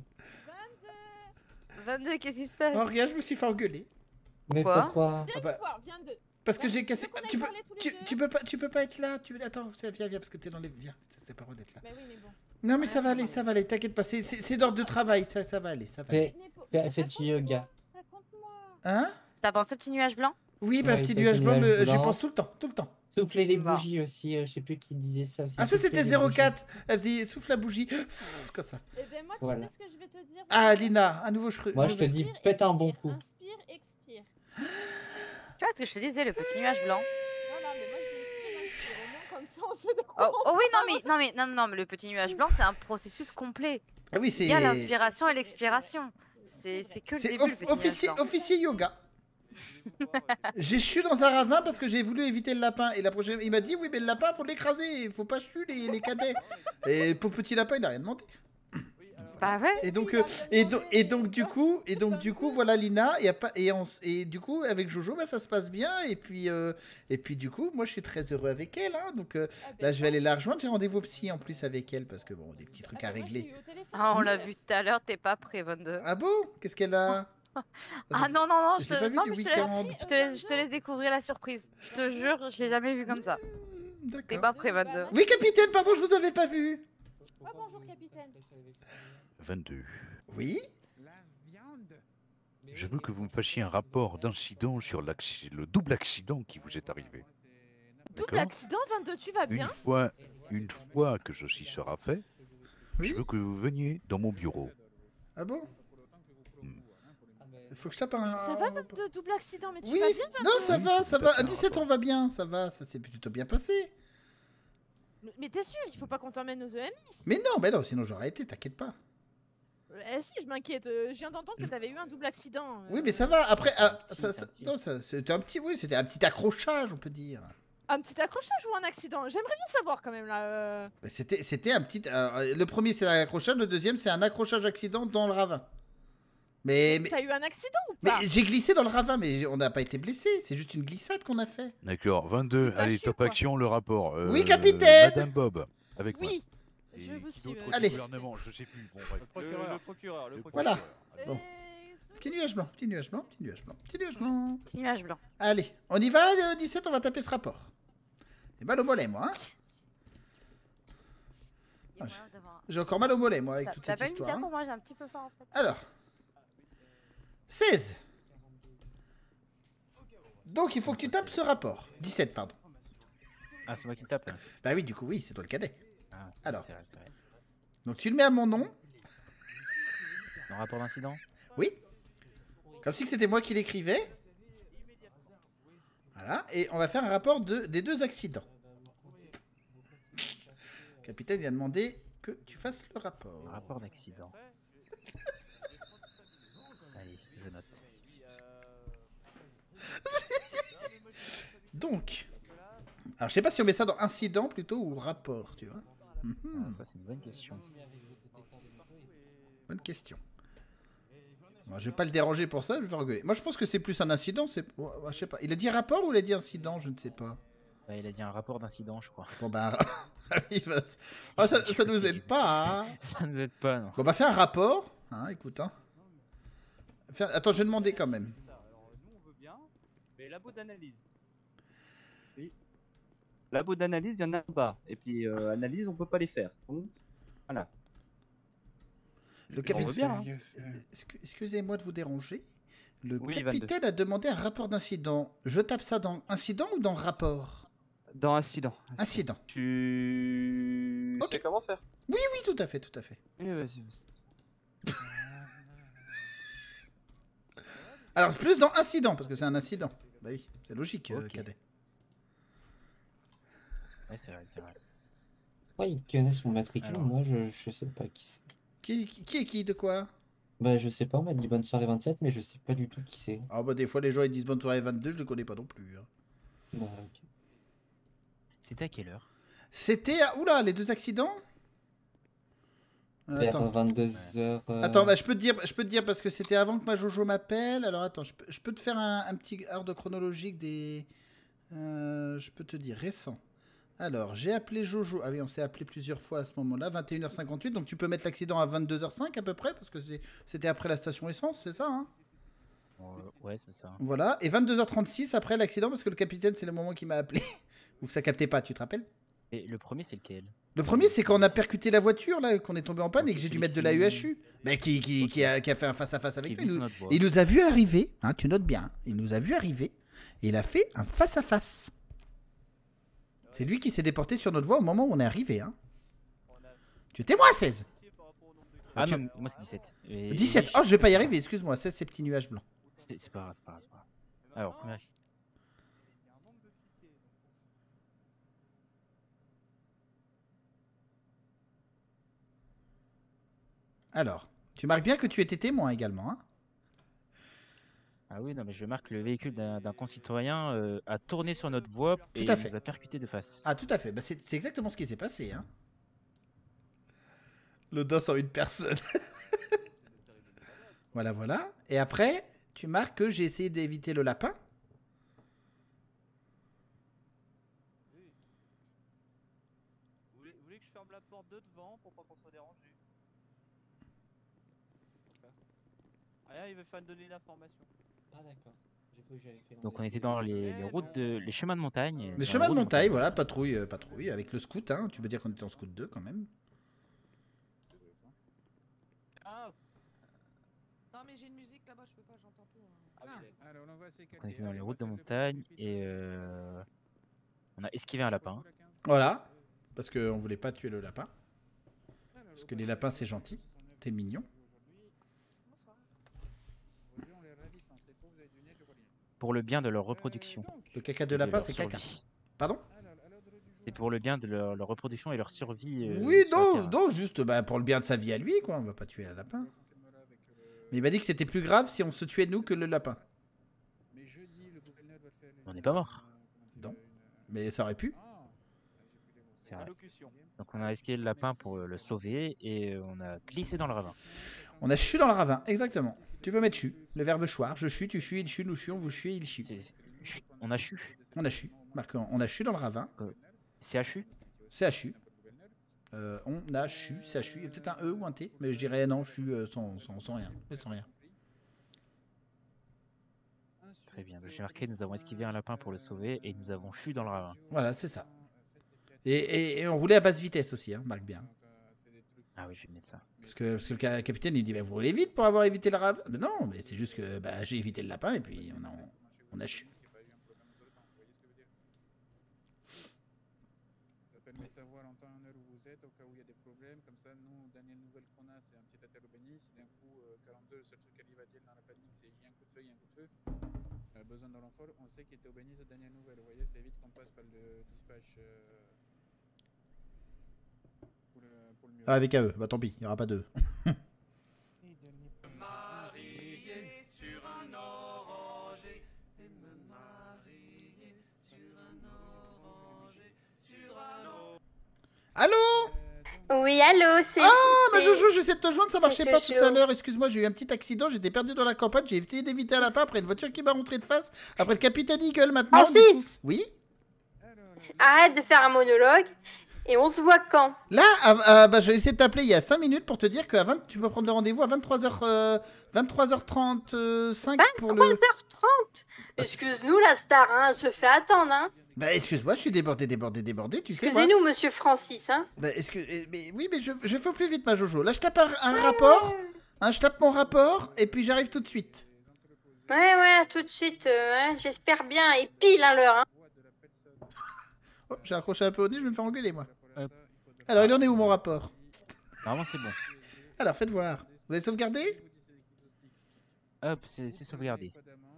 vingt-deux, qu'est-ce qui se passe? Oh, rien, je me suis fait engueuler. Mais Quoi pourquoi? Ah bah, Voir, viens de... parce que Viens, j'ai tu cassé. veux qu'on aille Tu peux, parler tous les tu, deux tu peux pas, tu peux pas être là. Tu... Attends, viens, viens, viens, parce que t'es dans les. Viens, c'était pas droit d'être là. Bah oui, mais bon. Non, mais ça va aller, ça va aller. T'inquiète pas, c'est c'est- c'est d'ordre de travail. Ça, ça va aller, ça va aller. Fais, fais, fais du yoga. Hein? T'as pensé au petit nuage blanc? Oui, bah, Ouais, petit petit nuage blanc, nuage mais j'y blanc. pense tout le temps, tout le temps. Souffler les Bon. bougies aussi, euh, je sais plus qui disait ça aussi. Ah, ça souffler c'était les zéro bougies. quatre. Elle faisait souffle la bougie. Comme ça. Eh ben moi, tu Voilà. sais ce que je vais te dire? Ah, Lina, un nouveau cheveu. Moi je te dis, pète un bon coup. Inspire, expire. Tu vois ce que je te disais, le petit nuage blanc. Non, non, mais moi, je vais inspirer, au moins, comme ça, on sait de Oh, quoi on oh oui, non parle. mais, non, mais, non, non, mais le petit nuage blanc, c'est un processus complet. Ah oui, c'est. Il y a l'inspiration et l'expiration. C'est c'est que le C'est début, off- le petit officier, nuage blanc. officier yoga. J'ai chu dans un ravin parce que j'ai voulu éviter le lapin. Et la prochaine, il m'a dit oui, mais le lapin, faut l'écraser. Il faut pas chu les, les cadets. Et pour petit lapin, il a rien demandé. Bah ouais. Et donc, euh, et, do- et donc du coup, et donc du coup, voilà Lina. Et, apa- et, on s- et du coup, avec Jojo, bah, ça se passe bien. Et puis, euh, et puis du coup, moi, je suis très heureux avec elle. Hein, donc euh, là, je vais aller la rejoindre. J'ai rendez-vous au psy en plus avec elle parce que bon, des petits trucs à régler. Ah, on l'a vu tout à l'heure, t'es pas prêt, vingt-deux. Ah bon? Qu'est-ce qu'elle a? Ah non, non, non, je Je l'ai te, pas vu non, du mais je te, laisse, week-end. je, te laisse, je te laisse découvrir la surprise. Je te jure, je l'ai jamais vu comme ça. T'es pas prêt, vingt-deux. Oui, capitaine, pardon, je vous avais pas vu. Oh, bonjour, capitaine. vingt-deux. Oui. Je veux que vous me fassiez un rapport d'incident sur l'acci- le double accident qui vous est arrivé. Double D'accord? accident, vingt-deux, tu vas Une bien? fois, une fois que ceci sera fait, je veux que vous veniez dans mon bureau. Ah bon? Il faut que je tape un. Ça va, vingt-deux, double accident, mais tu Oui, vas bien, c- vingt-deux? non, ça va, ça tout à va. fait, À un dix-sept, on va bien, ça va, ça s'est plutôt bien passé. Mais- Mais t'es sûr, il faut pas qu'on t'emmène aux E M I? Mais non, mais non, sinon j'aurais été, t'inquiète pas. Eh si, je m'inquiète. euh, Je viens d'entendre que t'avais eu un double accident. euh. Oui, mais ça va. Après, ah, ça, ça- non, ça- c'était un petit, oui, c'était un petit accrochage, on peut dire. Un petit accrochage ou un accident? J'aimerais bien savoir quand même là. euh. Bah, C'était, c'était un petit. euh, le premier, c'est un accrochage. Le deuxième, c'est un accrochage accident dans le ravin. Mais, mais, T'as eu un accident ou mais pas? j'ai glissé dans le ravin, mais on n'a pas été blessé. C'est juste une glissade qu'on a fait. D'accord, vingt-deux, T'as allez, chier, top quoi. action, le rapport. Euh, Oui, capitaine. Madame Bob, avec moi. Oui, Et je vous qui suis. d'autre euh. du Allez. gouvernement, je sais plus. Bon, bref. Le procureur, le procureur, le procureur. Voilà. Bon. Petit nuage blanc, petit nuage blanc, petit nuage blanc, petit nuage blanc. Petit nuage blanc. Allez, on y va, le dix-sept, on va taper ce rapport. J'ai mal au mollet, moi. Hein. Il y a Ah, moyen d'avoir- J'ai encore mal au mollet, moi, avec T'as- toute T'as cette pas une histoire. misère hein. pour moi, j'ai un petit peu faim en fait. Alors, seize. Donc, il faut que tu tapes ce rapport. dix-sept, pardon. Ah, c'est moi qui le tape. Bah oui, du coup, oui, c'est toi le cadet. Ah, Alors. c'est vrai, c'est vrai. Donc, tu le mets à mon nom. Dans rapport d'incident? Oui. Comme si c'était moi qui l'écrivais. Voilà. Et on va faire un rapport de, des deux accidents. Le capitaine il a demandé que tu fasses le rapport. Rapport d'accident. Allez, je note. Donc, alors je sais pas si on met ça dans incident plutôt ou rapport, tu vois. Mhm. Ah, ça, c'est une bonne question. Bonne question. Bon, je vais pas le déranger pour ça, je vais faire rigoler. Moi, je pense que c'est plus un incident, c'est, ouais, ouais, je sais pas. Il a dit rapport ou il a dit incident, je ne sais pas. Ouais, il a dit un rapport d'incident, je crois. Bon bah, il va... oh, ça, ça nous aide pas. Hein. Ça nous aide pas, non. Bon bah, fais un rapport, hein, écoute, hein. Fais un- Attends, je vais demander quand même. Alors, nous, on veut bien, mais labo d'analyse. Oui. Labo d'analyse, il y en a pas. Et puis, euh, analyse, on peut pas les faire. Donc, voilà. Le On capitaine. veut bien, hein. Excu- Excusez-moi de vous déranger. Le Oui, capitaine a demandé un rapport d'incident. Je tape ça dans incident ou dans rapport? Dans incident. Incident. Tu Ok. sais comment faire? Oui, oui, tout à fait, tout à fait. Oui, vas-y, vas-y. Alors, plus dans incident, parce que c'est un incident. Bah oui, c'est logique, euh, Ok. cadet. Ouais, c'est vrai, c'est vrai. Ouais, ils connaissent mon matricule, Alors. moi je, je sais pas qui c'est. Qui, qui, qui est qui de quoi? Bah je sais pas, on m'a dit bonne soirée vingt-sept, mais je sais pas du tout qui c'est. Ah bah des fois les gens ils disent bonne soirée vingt-deux, je le connais pas non plus. hein. Bah, ok. C'était à quelle heure? C'était à... Oula, les deux accidents. Euh, Vers Attends. vingt-deux heures. Attends, bah, je peux te dire, je peux te dire parce que c'était avant que ma Jojo m'appelle. Alors attends, je peux, je peux te faire un, un petit ordre chronologique des. Euh, je peux te dire récent. Alors j'ai appelé Jojo. Ah oui, on s'est appelé plusieurs fois à ce moment-là, vingt et une heures cinquante-huit. Donc tu peux mettre l'accident à vingt-deux heures cinq à peu près parce que c'est- c'était après la station essence, c'est ça hein? Euh, Ouais, c'est ça. Voilà. Et vingt-deux heures trente-six après l'accident parce que le capitaine c'est le moment qui m'a appelé ou que ça captait pas. Tu te rappelles? Et le premier, c'est lequel? Le premier, c'est quand on a percuté la voiture, là, qu'on est tombé en panne et que j'ai dû celui mettre de qui- la U H U. Mais qui, qui, qui, a, qui a fait un face-à-face avec Qui nous. est Il venu nous, sur notre voie. il nous a vu arriver, hein, tu notes bien. Il nous a vu arriver et il a fait un face-à-face. C'est lui qui s'est déporté sur notre voie au moment où on est arrivé. Hein. Tu étais moi à seize. Ah tu- non, moi c'est dix-sept. Et- dix-sept. Oh, je vais pas y arriver, excuse-moi. seize, ces petits nuages blancs. C'est c'est pas grave, c'est pas grave. c'est pas grave. Alors, première... Alors, tu marques bien que tu étais témoin également. Hein. Ah oui, non, mais je marque le véhicule d'un d'un concitoyen euh, a tourné sur notre voie et Tout à il fait. nous a percuté de face. Ah, tout à fait. Bah, c'est c'est exactement ce qui s'est passé. Hein. Le dos en une personne. Voilà, voilà. Et après, tu marques que j'ai essayé d'éviter le lapin. Vous voulez, vous voulez que je ferme la porte de devant pour pas qu'on soit dérangé? Rien, il veut faire donner l'information. Ah d'accord. J'ai cru que j'avais fait Donc on était dans les, les routes de, les chemins de montagne. dans Les la chemins de route montagne, voilà, patrouille, euh, patrouille, avec le scout, hein. Tu peux dire qu'on était en scout deux quand même. Ah, Non, mais j'ai une musique là-bas, je peux pas, j'entends tout. hein. Ah. Alors, on envoie ces On était dans les routes de montagne et euh, on a esquivé un lapin. Voilà, parce qu'on voulait pas tuer le lapin. Parce que les lapins, c'est gentil, c'est mignon. Pour le bien de leur reproduction. Le caca de et lapin, leur c'est caca. survie. Pardon? C'est pour le bien de leur, leur reproduction et leur survie. euh, Oui, sur la non, Terre. non, juste bah, pour le bien de sa vie à lui, quoi. On va pas tuer un lapin. Mais il m'a dit que c'était plus grave si on se tuait nous que le lapin. On n'est pas mort. Non, mais ça aurait pu. C'est vrai. Donc on a esquivé le lapin pour euh, le sauver et euh, on a glissé dans le ravin. On a chu dans le ravin, exactement. Tu peux mettre chu. Le verbe choir. Je chue, tu chues, il chue, nous chuons, vous chuez, il chue. On a chu. On a chu. Marquant, on a chu dans le ravin. C'est H U C'est H U. Euh, on a chu, c'est H U. Il y a peut-être un E ou un T, mais je dirais non, chu euh, sans, sans, sans rien. Mais sans rien. Très bien. Donc, j'ai marqué nous avons esquivé un lapin pour le sauver et nous avons chu dans le ravin. Voilà, c'est ça. Et, et, et on roulait à basse vitesse aussi, hein, marque bien. Ah oui, je vais mettre ça. Parce que, parce que le ca- capitaine il dit bah, vous roulez vite pour avoir évité le ravin. Mais non, mais c'est juste que bah, j'ai évité le lapin et puis on a, on a chu. Ça permet de savoir en temps et en heure où vous êtes, au cas où il y a des problèmes. Comme ça, nous, dernière nouvelle qu'on a, c'est un petit appel au bénis. D'un coup, euh, quarante-deux, le seul truc qu'elle va dire dans la panique, c'est il y a un coup de feu, il y a un coup de feu. Euh, besoin de renfort. On sait qu'il était au bénis, aux dernières nouvelles. Vous voyez, ça évite qu'on passe par le dispatch. Euh, pour le, pour le mieux. Ah, avec A E, bah tant pis, il n'y aura pas de. Marier sur un oranger et me marier sur un oranger, sur un oranger. Allô? Oui, allô, c'est... Ah, ma c'est- Jojo, j'essaie de te joindre, ça marchait c'est pas Jojo. tout à l'heure. Excuse-moi, j'ai eu un petit accident, j'étais perdu dans la campagne, j'ai essayé d'éviter un lapin, après une voiture qui m'a rentré de face, après le capitaine Eagle maintenant. Francis du coup- Oui? Arrête de faire un monologue et on se voit quand? Là, ah, ah, bah, j'ai essayé de t'appeler il y a cinq minutes pour te dire que à vingt tu peux prendre le rendez-vous à vingt-trois heures, euh, vingt-trois heures trente-cinq pour le... vingt-trois heures trente. Excuse-nous, la star, hein, elle se fait attendre, hein. Bah excuse-moi, je suis débordé, débordé, débordé, tu sais moi. Excusez-nous, monsieur Francis, hein. Bah est-ce que... eh, mais oui, mais je, je fais au plus vite, ma Jojo. Là, je tape un, un rapport, hein, je tape mon rapport, et puis j'arrive tout de suite. Ouais, ouais, à tout de suite, euh, hein, j'espère bien. Et pile à l'heure, hein. Oh, j'ai accroché un peu au nez, je vais me faire engueuler, moi. Hop. Alors, il en est où, mon rapport? Normalement, c'est bon. Alors, faites voir. Vous avez sauvegardé? Hop, c'est c'est sauvegardé.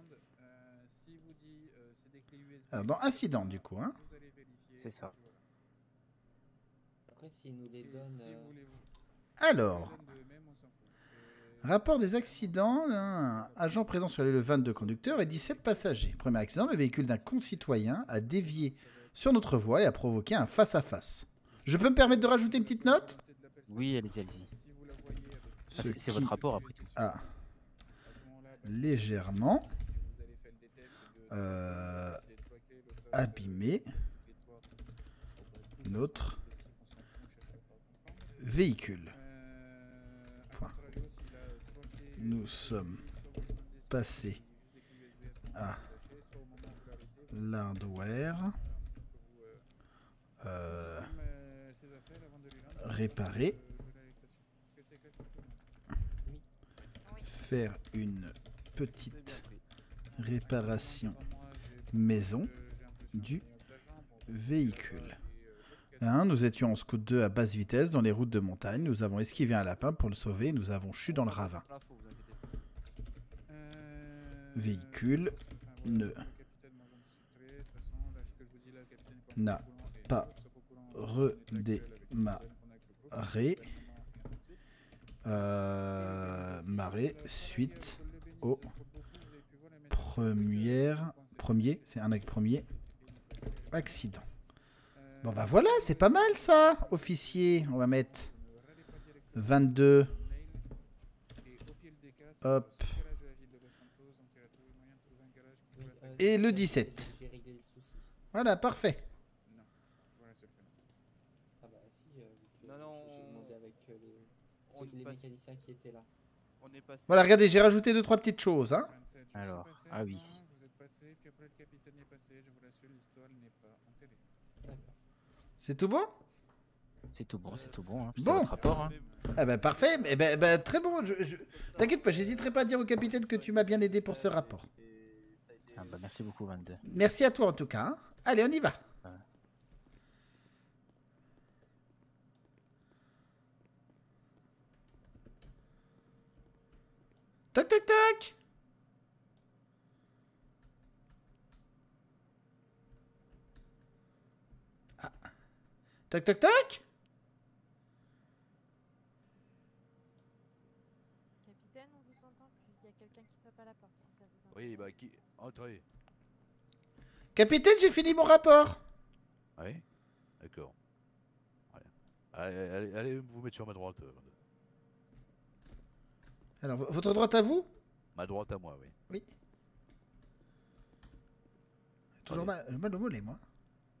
Alors, dans incident, du coup, hein. C'est ça. Après, s'ils nous les donnent. euh, Alors, rapport des accidents, un agent présent sur les lieux vingt-deux conducteurs et dix-sept passagers. Premier accident, le véhicule d'un concitoyen a dévié sur notre voie et a provoqué un face-à-face. Je peux me permettre de rajouter une petite note? Oui, allez-y, allez-y. Ah, Ce c'est c'est qui votre rapport après tout. a légèrement euh, abîmé notre véhicule. Point. Nous sommes passés à l'hardware euh, réparer, faire une petite réparation maison du véhicule. Hein, nous étions en scout deux à basse vitesse dans les routes de montagne. Nous avons esquivé un lapin pour le sauver et nous avons chu dans le ravin. Véhicule ne n'a pas redémarré euh, marée suite au première, premier, c'est un premier accident. Bon bah voilà, c'est pas mal ça, officier. On va mettre vingt-deux. Hop. Et le dix-sept. Voilà, parfait. Ah bah si, euh, Non, non, j'ai demandé avec euh, les, on ceux- les passe- mécaniciens qui étaient là. On est passé. Voilà, regardez, j'ai rajouté deux trois petites choses. Hein. Alors, ah oui. Vous êtes passé, puis après le capitaine est passé. Je vous rassure, l'histoire n'est pas enterrée. D'accord. C'est tout bon? C'est tout bon, c'est tout bon. Hein. C'est Bon. votre rapport. Hein. Ah bah parfait, eh ben, ben, très bon. Je, je... T'inquiète pas, j'hésiterai pas à dire au capitaine que tu m'as bien aidé pour ce rapport. Ah, bah, merci beaucoup, vingt-deux. Merci à toi en tout cas. Hein. Allez, on y va. Ouais. Toc toc toc. Ah. Toc toc toc. Capitaine, on vous entend plus. Il y a quelqu'un qui tape à la porte si ça vous intéresse. Oui, bah qui. Entrez. Capitaine, j'ai fini mon rapport. Oui. D'accord. Ouais. Allez, allez, allez vous mettre sur ma droite. euh, Alors, v- votre droite à vous? Ma droite à moi, oui. Oui. Toujours mal, mal au mollet, moi.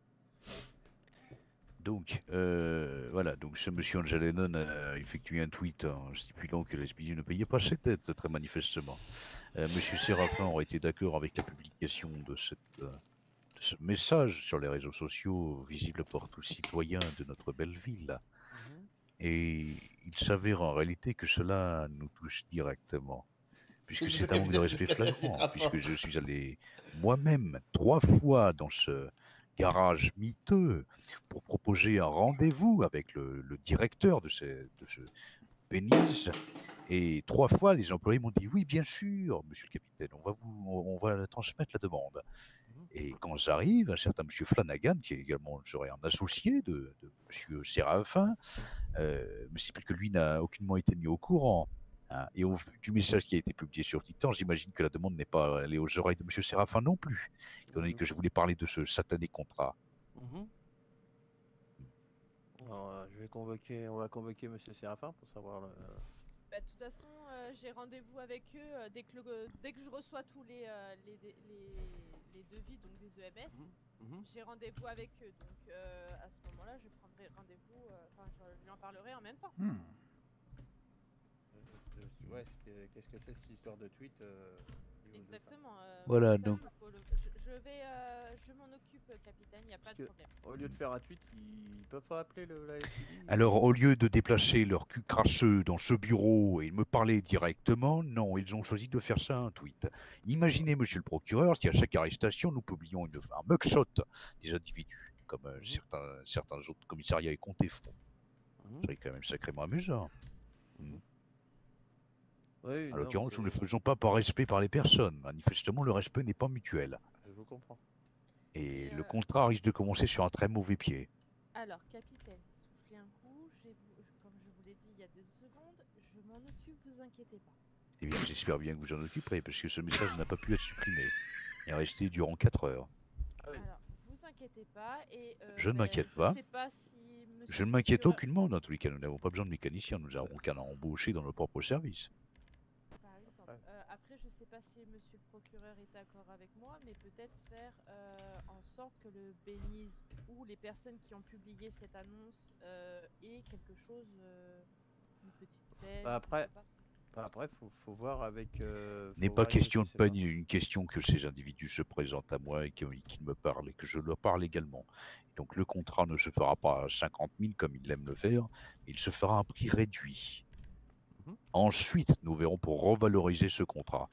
Donc, euh, voilà, donc ce monsieur Angel Lennon a effectué un tweet en stipulant que l'S P D ne payait pas ses dettes, très manifestement. Euh, monsieur Séraphin aurait été d'accord avec la publication de, cette, euh, de ce message sur les réseaux sociaux, visible par tous citoyens de notre belle ville. Et il s'avère en réalité que cela nous touche directement, puisque c'est un manque de respect flagrant, puisque je suis allé moi-même trois fois dans ce garage miteux pour proposer un rendez-vous avec le, le directeur de ce, de ce Pénis. Et trois fois, les employés m'ont dit oui, bien sûr, monsieur le capitaine, on va vous, on, on va transmettre la demande. Et quand j'arrive, un certain monsieur Flanagan, qui est également serait un associé de, de monsieur Séraphin, euh, me stipule que lui n'a aucunement été mis au courant. Hein, et au vu du message qui a été publié sur Titan, j'imagine que la demande n'est pas allée aux oreilles de monsieur Séraphin non plus, étant donné que je voulais parler de ce satané contrat. Mhm. Alors, euh, je vais convoquer, on va convoquer monsieur Séraphin pour savoir le... Bah, de toute façon, euh, j'ai rendez-vous avec eux euh, dès, que le- dès que je reçois tous les, euh, les, les, les devis, donc les E M S. Mhm. J'ai rendez-vous avec eux, donc euh, à ce moment-là, je prendrai rendez-vous, euh, enfin, je lui en parlerai en même temps. Hmm. Euh, euh, ouais, c'était- qu'est-ce que c'est cette histoire de tweet euh, Exactement. euh, Voilà, ça, donc. faut le- je, je vais, euh, je m'en occupe, capitaine. Il y a pas Parce de que, problème. au lieu de faire un tweet, ils peuvent pas appeler le, la L P D. Alors, au lieu de déplacer leur cul crasseux dans ce bureau et me parler directement, non, ils ont choisi de faire ça un tweet. Imaginez, monsieur le procureur, si à chaque arrestation, nous publions une, un mugshot des individus, comme euh, certains, certains autres commissariats et comtés font. Ça serait quand même sacrément amusant. Hmm. Oui, En non, l'occurrence, c'est- nous ne le faisons pas par respect par les personnes. Manifestement, le respect n'est pas mutuel. Je vous comprends. Et Et, le euh, contrat risque de commencer sur un très mauvais pied. Alors, capitaine, soufflez un coup. Je vais vous- je- Comme je vous l'ai dit il y a deux secondes, je m'en occupe, vous inquiétez pas. Eh bien, j'espère bien que vous en occuperez, parce que ce message n'a pas pu être supprimé. Il est resté durant quatre heures. Alors, vous inquiétez pas. Et euh, Je ne ben, m'inquiète je pas. sais pas si monsieur Je ne le m'inquiète procureur- aucunement dans tous les cas. Nous n'avons pas besoin de mécaniciens. Nous n'avons qu'à embaucher dans nos propres services. Par exemple. Euh, après, je sais pas si monsieur le procureur est d'accord avec moi, mais peut-être faire euh, en sorte que le Beniz ou les personnes qui ont publié cette annonce euh, aient quelque chose, euh, une petite peine. Bah, je après, sais pas. bah, après, faut, faut voir avec. Euh, Il n'est faut pas voir avec question de monsieur Serra. peine, une question que ces individus se présentent à moi et que- qu'ils me parlent et que je leur parle également. Donc le contrat ne se fera pas à cinquante mille comme ils aiment le faire, il se fera à un prix réduit. Mhm. Ensuite, nous verrons pour revaloriser ce contrat.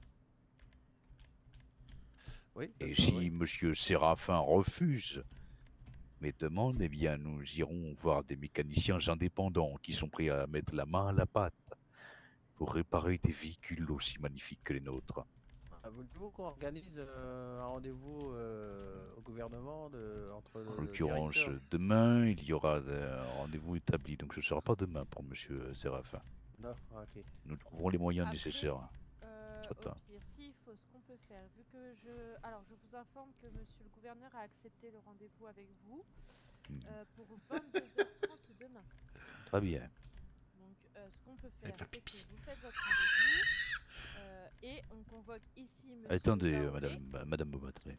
Oui, Et ça, si oui. monsieur Séraphin refuse mes demandes, eh bien nous irons voir des mécaniciens indépendants qui sont prêts à mettre la main à la pâte pour réparer des véhicules aussi magnifiques que les nôtres. Ah, voulez-vous qu'on organise euh, un rendez-vous euh, au gouvernement de, entre En le l'occurrence, directeur- demain, il y aura un rendez-vous établi, donc ce ne sera pas demain pour monsieur Séraphin. Non, ah, ok. Nous trouverons les moyens Après, nécessaires. Euh, Trop au tard. pire, s'il faut, ce qu'on peut faire, vu que je... Alors, je vous informe que monsieur le gouverneur a accepté le rendez-vous avec vous Hmm. euh, pour vingt-deux heures trente demain. Très bien. Donc, euh, ce qu'on peut faire, c'est que vous faites votre rendez-vous euh, et on convoque ici monsieur Attendez, euh, Baoulé. madame, euh, madame Beaumatré.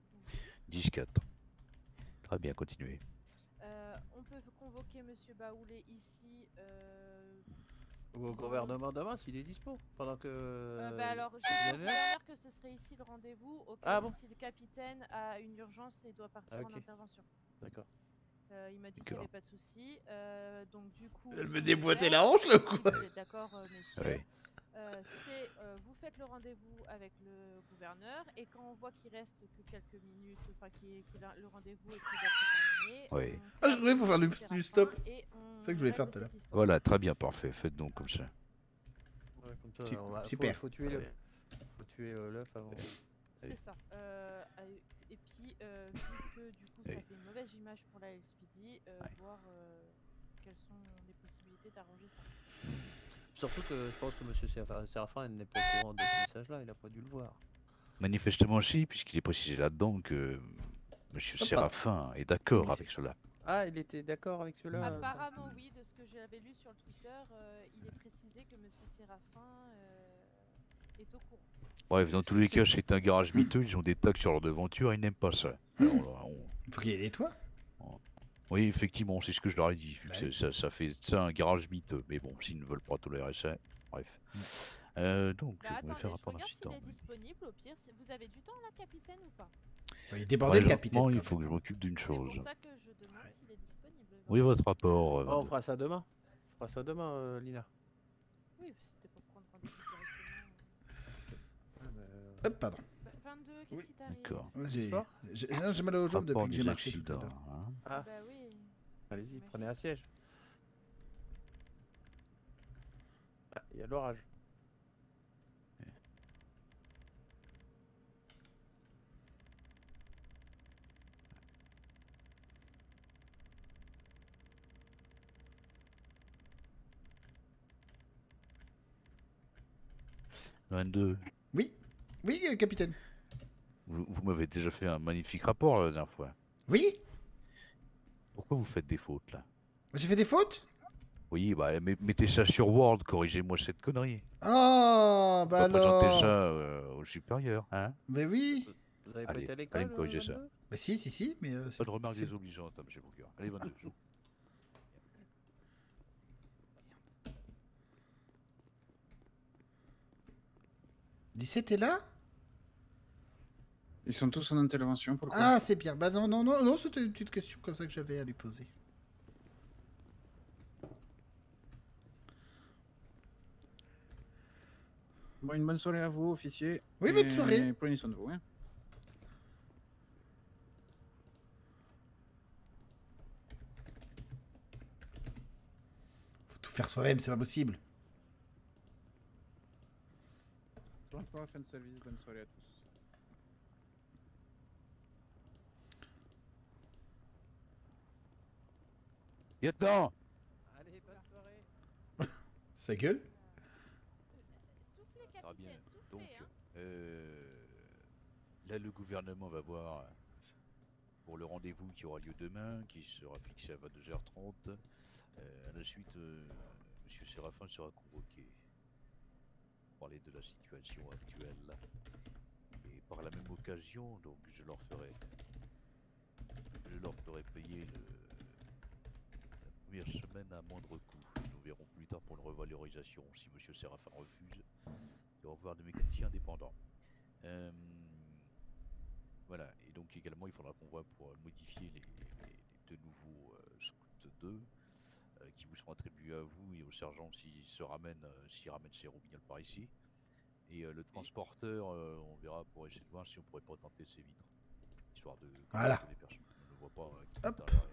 dix quatre. Très bien, continuez. Euh, on peut convoquer monsieur Baoulé ici. Euh, Ou au gouvernement demain s'il est dispo. Pendant que. euh, bah alors, j'ai dit au Gouverneur gouverneur que ce serait ici le rendez-vous, au cas Ah où bon si le capitaine a une urgence et doit partir Ah, en ok. intervention. D'accord. Euh, il m'a dit qu'il n'y avait pas de souci. Euh, donc du coup, Elle ce me qu'on déboîtait fait, la hanche, là, si quoi. Vous êtes d'accord, euh, messieurs. Oui. Euh, c'est euh, vous faites le rendez-vous avec le gouverneur et quand on voit qu'il reste que quelques minutes, enfin qu'il- que la- le rendez-vous est prêt d'être terminé. Oui. Ah, je voudrais pour faire le petit stop. et C'est ça que je voulais faire tout à l'heure. Voilà, très bien, parfait. Faites donc comme ça. Ouais, comme ça, Su- on va, faut- super. Faut, tuer le. Ouais. Faut tuer euh, l'œuf avant. C'est ça. Euh, et puis, euh, vu que du coup ça Oui. fait une mauvaise image pour la L S P D, euh, voir euh, quelles sont les possibilités d'arranger ça. Surtout que je pense que monsieur Séraphin Séraphin n'est pas au courant de ce message-là, il a pas dû le voir. Manifestement, si, puisqu'il est précisé là-dedans que monsieur Ah, Séraphin est d'accord avec cela. Ah, il était d'accord avec cela. Apparemment, oui, de ce que j'avais lu sur le Twitter, euh, il est précisé que monsieur Séraphin euh, est au courant. Bref, dans tous les cas, c'est un garage miteux, ils ont des tags sur leur devanture, ils n'aiment pas ça. Alors, là, on- Faut qu'il y ait des toits. Oui, effectivement, c'est ce que je leur ai dit. vu que Bah c'est- oui. ça, ça fait ça un garage miteux. Mais bon, s'ils ne veulent pas tolérer ça, bref. Euh, donc, Bah, je vais attendez, faire un je regarde pendant s'il est disponible au pire. si- Vous avez du temps là, capitaine, ou pas? Il est débordé, le capitaine. Présentement, il quand faut que même. je m'occupe d'une C'est chose. pour ça que je demande s'il est disponible. Oui, votre rapport. euh, Oh, on fera ça demain. On fera ça demain, euh, Lina. Oui, c'était pour prendre rendez-vous directement. Ah, bah, euh, Hop, pardon. Bah, vingt-deux, qu'est-ce qui t'arrive? D'accord. J'ai j'ai- non, j'ai mal aux jambes Rapport depuis que j'ai des marché tout à accidents, l'heure. hein. Ah. Bah oui. Allez-y, prenez un siège. Ah, il y a l'orage. vingt-deux. Oui, oui, euh, capitaine. Vous, vous m'avez déjà fait un magnifique rapport la dernière fois. Oui. Pourquoi vous faites des fautes là? J'ai fait des fautes? Oui, bah met- mettez ça sur Word, corrigez-moi cette connerie. Ah, bah On va présenter alors. ça euh, au supérieur, hein? Mais oui. Vous avez pas Allez, été à allez l'école me corriger euh, ça. vingt-deux? Bah si, si, si, mais... euh, Pas c'est- de remarques c'est- désobligeantes, hein, monsieur Bouguer. Allez, vingt-deux. jou. dix-sept est là? Ils sont tous en intervention, pourquoi? Ah, c'est bien. Bah non, non, non, non, c'était une petite question comme ça que j'avais à lui poser. Bon, une bonne soirée à vous, officier. Oui, bonne Et soirée. Prenez soin de vous. Hein. Faut tout faire soi-même, c'est pas possible. trente-trois, fin de service, bonne soirée à tous. Lieutenant! Allez, bonne soirée. Sa gueule. Ah bien. Donc, euh, là, le gouvernement va voir pour le rendez-vous qui aura lieu demain, qui sera fixé à vingt-deux heures trente. Euh, à la suite, euh, Monsieur Séraphin sera convoqué pour parler de la situation actuelle. Et par la même occasion, donc, je leur ferai, je leur ferai payer le, la première semaine à moindre coût. Nous verrons plus tard pour une revalorisation si Monsieur Séraphin refuse. Et au revoir de mécaniciens indépendants. Euh, voilà, et donc également il faudra qu'on voit pour modifier les, les, les deux nouveaux euh, scouts deux euh, qui vous seront attribués à vous et au sergent s'il se ramène, euh, s'il ramène ses roubignoles par ici. Et euh, le transporteur, euh, on verra pour essayer de voir si on pourrait pas tenter ses vitres. Histoire de Voilà. que les personnes ne le voient pas euh, qui Hop. est à l'arrière.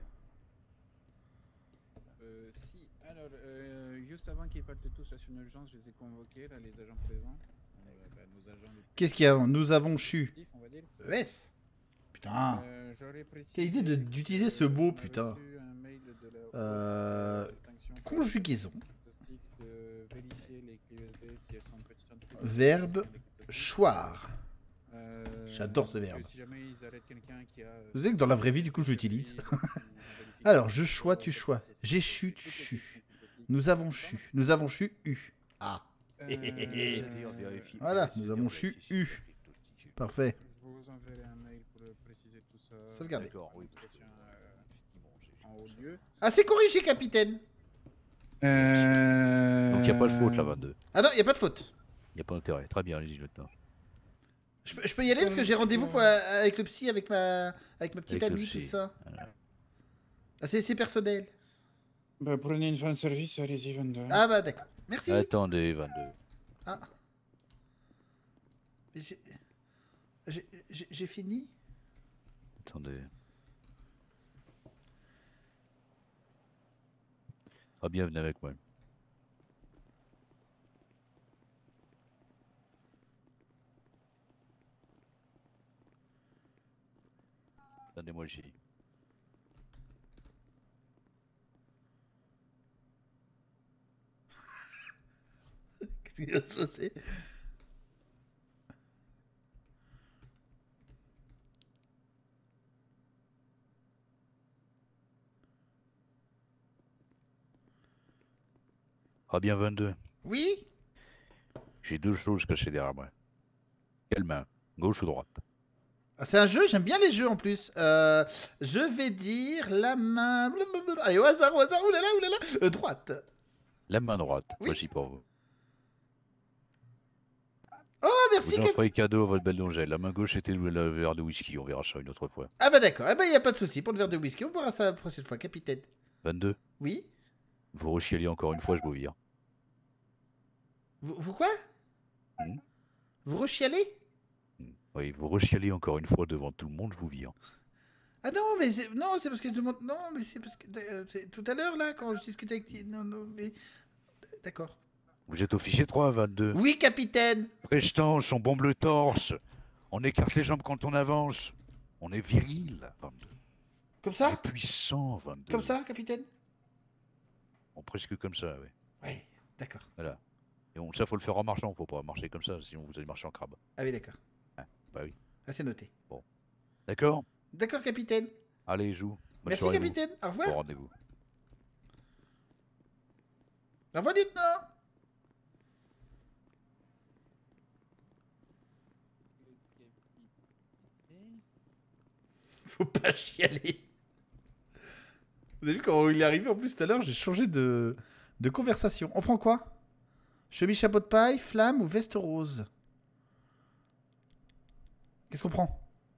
Euh, si, alors, euh, juste avant qu'ils partent tous là sur une urgence, je les ai convoqués, là, les agents présents. Euh, bah, nos agents les plus Qu'est-ce qu'il y a? Nous avons chu. actifs, on va dire. E S. Putain. Euh, j'aurais précisé Quelle idée de- d'utiliser ce que mot, on a putain. reçu un mail de la- Euh, de distinction par conjugaison. diagnostic de vérifier les clés U S B si elles sont en petite entreprise. Verbe choir. Euh, J'adore ce que verbe. si jamais ils arrêtent quelqu'un qui a, euh, Vous savez que dans la vraie vie, du coup, je l'utilise. Alors, je choix, tu choix. J'ai chu, tu chu. Nous avons chu. Nous avons chu, u. Ah. Voilà, nous avons chu, u. Parfait. Je vous enverrai un mail pour euh, préciser tout ça. Sauvegardez. D'accord, oui. euh, en haut lieu. Ah, c'est corrigé, capitaine. Euh... Donc il n'y a pas de faute là, vingt-deux. Ah non, il n'y a pas de faute. Il n'y a pas d'intérêt. Très bien, allez-y, lieutenant. Je peux, je peux y aller parce que j'ai rendez-vous pour- avec le psy, avec ma, avec ma petite Avec le amie, psy. tout ça. Ah, c'est c'est personnel. Bah, prenez une fin de service, allez-y, vingt-deux. Ah bah d'accord. Merci. Attendez, vingt-deux. Ah. Mais j'ai- j'ai- J'ai j'ai fini. Attendez. Ah, bienvenue avec moi. Attendez-moi, j'ai dit. Qu'est-ce qui va se passer? Ah, bien vingt-deux. Oui. J'ai deux choses cachées derrière moi. Quelle main? Gauche ou droite? Ah, c'est un jeu, j'aime bien les jeux en plus. Euh, je vais dire la main. Blablabla. Allez, au hasard, au hasard. Oulala, oulala. Euh, droite. La main droite. Voici pour vous. Oh, merci. Vous en Cap- ferez cadeau à votre belle donzelle. La main gauche était le verre de whisky. On verra ça une autre fois. Ah bah d'accord. Ah bah y a pas de souci pour le verre de whisky. On boira ça la prochaine fois, capitaine. vingt-deux. Oui. Vous rechialez encore une fois, je vous vire. Vous, vous quoi? Hmm. Vous rechialez? Oui, vous rechialez encore une fois devant tout le monde, je vous vire. Ah non, mais c'est non, c'est parce que tout le monde. Non, mais c'est parce que euh, c'est tout à l'heure là quand je discutais avec. Non, non, mais d'accord. Vous êtes officier trois, vingt-deux. Oui, capitaine. Prestance, on bombe le torse. On écarte les jambes quand on avance. On est viril, vingt-deux. Comme ça? On est puissant, vingt-deux. Comme ça, capitaine? On presque comme ça, oui. Ouais, d'accord. Voilà. Et on, ça, faut le faire en marchant, faut pas marcher comme ça, sinon vous allez marcher en crabe. Ah oui, d'accord. Ah, bah oui. Ah, c'est noté. Bon. D'accord? D'accord, capitaine. Allez, joue. Bonne Merci, soirée, vous. capitaine. Au revoir. Bon rendez-vous. Au revoir, lieutenant. Faut pas chialer. Vous avez vu quand il est arrivé en plus tout à l'heure, j'ai changé de, de conversation. On prend quoi? Chemise chapeau de paille, flamme ou veste rose? Qu'est-ce qu'on prend?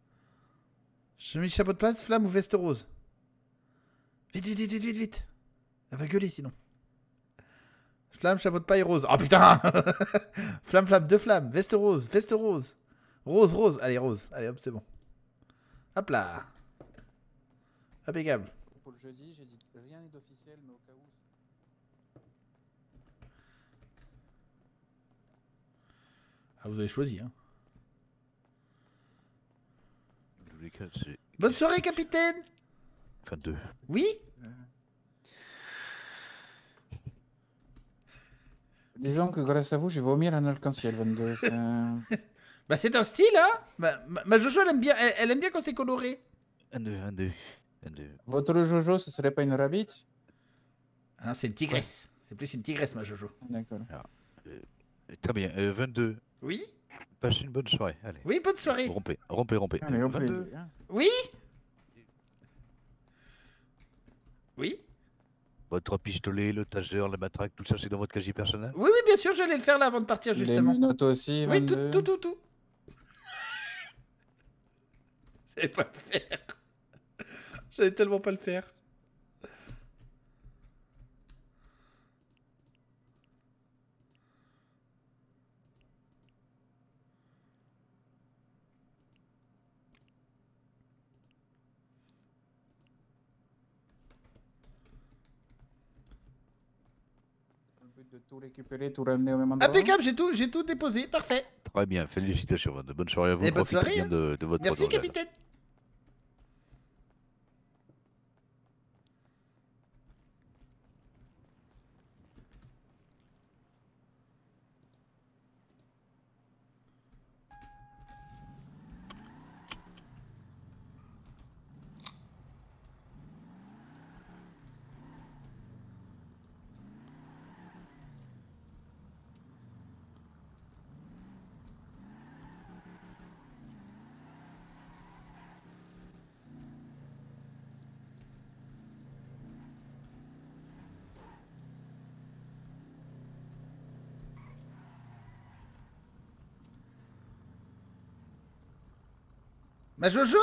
Chemise, chapeau de passe, flamme ou veste rose? Vite, vite, vite, vite, vite, vite. Elle va gueuler sinon. Flamme, chapeau de paille, rose. Oh putain. Flamme, flamme, deux flammes. Veste rose, veste rose. Rose, rose. Allez, rose. Allez, hop, c'est bon. Hop là. Impeccable. Pour le jeudi, j'ai dit rien n'est officiel, mais au cas où. Ah, vous avez choisi, hein. Dans tous les cas, c'est Bonne soirée, capitaine. vingt-deux. Oui. Disons que grâce à vous, je vais vomir un arc-en-ciel vingt-deux. c'est un- Bah, c'est un style, hein. Ma, ma, ma Jojo, elle aime bien, elle, elle aime bien quand c'est coloré. un deux, un deux, un deux. Votre Jojo, ce serait pas une rabbit? Ah, c'est une tigresse. C'est plus une tigresse, ma Jojo. D'accord. Alors, euh, très bien, euh, vingt-deux. Oui. Passez une bonne soirée, allez. Oui, bonne soirée. Rompez, rompez, rompez. Allez, au vingt-deux. plaisir. Oui. Oui. Votre pistolet, le taser, la matraque, tout ça, c'est dans votre casier personnel? Oui, oui, bien sûr, j'allais le faire là avant de partir, justement. Les menottes aussi, Oui, tout, vingt-deux. tout, tout, tout. J'allais pas le faire. J'allais tellement pas le faire. Le but de tout récupérer, tout ramener au même endroit. Impeccable, j'ai tout, j'ai tout déposé, parfait. Très bien, félicitations, vingt-deux. Bonne soirée à vous. Et bonne Profitez soirée, bien hein. de, de votre Merci, journée. capitaine. Ma Jojo?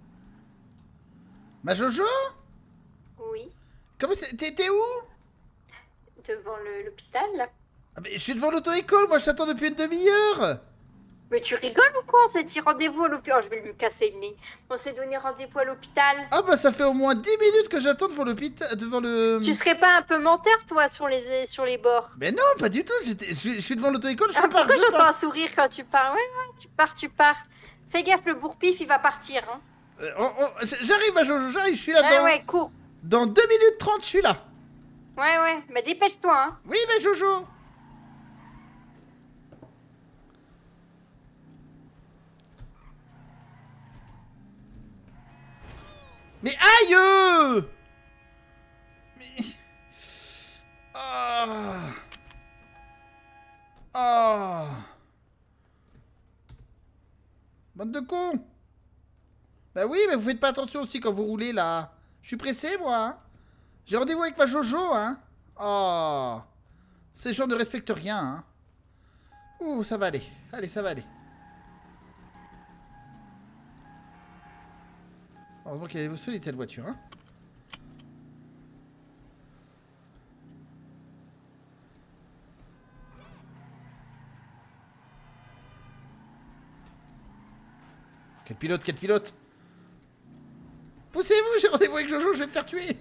Ma Jojo? Oui. Comment c'est? T'es t'es où? Devant le- l'hôpital, là. Ah, mais je suis devant l'auto-école, moi je t'attends depuis une demi-heure. Mais tu rigoles ou quoi? On s'est dit rendez-vous à l'hôpital. Oh, je vais lui casser le nez. On s'est donné rendez-vous à l'hôpital. Ah bah ça fait au moins dix minutes que j'attends devant l'hôpital, devant le... Tu serais pas un peu menteur, toi, sur les, sur les bords? Mais non, pas du tout, j'étais- je suis- je suis devant l'auto-école, je Ah, pars, pourquoi je j'entends pars. un sourire quand tu pars? Ouais, ouais, tu pars, tu pars. Fais gaffe, le bourre-pif, il va partir. Hein. Euh, oh, oh, j'arrive ma Jojo, j'arrive, je suis là Ouais, dans... ouais, cours. Dans deux minutes trente, je suis là. Ouais, ouais, mais dépêche-toi, hein. Oui, mais Jojo. Mais aïe euh Mais... Ah... Ah... Bande de cons. Bah oui, mais vous faites pas attention aussi quand vous roulez, là. Je suis pressé, moi, hein. J'ai rendez-vous avec ma Jojo, hein. Oh... Ces gens ne respectent rien, hein. Ouh, ça va aller. Allez, ça va aller. Heureusement qu'il y a solide cette voiture, hein. Quel pilote, quel pilote. Poussez-vous, j'ai rendez-vous avec Jojo, je vais me faire tuer.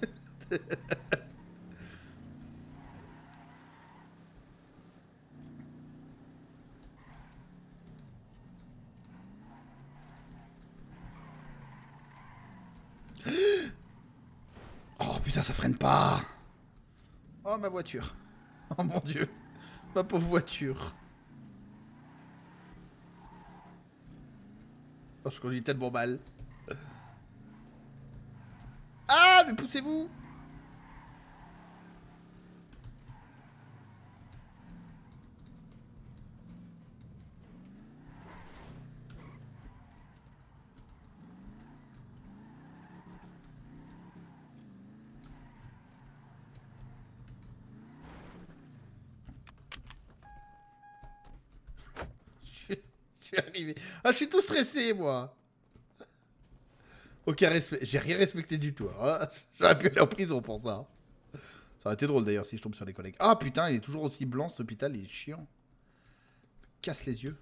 Oh putain, ça freine pas. Oh ma voiture. Oh mon dieu. Ma pauvre voiture. Oh, je conduis tellement mal. Ah, mais poussez-vous. Je suis arrivé. Ah, je suis tout stressé, moi. Aucun respect. J'ai rien respecté du tout. Hein. J'aurais pu aller en prison pour ça. Ça aurait été drôle d'ailleurs si je tombe sur les collègues. Ah putain, il est toujours aussi blanc cet hôpital, il est chiant. Casse les yeux.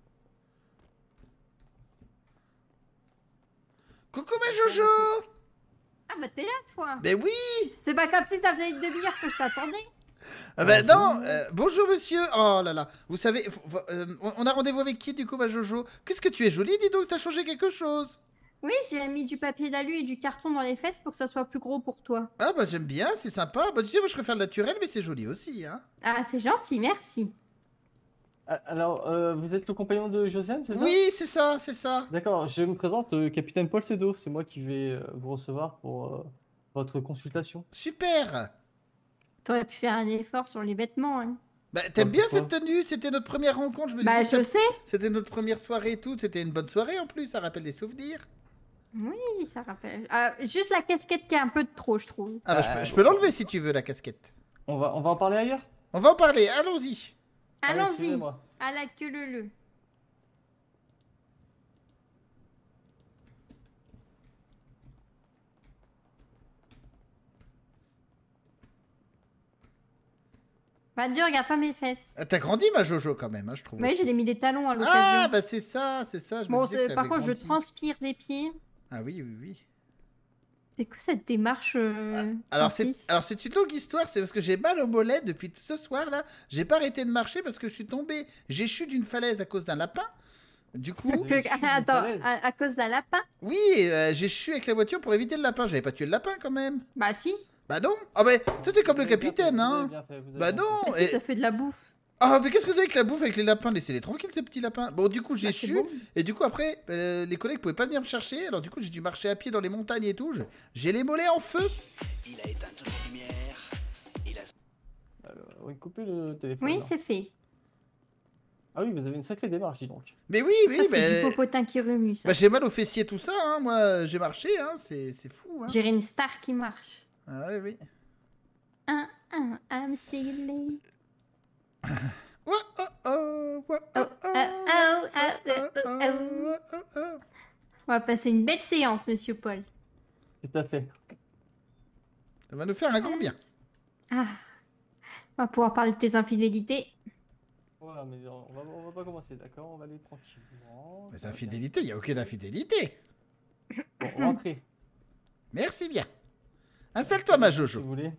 Coucou ma Jojo! Ah bah t'es là toi. Mais oui! C'est pas comme si ça faisait une demi-heure que je t'attendais. Ah bah non, euh, bonjour monsieur. Oh là là, vous savez, euh, on a rendez-vous avec qui du coup ma Jojo? Qu'est-ce que tu es jolie, dis donc, t'as changé quelque chose. Oui, j'ai mis du papier d'alu et du carton dans les fesses pour que ça soit plus gros pour toi. Ah bah j'aime bien, c'est sympa. Bah tu sais, moi je préfère le naturel, mais c'est joli aussi, hein. Ah c'est gentil, merci. Alors, euh, vous êtes le compagnon de Josiane, c'est ça? Oui, c'est ça, c'est ça. D'accord, je me présente, euh, capitaine Paul Cedo, c'est moi qui vais euh, vous recevoir pour euh, votre consultation. Super. T'aurais pu faire un effort sur les vêtements, hein. Bah t'aimes bien cette tenue, c'était notre première rencontre, je me Bah disais, je ça- sais. C'était notre première soirée et tout, c'était une bonne soirée en plus, ça rappelle des souvenirs. Oui, ça rappelle. Ah, juste la casquette qui est un peu de trop, je trouve. Ah bah je peux, je peux l'enlever si tu veux la casquette. On va, on va en parler ailleurs? On va en parler, allons-y. Ah oui, Allons-y. excusez-moi. À la queue le le. Pas dur, regarde pas mes fesses. Ah, T'as grandi ma Jojo quand même, hein, je trouve. Oui, aussi. j'ai mis des talons à l'occasion. Ah bah c'est ça, c'est ça. Je me Bon, disais c'est- que par t'avais contre, je grandi. transpire des pieds. Ah oui, oui, oui. C'est quoi cette démarche euh, Alors c'est Francis alors c'est une longue histoire, c'est parce que j'ai mal au mollet depuis ce soir là. J'ai pas arrêté de marcher parce que je suis tombé, j'ai chu d'une falaise à cause d'un lapin. Du coup, Que- ah, attends, à, à cause d'un lapin? oui, euh, j'ai chu avec la voiture pour éviter le lapin. J'avais pas tué le lapin quand même. Bah si. Bah non. Ah bah toi t'es comme le capitaine, hein. bien fait, vous avez Bah bien non. Parce que et- ça fait de la bouffe. Ah mais qu'est-ce que vous avez avec la bouffe avec les lapins? Laissez-les tranquilles ces petits lapins. Bon du coup j'ai Bah, c'est chu bon. et du coup après euh, les collègues pouvaient pas venir me chercher. Alors du coup j'ai dû marcher à pied dans les montagnes et tout. Je- J'ai les mollets en feu. Il a éteint toutes les lumières. Il a... Alors, oui, coupez le téléphone. Oui, là. c'est fait. Ah oui, vous avez une sacrée démarche, dis donc. Mais oui, oui, ça, c'est mais- du popotin qui remue, ça. Bah, j'ai mal aux fessiers tout ça, hein. Moi j'ai marché, hein. c'est c'est fou. Hein. J'ai une star qui marche. Ah oui, oui. Un, un, I'm silly. Oh, oh, oh, oh, Oh, oh, oh, oh, oh, oh. On va passer une belle séance, monsieur Paul. Tout à fait. Ça va nous faire un grand bien. Ah. On va pouvoir parler de tes infidélités. Voilà, mais on va, on va pas commencer, d'accord? On va aller tranquillement. Mais infidélité, il n'y a aucune infidélité. Bon, rentrez. Merci bien. Installe-toi, ma Jojo. Si vous voulez.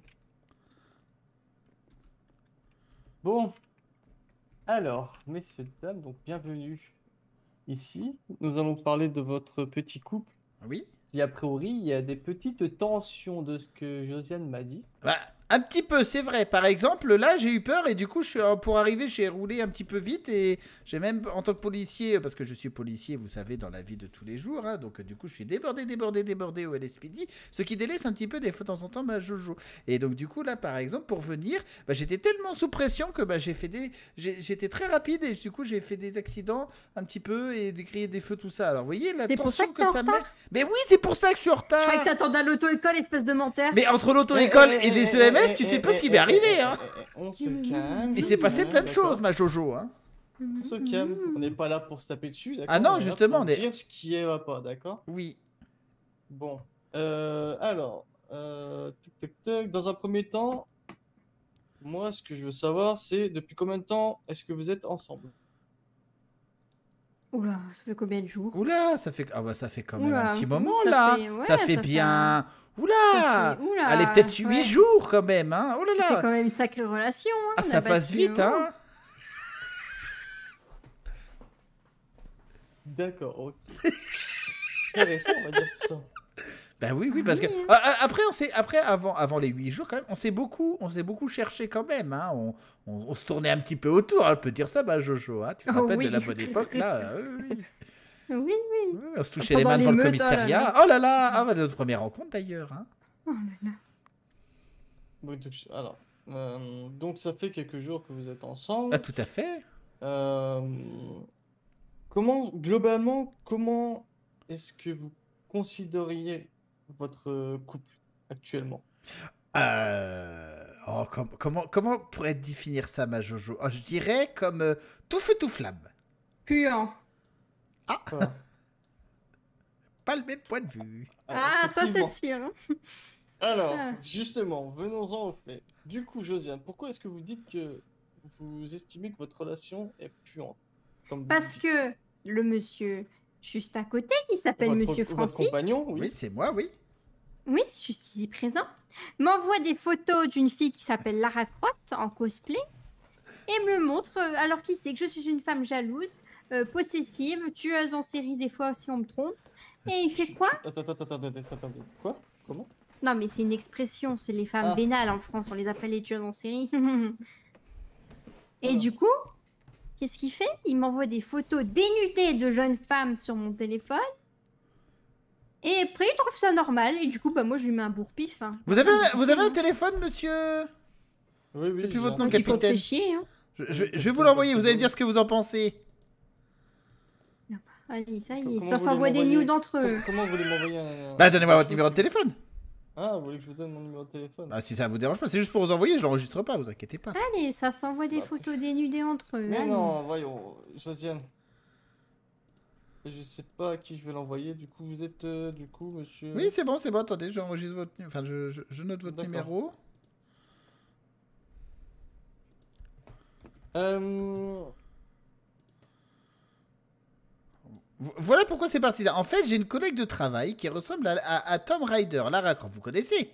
Bon. Alors, messieurs, dames, donc bienvenue ici. Nous allons parler de votre petit couple. Oui. Et a priori, il y a des petites tensions de ce que Josiane m'a dit. Bah, un petit peu, c'est vrai. Par exemple, là, j'ai eu peur et du coup, je suis, pour arriver, j'ai roulé un petit peu vite et j'ai même, en tant que policier, parce que je suis policier, vous savez, dans la vie de tous les jours, hein, donc du coup, je suis débordé, débordé, débordé au L S P D, ce qui délaisse un petit peu des fois de temps en temps ma Jojo. Et donc, du coup, là, par exemple, pour venir, bah, j'étais tellement sous pression que bah, j'ai fait des, j'ai- j'étais très rapide et du coup, j'ai fait des accidents un petit peu et des grillés des feux, tout ça. Alors, vous voyez, la C'est pour ça tension que t'es que en ça met. retard Mais oui, c'est pour ça que je suis en retard. Je croyais que t'attendais à l'auto-école, espèce de menteur. Mais entre l'auto-école Eh, eh, et les eh, E M S, eh, tu eh, sais pas eh, ce qui eh, m'est eh, arrivé, eh, hein. On se calme. Il s'est passé hein, plein de d'accord. choses, ma Jojo, hein. On se calme. On n'est pas là pour se taper dessus, d'accord? Ah non, On est là justement, pour on est- dire ce qui est va pas, d'accord? Oui. Bon. Euh, alors, euh, tac, tac, tac. Dans un premier temps, moi, ce que je veux savoir, c'est depuis combien de temps est-ce que vous êtes ensemble? Oula, ça fait combien de jours? Oula, ça fait, ah bah, ça fait quand même Oula, un petit ouh, moment, ça là. fait- ouais, ça fait ça fait bien. un- Oula. ça fait- oula, Allez, peut-être huit ouais. jours, quand même, hein. Oh là là. C'est quand même une sacrée relation. Hein, Ah, on a ça passe bâti, vite, oh. hein. D'accord, ok. Intéressant, on va dire tout ça. Ben oui, oui, parce que ah, ah, après, on s'est, après, avant, avant les huit jours, quand même, on s'est beaucoup, on s'est beaucoup cherché quand même, hein. On, on, on se tournait un petit peu autour, hein, on peut dire ça, bah Jojo, hein. Tu te Oh rappelles oui. de la bonne époque, là. Oui, oui. Oui, oui. Oui, on se touchait les Pendant mains devant le l'émeute, oh là commissariat. là. Oh là là, ah, bah, notre première rencontre d'ailleurs, hein. Oh là là. Bon, donc, je- alors, euh, donc ça fait quelques jours que vous êtes ensemble. Ah, tout à fait. Euh, comment, globalement, comment est-ce que vous considériez votre couple actuellement? Euh... oh, com- comment, comment pourrait définir ça, ma Jojo? Oh, je dirais comme euh, tout feu, tout flamme. Puant. Ah. Voilà. pas le même point de vue. Ah, ça c'est effectivement. sûr. hein. Alors, Ah. justement, venons-en au fait. Du coup, Josiane, pourquoi est-ce que vous dites que vous estimez que votre relation est puante comme vous Parce dites que le monsieur juste à côté, qui s'appelle Votre- Monsieur votre Francis, compagnon, oui. Oui, c'est moi, oui. oui, juste ici présent, m'envoie des photos d'une fille qui s'appelle Lara Croft en cosplay et me montre, euh, alors qu'il sait que je suis une femme jalouse, euh, possessive, tueuse en série des fois si on me trompe. Et il fait quoi? Attends, attends, attends, attends, attends, attends. Quoi? Comment? Non, mais c'est une expression, c'est les femmes Ah. vénales en France, on les appelle les tueuses en série. Et du coup, qu'est-ce qu'il fait? Il m'envoie des photos dénudées de jeunes femmes sur mon téléphone. Et après, il trouve ça normal. Et du coup, bah moi, je lui mets un bourre-pif. hein. Vous avez, vous avez un téléphone, monsieur? Oui, oui. J'ai plus j'ai votre un- nom, Tu comptes capitaine. faire chier, hein. Je, je- je vais vous l'envoyer, vous allez me dire ce que vous en pensez. Allez, ça y Comment est, vous ça voulez s'envoie des m'envoyer- nudes entre eux. Comment vous voulez m'envoyer un... Bah, donnez-moi un votre chose numéro de téléphone. Ah, vous voulez que je vous donne mon numéro de téléphone? Bah, si ça vous dérange pas, c'est juste pour vous envoyer, je l'enregistre pas, vous inquiétez pas. Allez, ça s'envoie des photos dénudées entre eux. Mais allez. non, voyons, Josiane. Je sais pas à qui je vais l'envoyer, du coup, vous êtes, euh, du coup, monsieur... Oui, c'est bon, c'est bon, attendez, j'enregistre votre... Enfin, je, je- je note votre D'accord. numéro. Euh... Vo- Voilà pourquoi c'est parti là. En fait, j'ai une collègue de travail qui ressemble à, à- à Tom Ryder, Lara Croft, vous connaissez?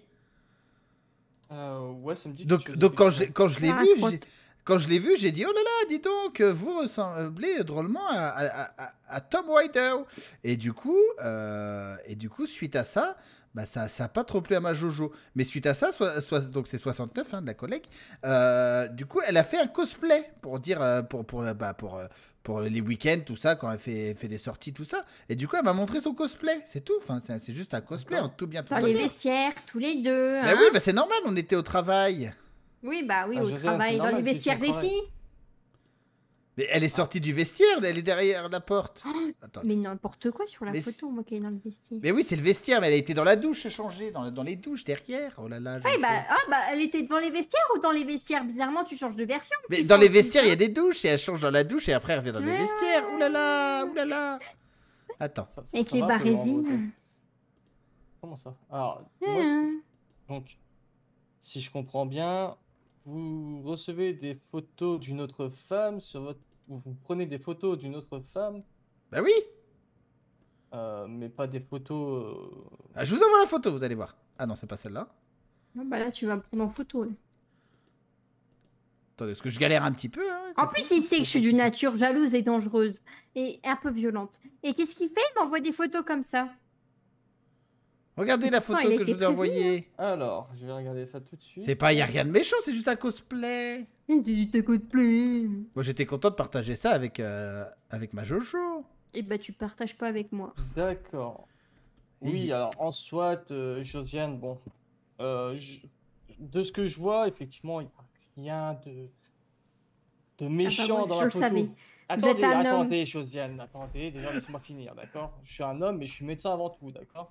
euh, ouais, ça me dit quelque Donc, chose, donc quand je, effectivement. quand je l'ai Lara vu, Croft. j'ai- quand je l'ai vu, j'ai dit oh là là, dis donc, vous ressemblez drôlement à, à- à- à Tom Ryder. Et du coup, euh, et du coup, suite à ça, bah ça, ça a pas trop plu à ma Jojo. Mais suite à ça, soit, soit- donc c'est soixante-neuf hein, de la collègue. euh, du coup, elle a fait un cosplay pour dire euh, pour pour bah, pour euh, pour les week-ends, tout ça, quand elle fait, fait des sorties, tout ça. Et du coup, elle m'a montré son cosplay, c'est tout. Enfin, c'est c'est juste un cosplay, en tout bien, tout Dans les honneur. vestiaires, tous les deux. Bah hein. oui, bah c'est normal, on était au travail. Oui, bah oui, Ah, au Josiane, travail, c'est dans les normal, c'est vestiaires son des travail. filles. Mais elle est sortie du vestiaire, elle est derrière la porte. Attends. Mais n'importe quoi sur la Mais photo, moi qui est dans le vestiaire. Mais oui, c'est le vestiaire, mais elle a été dans la douche changée, dans, dans les douches derrière. Oh là là. Oui, j'ai bah, fait- ah, bah, elle était devant les vestiaires ou dans les vestiaires? Bizarrement, tu changes de version. Mais petit dans les Francis, vestiaires, il y a hein. des douches et elle change dans la douche et après elle revient dans les Ouais. vestiaires. Ouh là là, ouh là là. Attends. Ça- ça- Avec ça les va un peu loin, barésines. votre- Comment ça? Alors, moi, Ouais, ce- hein. donc, si je comprends bien, vous recevez des photos d'une autre femme sur votre... ou Vous prenez des photos d'une autre femme, Bah oui. euh, mais pas des photos... euh, Ah, je vous envoie la photo, vous allez voir. Ah non, c'est pas celle-là. Non, bah là, tu vas me prendre en photo. là. Attendez, parce que je galère un petit peu. Hein, En plus, il sait que je suis d'une nature jalouse et dangereuse. Et un peu violente. Et qu'est-ce qu'il fait? Il m'envoie des photos comme ça. Regardez la Pourtant, photo il que je était vous ai prévenu, envoyée. Alors, je vais regarder ça tout de suite. C'est pas, y a rien de méchant, c'est juste un cosplay. C'est juste un cosplay. Moi, j'étais content de partager ça avec, euh, avec ma Jojo. Et bah, tu partages pas avec moi. D'accord. Oui, alors en soit, euh, Josiane, bon, euh, je- de ce que je vois, effectivement, il n'y a rien de, de méchant ouais, dans je la le photo. savais. Vous Attendez, êtes un homme. attendez, Josiane, attendez, déjà laissez-moi finir, d'accord? Je suis un homme, mais je suis médecin avant tout, d'accord?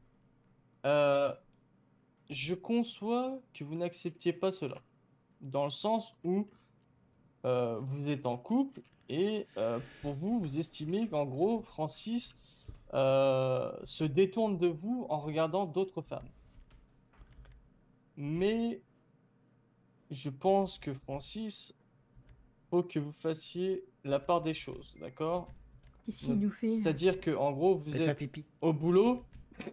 Euh, je conçois que vous n'acceptiez pas cela, dans le sens où euh, vous êtes en couple et euh, pour vous, vous estimez qu'en gros, Francis euh, se détourne de vous en regardant d'autres femmes. Mais je pense que Francis, faut que vous fassiez la part des choses, d'accord? Qu'est-ce qu'il nous fait? C'est-à-dire que en gros, vous Elle fait êtes pipi. au boulot.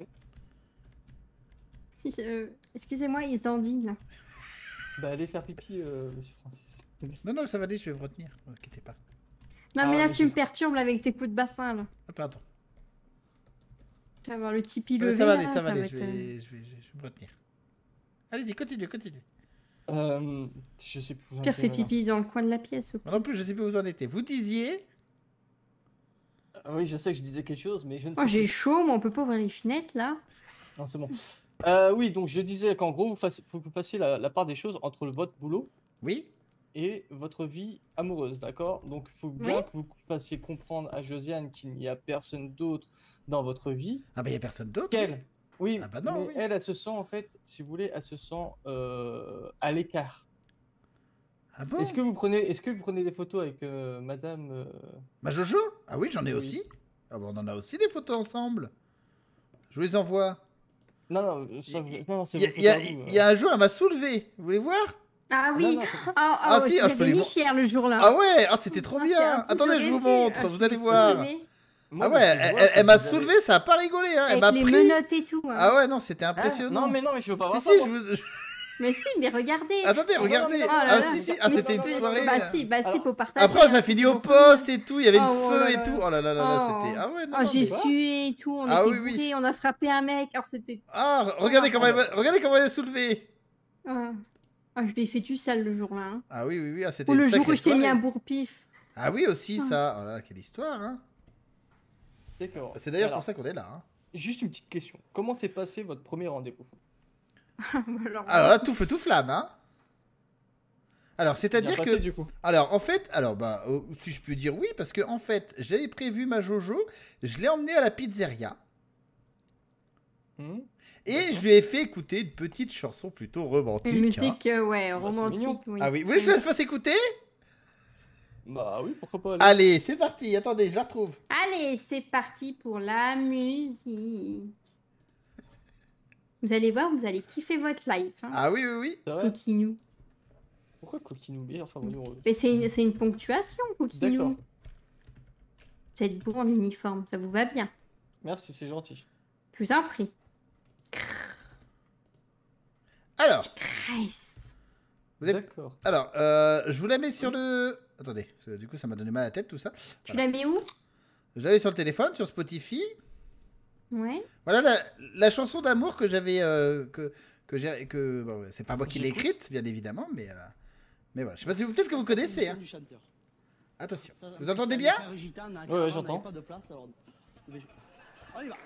Euh, Excusez-moi, il se dandine là. Bah, allez faire pipi, euh, monsieur Francis. Non, non, ça va aller, je vais me retenir. Ne vous inquiétez pas. Non, Ah, mais là, mais tu me perturbes là, avec tes coups de bassin là. Ah, pardon. Tu vas avoir le tipi Ouais, levé. ça va aller, là, ça va aller, va je être, euh, vais, je, vais, je vais me retenir. Allez-y, continue, continue. Euh, je sais plus. où j'en Pierre étais, fait maintenant. pipi dans le coin de la pièce. Moi non plus, je sais plus où vous en étiez. Vous disiez... Ah oui, je sais que je disais quelque chose, mais je ne Moi, sais j'ai plus. chaud, mais on peut pas ouvrir les fenêtres là. Non, c'est bon. Euh, oui, donc je disais qu'en gros, il faut que vous fassiez la, la part des choses entre le, votre boulot Oui. et votre vie amoureuse, d'accord? Donc il faut bien Oui. que vous fassiez comprendre à Josiane qu'il n'y a personne d'autre dans votre vie. Ah bah, il y a personne d'autre. Qu'elle, oui, Ah bah non, mais oui. elle, elle se sent en fait, si vous voulez, elle se sent euh, à l'écart. Ah bon? Est-ce que vous prenez, est-ce que vous prenez des photos avec euh, Madame euh, Ma Jojo? Ah oui, j'en ai Oui. aussi. Ah bah, on en a aussi des photos ensemble. Je vous les envoie. Non, non, ça, Il non, c'est y, a- vos il y a- photos à vous, il y a un jour, elle m'a soulevé. Vous voulez voir? Ah oui, non, ah, ah, Ah, ouais, si, je ah, je peux l'avais les mis mon- cher le jour-là. Ah ouais, ah, c'était trop Ah, c'est bien. un peu Attendez, je vous sauvé, montre, ah, vous je allez l'ai voir. sauvé. Moi, Ah je ouais, peux elle, voir elle- que elle m'a vous avez- soulevé, ça a pas rigolé. Hein. Elle Avec m'a les pris. menottes et tout. hein. Ah ouais, non, c'était Hein impressionnant. Non, mais non, mais je veux pas Si, voir si, ça. je moi. vous... Mais si, mais regardez. Attendez, Oh, regardez. non, non, non, Ah, là là. si, si, ah, Mais c'était une c'est- soirée. Bah si, bah si, Alors, faut partager. Après, on hein, a fini faut au qu'on se souvient. poste et tout, il y avait une Oh, oh feu là et là. tout. Oh là là là là, Oh. c'était. Ah ouais, non, Oh, non, j'ai mais- sué et tout, on Ah était oui, oui. bourrés, on a frappé un mec, alors c'était... Ah, regardez comment elle m'a- regardez comment elle est soulevée. Ah, Ah, je l'ai fait du sale le jour-là. Hein. Ah oui, oui, oui, ah, c'était Ou une le jour sacrée où je t'ai mis soirée. un bourre-pif. Ah oui, aussi, Ah. ça. Oh là là, quelle histoire, hein. D'accord. C'est d'ailleurs Alors, pour ça qu'on est là, hein. Juste une petite question. Comment s'est passé votre premier rendez-vous? Alors, Alors là, tout feu, tout flamme, hein. Alors, Bien c'est-à-dire passé, que... du coup. Alors, en fait, alors, bah, euh, si je peux dire oui, parce que, en fait, j'avais prévu ma Jojo, je l'ai emmenée à la pizzeria, Hmm. et je lui ai fait écouter une petite chanson plutôt romantique. Une hein. musique, euh, ouais, Bah, c'est mignon. romantique, oui. Ah oui, vous voulez que je la fasse écouter? Bah oui, pourquoi pas. allez. Allez, c'est parti, attendez, je la retrouve. Allez, c'est parti pour la musique. Vous allez voir, vous allez kiffer votre life. Hein. Ah oui, oui, oui. C'est vrai? Coquinou. Pourquoi Coquinou? Mais enfin, voyons. euh, Mais c'est une, c'est une ponctuation, D'accord. Coquinou. Vous êtes beau en uniforme, ça vous va bien. Merci, c'est gentil. Je vous en prie. Alors, Cresse. vous êtes... D'accord. Alors, euh, je vous la mets sur le... Attendez, parce que du coup, ça m'a donné mal à la tête, tout ça. Tu Voilà. la mets où? Je l'avais sur le téléphone, sur Spotify. Ouais. Voilà la, la chanson d'amour que j'avais... Euh, que que j'ai... que bon, ouais, c'est pas moi qui l'ai écrite, bien évidemment, mais... euh, mais voilà, je sais pas si vous... Peut-être que vous connaissez, hein. Attention. Vous entendez bien? Ouais, ouais, j'entends. On y va.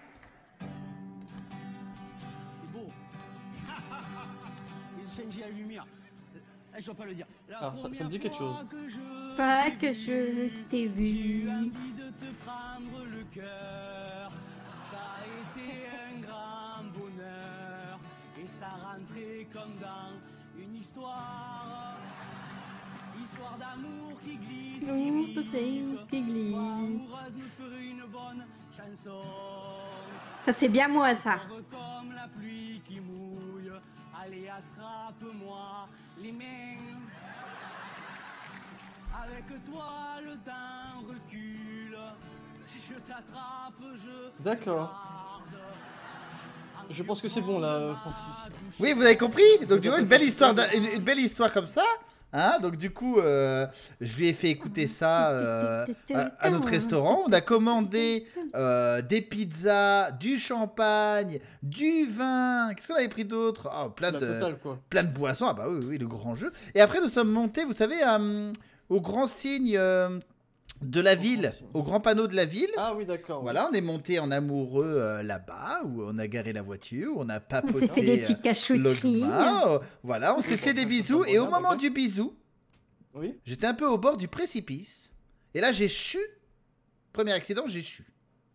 C'est beau. Ils ont changé la lumière. Eh, je dois pas le dire. La Alors, ça, ça me dit quelque chose. première fois que je Pas que je t'ai vu. J'ai eu envie de te prendre le cœur. Ça a été un grand bonheur. Et ça rentrait comme dans une histoire. Histoire d'amour qui glisse, qui Nous, vive. tout est qui glisse. Amoureuse nous ferait une bonne chanson. Ça, c'est bien moi, ça. Comme la pluie qui mouille. Allez, attrape-moi les mains. Avec toi, le temps recule. Si je t'attrape, je. D'accord. Je pense que c'est bon là, Francis. Oui, vous avez compris? Donc du coup, une belle histoire, d'un- une, une belle histoire comme ça. Hein, donc du coup, euh, je lui ai fait écouter ça euh, à, à notre restaurant. On a commandé euh, des pizzas, du champagne, du vin. Qu'est-ce qu'on avait pris d'autre? Oh, plein La de, totale, quoi. plein de boissons. Ah bah oui, oui, le grand jeu. Et après, nous sommes montés, vous savez, euh, au grand signe euh, de la ville, au grand panneau de la ville. Ah oui, d'accord. Voilà, on est monté en amoureux euh, là-bas, où on a garé la voiture, on a papoté. On s'est fait des petites euh, cachotteries. longuement. Voilà, on s'est fait des bisous. Et au moment du bisou, Oui. j'étais un peu au bord du précipice. Et là, j'ai chu. Premier accident, j'ai chu.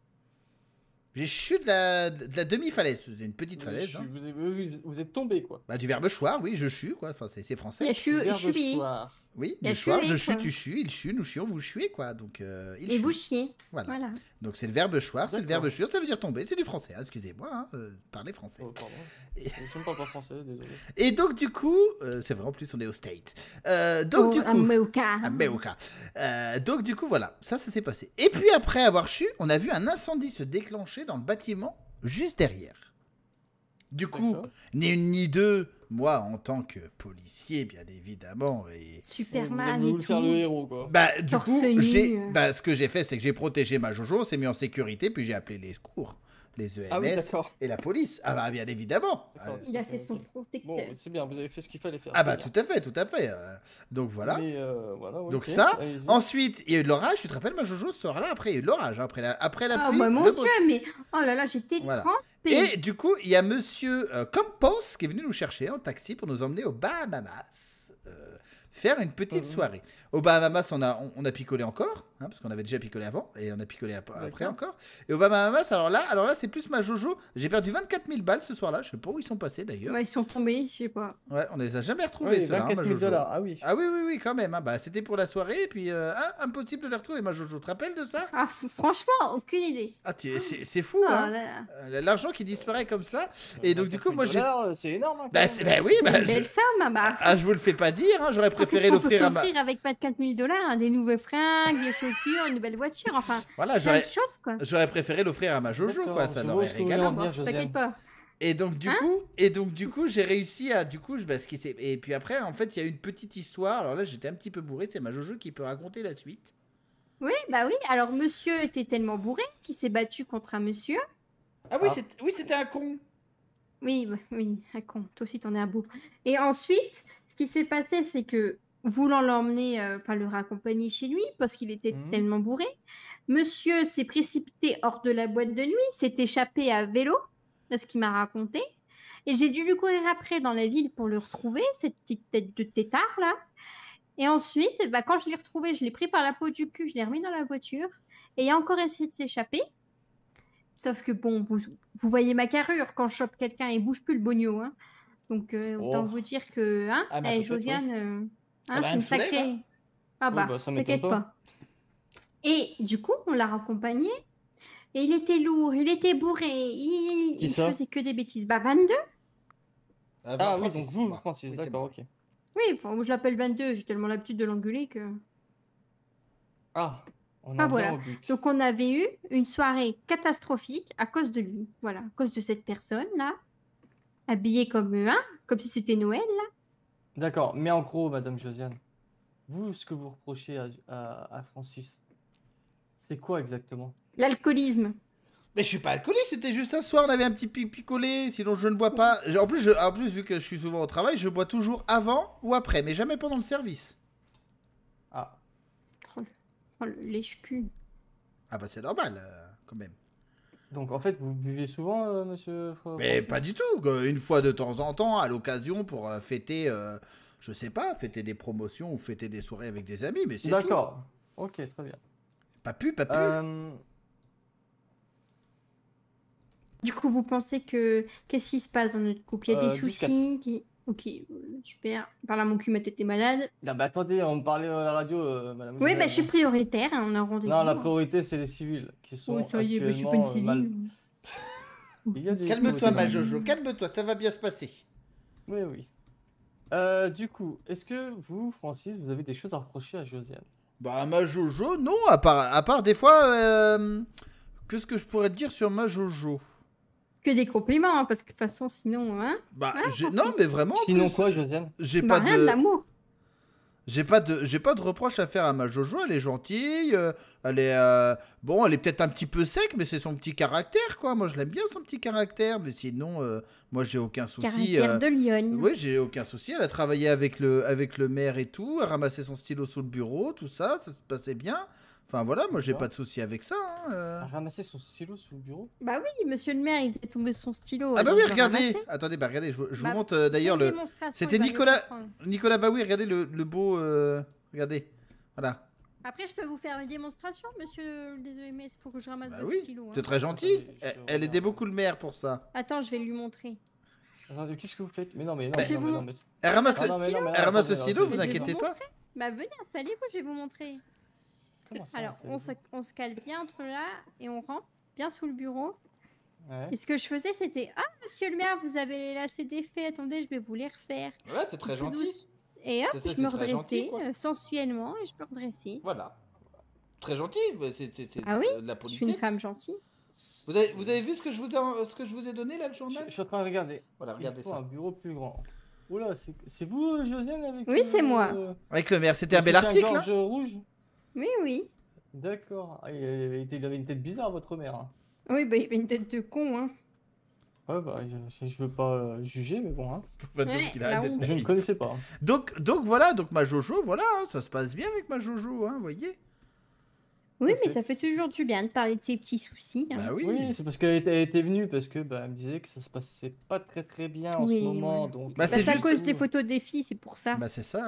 J'ai chu de la, de la demi-falaise. C'était une petite Vous, falaise. chu- hein. vous, avez- vous- vous êtes tombé quoi. Bah, du verbe choir, oui, je chue, quoi. Enfin, c'est c'est Il français. y a chu, Verbe chué. choir. Oui, il y a du choir, chué, je chue, quoi. tu chues, il chue, nous chions, vous chuez, quoi. Donc, euh, il Et chue. vous chiez. Voilà. Voilà. Donc, c'est le verbe choir, c'est le D'accord. verbe chuer, ça veut dire tomber. C'est du français, hein, excusez-moi, hein, euh, parlez français. Oh, pardon. Je ne parle pas français, désolé. Et donc, du coup, euh, c'est vrai, en plus, on est au State. Euh, donc, Oh, du coup. America. America. Euh, donc, du coup, voilà, ça, ça s'est passé. Et puis, après avoir chu, on a vu un incendie se déclencher dans le bâtiment juste derrière. Du coup, D'accord. ni une ni deux, moi, en tant que policier, bien évidemment, et. Superman Vous et voulez faire le tout. héros quoi. Bah, du Torse coup, nu, j'ai, euh. bah, ce que j'ai fait, c'est que j'ai protégé ma Jojo, on s'est mis en sécurité, puis j'ai appelé les secours, les E M S Ah oui, d'accord. et la police. Ah bah, bien évidemment. D'accord. Euh, Il a fait son protecteur. Bon, c'est bien, vous avez fait ce qu'il fallait faire. ah bah, c'est tout à fait, tout à fait. euh, donc voilà. bien. Mais euh, voilà, ouais, Donc ok, ça, allez-y. ensuite, il y a eu de l'orage, tu te rappelles, ma Jojo, ce soir-là, après, il y a eu de l'orage, hein, après la, après la Ah, pluie. bah, mon le beau- Dieu, mais oh là là, j'étais Voilà. trempée. Et du coup, il y a monsieur euh, Campos qui est venu nous chercher en taxi pour nous emmener au Bahamas, euh, faire une petite Mhm. soirée. Au Bahamas, on a, on, on a picolé encore, hein, parce qu'on avait déjà picolé avant et on a picolé ap- après encore. Et au Bahamas, alors là, alors là, c'est plus ma Jojo. J'ai perdu vingt-quatre mille balles ce soir-là. Je sais pas où ils sont passés d'ailleurs. Ouais, ils sont tombés, je sais pas. Ouais, on les a jamais retrouvés. Oui, ceux-là, hein, vingt-quatre ma mille Jojo. dollars, ah oui. Ah oui, oui, oui, quand même. hein. Bah, c'était pour la soirée et puis euh, hein, impossible de les retrouver, ma Jojo. Tu te rappelles de ça? Ah, f- franchement, aucune idée. Ah, tu- c'est c'est fou, Ah, hein. là, là. Euh, L'argent qui disparaît comme ça. Et donc, du coup, moi, j'ai. dollars, c'est énorme. hein, Bah, quand c'est- même. bah oui, bah, Une belle je... somme, hein, bah. Ah, je vous le fais pas dire, hein. J'aurais Qu'est-ce préféré qu'on peut l'offrir à ma. s'offrir avec vingt-quatre mille dollars, hein, des nouvelles fringues, des chaussures, une nouvelle voiture, enfin, Voilà, plein j'aurais de choses, quoi. j'aurais préféré l'offrir à ma Jojo, D'accord, quoi. Ça je l'aurait vois ce que vous régalé. voulez en Bon, dire, Josiane. t'inquiète pas. Et donc du Hein coup, et donc du coup, j'ai réussi à du coup, bah, ce qui s'est et puis après en fait, il y a une petite histoire. Alors là, j'étais un petit peu bourré, c'est ma Jojo qui peut raconter la suite. Oui, bah oui. Alors, monsieur était tellement bourré qu'il s'est battu contre un monsieur. Ah oui, c'est oui, c'était un con. Oui, bah, oui, un con. Toi aussi, t'en es un beau. Et ensuite, ce qui s'est passé, c'est que, voulant l'emmener, euh, enfin le raccompagner chez lui, parce qu'il était Mhm. tellement bourré, monsieur s'est précipité hors de la boîte de nuit, s'est échappé à vélo, c'est ce qu'il m'a raconté. Et j'ai dû lui courir après dans la ville pour le retrouver, cette petite tête de tétard là. Et ensuite, bah, quand je l'ai retrouvé, je l'ai pris par la peau du cul, je l'ai remis dans la voiture. Et il a encore essayé de s'échapper. Sauf que bon, vous, vous voyez ma carrure, quand je chope quelqu'un, il bouge plus le bogno. Hein. Donc euh, autant Oh. vous dire que, hein, Ah, bah, eh, peut-être, Josiane, euh, Ah hein, bah, c'est elle une me soulève, sacrée. hein. Ah Oui, bah, bah, ça m'étonne t'inquiète pas. pas. Et du coup, on l'a raccompagné. Et il était lourd, il était bourré, il, Qui il ça faisait que des bêtises. Bah vingt-deux. Ah oui, Francis, donc vous, moi. Francis, Oui, c'est d'accord, moi. ok. Oui, enfin, moi, je l'appelle vingt-deux, j'ai tellement l'habitude de l'engueuler que... Ah, on en Ah vient voilà. au but. Donc on avait eu une soirée catastrophique à cause de lui. Voilà, à cause de cette personne-là, habillée comme un, comme si c'était Noël, là. D'accord, mais en gros, Madame Josiane, vous, ce que vous reprochez à, à, à Francis, c'est quoi exactement? L'alcoolisme. Mais je suis pas alcoolique, c'était juste un soir, on avait un petit pi- picolé, sinon je ne bois pas. En plus, je, en plus, vu que je suis souvent au travail, je bois toujours avant ou après, mais jamais pendant le service. Ah, Oh, le- oh, le lèche-cul. Ah bah c'est normal, euh, quand même. donc en fait, vous buvez souvent, euh, monsieur Fr- Mais Francis pas du tout, que une fois de temps en temps, à l'occasion, pour euh, fêter, euh, je sais pas, fêter des promotions ou fêter des soirées avec des amis, mais c'est tout. D'accord, ok, très bien. Pas plus, pas plus. Euh, Du coup, vous pensez que... Qu'est-ce qui se passe dans notre couple? Il y a des Euh, dix, soucis qui- Ok, euh, super. Par là, mon cul, ma tête est malade. Non, mais attendez, on me parlait à la radio, euh, Madame Oui, bah, Josiane. je suis prioritaire, hein, on a un rendez-vous. Non, la priorité, c'est les civils qui sont Oh, ça y est, bah, je suis pas une actuellement, euh, mal- civile. Il y a des Calme-toi, priorités ma mal- Jojo, calme-toi, ça va bien se passer. Oui, oui. Euh, du coup, est-ce que vous, Francis, vous avez des choses à reprocher à Josiane? Bah, ma Jojo, non, à part, à part des fois, euh, qu'est-ce que je pourrais te dire sur ma Jojo? Que des compliments, hein, parce que de toute façon, sinon, hein. Bah, Hein, j'ai- Francis non, mais vraiment. en Sinon plus, quoi, Josiane? J'ai Bah, pas rien de. de l'amour. J'ai pas de, j'ai pas de reproche à faire à ma Jojo. Elle est gentille. euh, elle est, euh, bon, elle est peut-être un petit peu sec, mais c'est son petit caractère, quoi. Moi, je l'aime bien son petit caractère, mais sinon, euh, moi, j'ai aucun souci. Caractère euh, de lionne. Oui, j'ai aucun souci. Elle a travaillé avec le, avec le maire et tout. Elle ramassait son stylo sous le bureau, tout ça, ça se passait bien. Enfin voilà, moi, j'ai D'accord. pas de souci avec ça. hein, euh. A ramassé son stylo sous le bureau? Bah oui, monsieur le maire, il faisait tomber son stylo. Ah bah alors oui, je le regardez. ramassais. Attendez, bah regardez, je, vous- je Bah, vous montre euh, d'ailleurs quelle le. démonstration, C'était il va mieux Nicolas. comprendre. Nicolas Baoui. Regardez le, le beau. euh, Regardez. Voilà. Après, je peux vous faire une démonstration, monsieur les O M S, pour que je ramasse Bah votre oui, stylo. hein. c'est très gentil. Elle, elle aidait beaucoup le maire pour ça. Attends, je vais lui montrer. Attendez, qu'est-ce que vous faites? Mais non, mais non, Bah, mais non, mais non, mais... Elle ramasse Ah le non, mais stylo, non, mais elle non, ramasse le attendez, stylo, alors, vous je vais inquiétez vous pas. montrer. Bah venez, installez-vous, je vais vous montrer. Comment ça, Alors, on se, on se cale bien entre là et on rentre bien sous le bureau. Ouais. Et ce que je faisais, c'était ah, monsieur le maire, vous avez les lacets défaits, attendez, je vais vous les refaire. Ouais, c'est très Tout gentil. douce. Et hop, C'est- c'est- je me c'est très gentil, redressais quoi. euh, sensuellement et je me redressais. Voilà. Très gentil, mais c'est c'est- c'est Ah oui, de la je politesse. suis une femme gentille. Vous avez, vous avez vu ce que je vous ai, ce que je vous ai donné là, le Je, journal je suis en train de regarder. Voilà, regardez Il faut ça. un bureau plus grand. Oula, c'est c'est vous, euh, Josiane, avec Oui, c'est euh, moi. euh, Avec le maire, c'était un le bel article. hein soutien-gorge rouge? Oui, oui. D'accord. Ah, il, avait, il avait une tête bizarre, votre mère. hein. Oui, bah il avait une tête de con, hein. Ouais, bah, je, je veux pas euh, juger, mais bon. Hein. Bah, donc, Ouais, il la arrête d'être honte. Je ne naïf. connaissais pas. hein. Donc, donc voilà, donc ma Jojo, voilà, hein, ça se passe bien avec ma Jojo, hein, vous voyez. Oui, mais Parfait. ça fait toujours du bien de parler de ses petits soucis. hein. Bah oui. Oui, c'est parce qu'elle était, elle était venue, parce que bah, elle me disait que ça se passait pas très très bien en Oui, ce moment. ouais. Donc, Bah, Bah, c'est c'est à juste- cause des photos des filles, c'est pour ça. Bah c'est ça, oui.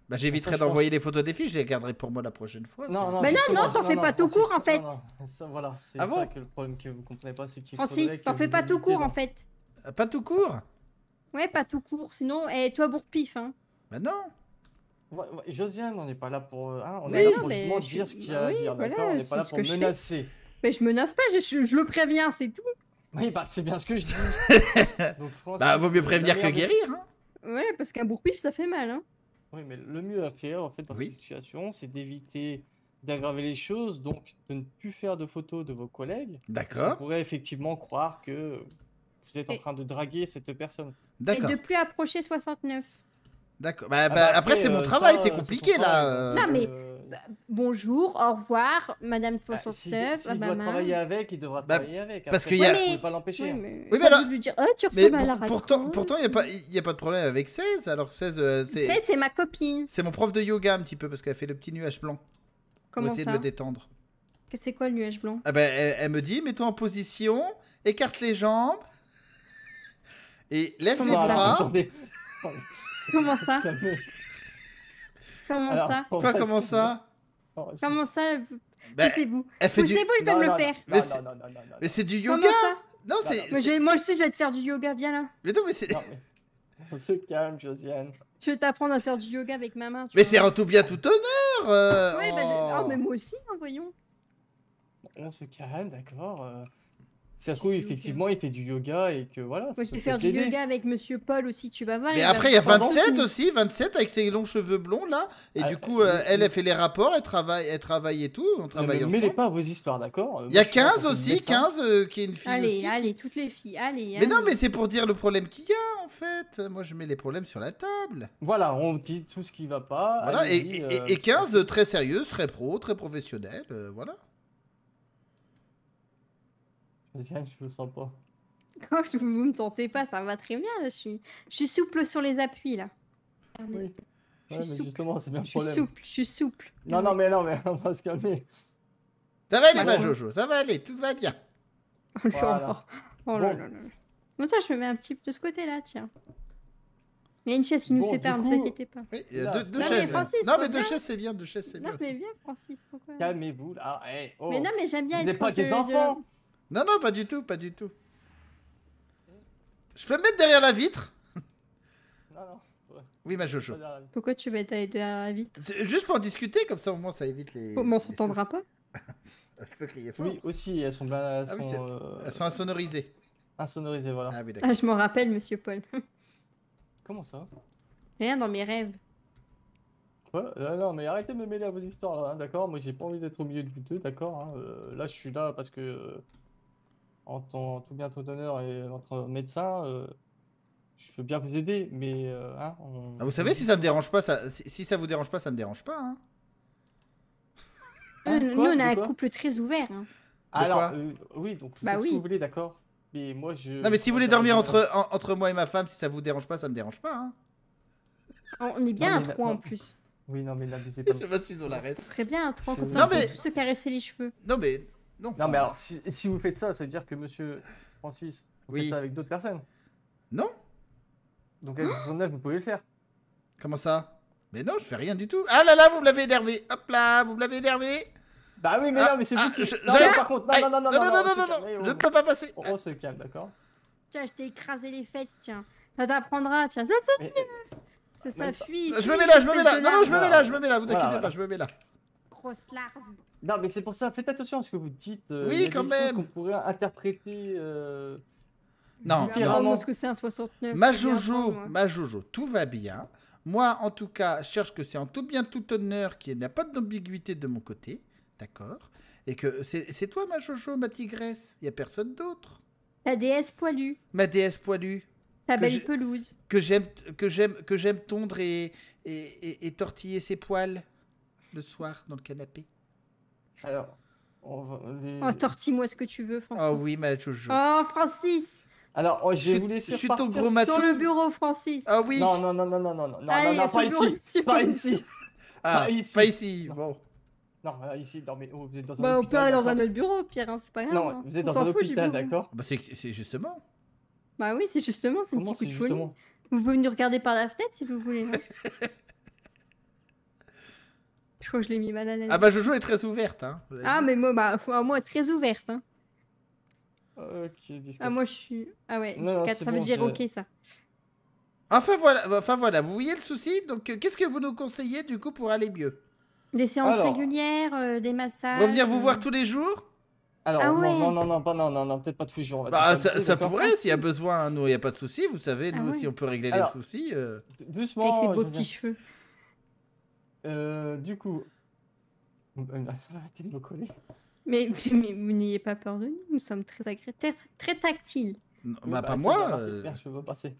Bah j'éviterai Ça, je d'envoyer les photos des filles, je les garderai pour moi la prochaine fois. Non, non, Bah non, justement, non, t'en non, fais non, pas tout Francis, court en fait. non, non, ça, voilà, c'est Ah bon ça que le problème que vous comprenez pas, c'est qu'il Francis, faudrait t'en que fais vous pas tout évitiez court en d'en- fait. Euh, Pas tout court? Ouais, pas tout court, sinon, et toi bourre-pif, hein. Bah non. Ouais, ouais, Josiane, on n'est pas là pour, euh, hein, on Mais est là non, pour mais justement je dire suis- ce qu'il y bah a à oui, dire, voilà, d'accord? On n'est c'est pas là ce pour que je fais. menacer. Mais je menace pas, je, je le préviens, c'est tout. Oui, bah c'est bien ce que je dis. Donc, Francis, Bah vaut mieux la prévenir que meilleure des- guérir. Hein. Ouais, parce qu'un bourre-pif, ça fait mal, hein. Oui, mais le mieux à faire, en fait, dans cette situation, c'est d'éviter d'aggraver les choses, donc de ne plus faire de photos de vos collègues. D'accord. On pourrait effectivement croire que vous êtes en Et- train de draguer cette personne. Et D'accord. de plus approcher soixante-neuf. D'accord. Bah, Ah bah, bah, après, après, c'est mon euh, travail, ça, c'est euh, c'est compliqué son là. travail, euh. Non, mais Euh, bah, bonjour, au revoir, Madame S'il soixante-neuf. s'il ah, doit maman. travailler avec, il devra Bah, travailler avec. parce Après, qu'il y a- vous Ouais, pouvez mais- pas l'empêcher. Oui, hein. mais, Oui, mais pas alors- de lui dire, oh, tu Mais ressembles à pour- la pourtant, pourtant, il n'y a, pas- il y a pas de problème avec seize, alors que seize, euh, c'est C'est, c'est ma copine. c'est mon prof de yoga un petit peu, parce qu'elle fait le petit nuage blanc. Pour Comment essayer ça de le détendre. Que c'est quoi le nuage blanc? Ah ben, elle, elle me dit, mets-toi en position, écarte les jambes, et lève Comment les ça bras. Attendez. Comment ça? Comment Alors, ça? on Quoi, va comment se- ça? Oh, je- Comment ça? Bah, Poussez-vous. elle fait du- Poussez-vous, je vais Non, me le non, faire. non, Mais non, c'est- non, non, non, non, Mais c'est du Comment yoga. ça? Non, Non, c'est. non, Mais c'est- j'ai- moi aussi, je vais te faire du yoga, viens là. Mais non, mais c'est. Non, mais on se calme, Josiane. Je vais t'apprendre à faire du yoga avec ma main. tu Mais vois. c'est en tout bien, tout honneur. euh, Ouais, bah, j'ai- oh. ah, mais moi aussi, hein, voyons. On se calme, d'accord. euh, Si ça se trouve, effectivement, il fait du yoga et que voilà. ça Moi, je peut vais faire peut-être du l'aider. yoga avec Monsieur Paul aussi, tu vas voir. Mais va après, il y a me prendre en vingt-sept tout. aussi, vingt-sept avec ses longs cheveux blonds là. Et Ah, du coup, euh, mais- elle, elle fait les rapports, elle travaille, elle travaille et tout. On Ne travaille me ensemble. mêlez pas à vos histoires, d'accord. Il y a Moi, je suis là quinze pour aussi, médecin. quinze euh, qui est une fille Allez, aussi. allez, toutes les filles, allez. Mais non, allez. mais c'est pour dire le problème qu'il y a en fait. Moi, je mets les problèmes sur la table. Voilà, on dit tout ce qui va pas. Voilà, et, allez-y, et- euh, et quinze euh, très sérieuses, très pro, très professionnelles. euh, voilà. Josiane, je le sens pas. Oh, je- vous me tentez pas, ça va très bien. Là. Je, suis, je suis souple sur les appuis là. Regardez. Oui. Je Ouais, suis mais souple. justement, c'est bien le Je suis problème. souple, je suis souple. Non, non, mais non, mais on va se calmer. Ça va aller, Bah, ma bon. Jojo, ça va aller, tout va bien. Oh là Voilà. là. Oh là Bon. là là. Bon, attends, je me mets un petit peu de ce côté-là, tiens. Il y a une chaise qui nous Bon, sépare, du ne vous coup- inquiétez pas. Oui, il y a Là, deux, c'est deux pas Non, mais chaises. là. Francis, Non, mais faut deux bien. chaises, c'est bien, deux chaises, c'est bien Non, mais aussi. viens, Francis, pourquoi? Calmez-vous là. Hey, oh. Mais non, mais j'aime bien Vous être n'êtes pas proche des de- de- enfants. Non, non, pas du tout, pas du tout. Je peux me mettre derrière la vitre? Non, non. ouais, Oui, ma Jojo. pas derrière. Pourquoi tu vas être derrière la vitre? C'est juste pour en discuter, comme ça au moins ça évite les. Oh, mais on les s'entendra pas. choses. Je peux crier fort. Oui, aussi, elles sont bien. Elles Ah oui, sont, c'est- euh, Elles sont insonorisées. insonorisées, voilà. Ah oui, d'accord. Ah, je m'en rappelle, monsieur Paul. Comment ça? Rien dans mes rêves. Quoi? Euh, non, mais arrêtez de me mêler à vos histoires, là, hein, d'accord? Moi, j'ai pas envie d'être au milieu de vous deux, d'accord? hein, euh, Là, je suis là parce que, euh, en tant tout bien tout honneur et entre médecins, euh, je veux bien vous aider, mais euh, hein, on... Ah, vous savez, si ça me dérange pas, ça... si si ça vous dérange pas, ça me dérange pas. Hein. Hein, nous, quoi, on a de un quoi couple très ouvert. hein. Alors, quoi euh, oui, donc Bah faites ce que oui. vous voulez, d'accord? Mais moi, je. Non, mais si vous voulez dormir entre, en- entre moi et ma femme, si ça vous dérange pas, ça me dérange pas. Hein. On est bien Non, à mais trois non. en plus. Oui, non, mais n'abusez pas. Je sais pas s'ils ont la ref. On serait bien à trois, comme Je- ça Non, on peut mais- tous se caresser les cheveux. Non, mais. Non, Non, mais alors, si, si vous faites ça, ça veut dire que monsieur Francis, vous Oui. faites ça avec d'autres personnes. Non. Donc, avec soixante-neuf, vous pouvez le faire. Comment ça? Mais non, je fais rien du tout. Ah là là, vous me l'avez énervé. Hop là, vous me l'avez énervé. Bah oui, mais Ah, non, mais c'est ah, vous qui. je- Non, j'allais- mais par contre, non, Aïe, non, non, non, non, non, on non, se non, calme, non, eh, je oh. ne peux pas passer. On se calme, d'accord? Tiens, je t'ai écrasé les fesses, tiens. Ça t'apprendra, tiens. Ça, ça, Mais- ça, ça mais- fuit. Je fuit, me mets là, je me espèce mets là. de Non, non, je me larve. mets là, je me mets là. Vous Voilà, inquiétez voilà. pas, je me mets là. Grosse larve. Non, mais c'est pour ça, faites attention à ce que vous dites. euh, Oui, il y a quand des choses même. qu'on pourrait interpréter. euh, Non, Tu non. vas apprendre ce que c'est un soixante-neuf. Ma tu vas Jojo, apprendre, moi. ma Jojo, tout va bien. Moi, en tout cas, je cherche que c'est en tout bien, tout honneur, qu'il n'y a pas d'ambiguïté de mon côté. D'accord? Et que c'est c'est toi, ma Jojo, ma tigresse. Il n'y a personne d'autre. Ta déesse poilue. Ma déesse poilue. Ta Que belle j'ai- pelouse. Que j'aime que j'aime que j'aime tondre et, et, et, et tortiller ses poils le soir dans le canapé. Alors, on va. les- Oh, tortille-moi ce que tu veux, Francis. Oh oui, ma Jojo. Oh, Francis. Alors, oh, je vais Je- vous laisser je suis ton repartir gros matou. Sur le bureau, Francis. Ah oui. Non, non, non, non, non, non, non, non, Allez, non, non, sur pas le bureau, ici, sur- pas ici, Ah, pas ici. pas ici. Non. Bon. non, euh, ici, non, mais oh, vous êtes dans un Bah, on peut hôpital, aller dans un d'accord? autre bureau, Pierre, hein, c'est pas grave. Non, hein. vous êtes On dans un s'en fout du hôpital, bureau. d'accord? Bah, c'est c'est justement. Bah oui, c'est justement, c'est une Comment petite coup c'est de folie. justement? Vous pouvez nous regarder par la fenêtre si vous voulez. hein. Je crois que je l'ai mis mal à l'aise. Ah bah Jojo est très ouverte. Hein. Ah, mais moi, bah, faut- moi, très ouverte. Hein. Ok, dix quatre. Ah, moi, je suis. Ah ouais, Non, non, dix quatre, c'est ça bon, veut dire je- ok, ça. Enfin voilà, enfin voilà, vous voyez le souci. Donc euh, qu'est-ce que vous nous conseillez du coup pour aller mieux? Des séances Alors. régulières, euh, des massages. Revenir vous euh, voir tous les jours? Alors, Ah non, ouais. non, non, non, pas, non, non, non, peut-être pas tous les jours. on va Bah dire ça, ça, ça d'accord. pourrait, s'il y a besoin, nous il n'y a pas de souci, vous savez, nous Ah aussi ouais. on peut régler Alors, les soucis. euh. Doucement. Avec ses je beaux veux petits dire. cheveux. Euh, du coup. Arrêtez de me coller. Mais, mais vous n'ayez pas peur de nous, nous sommes très agré... très, très tactiles. Non, Oui, bah, bah, pas c'est moi. bien, euh. merde, je peux pas passer.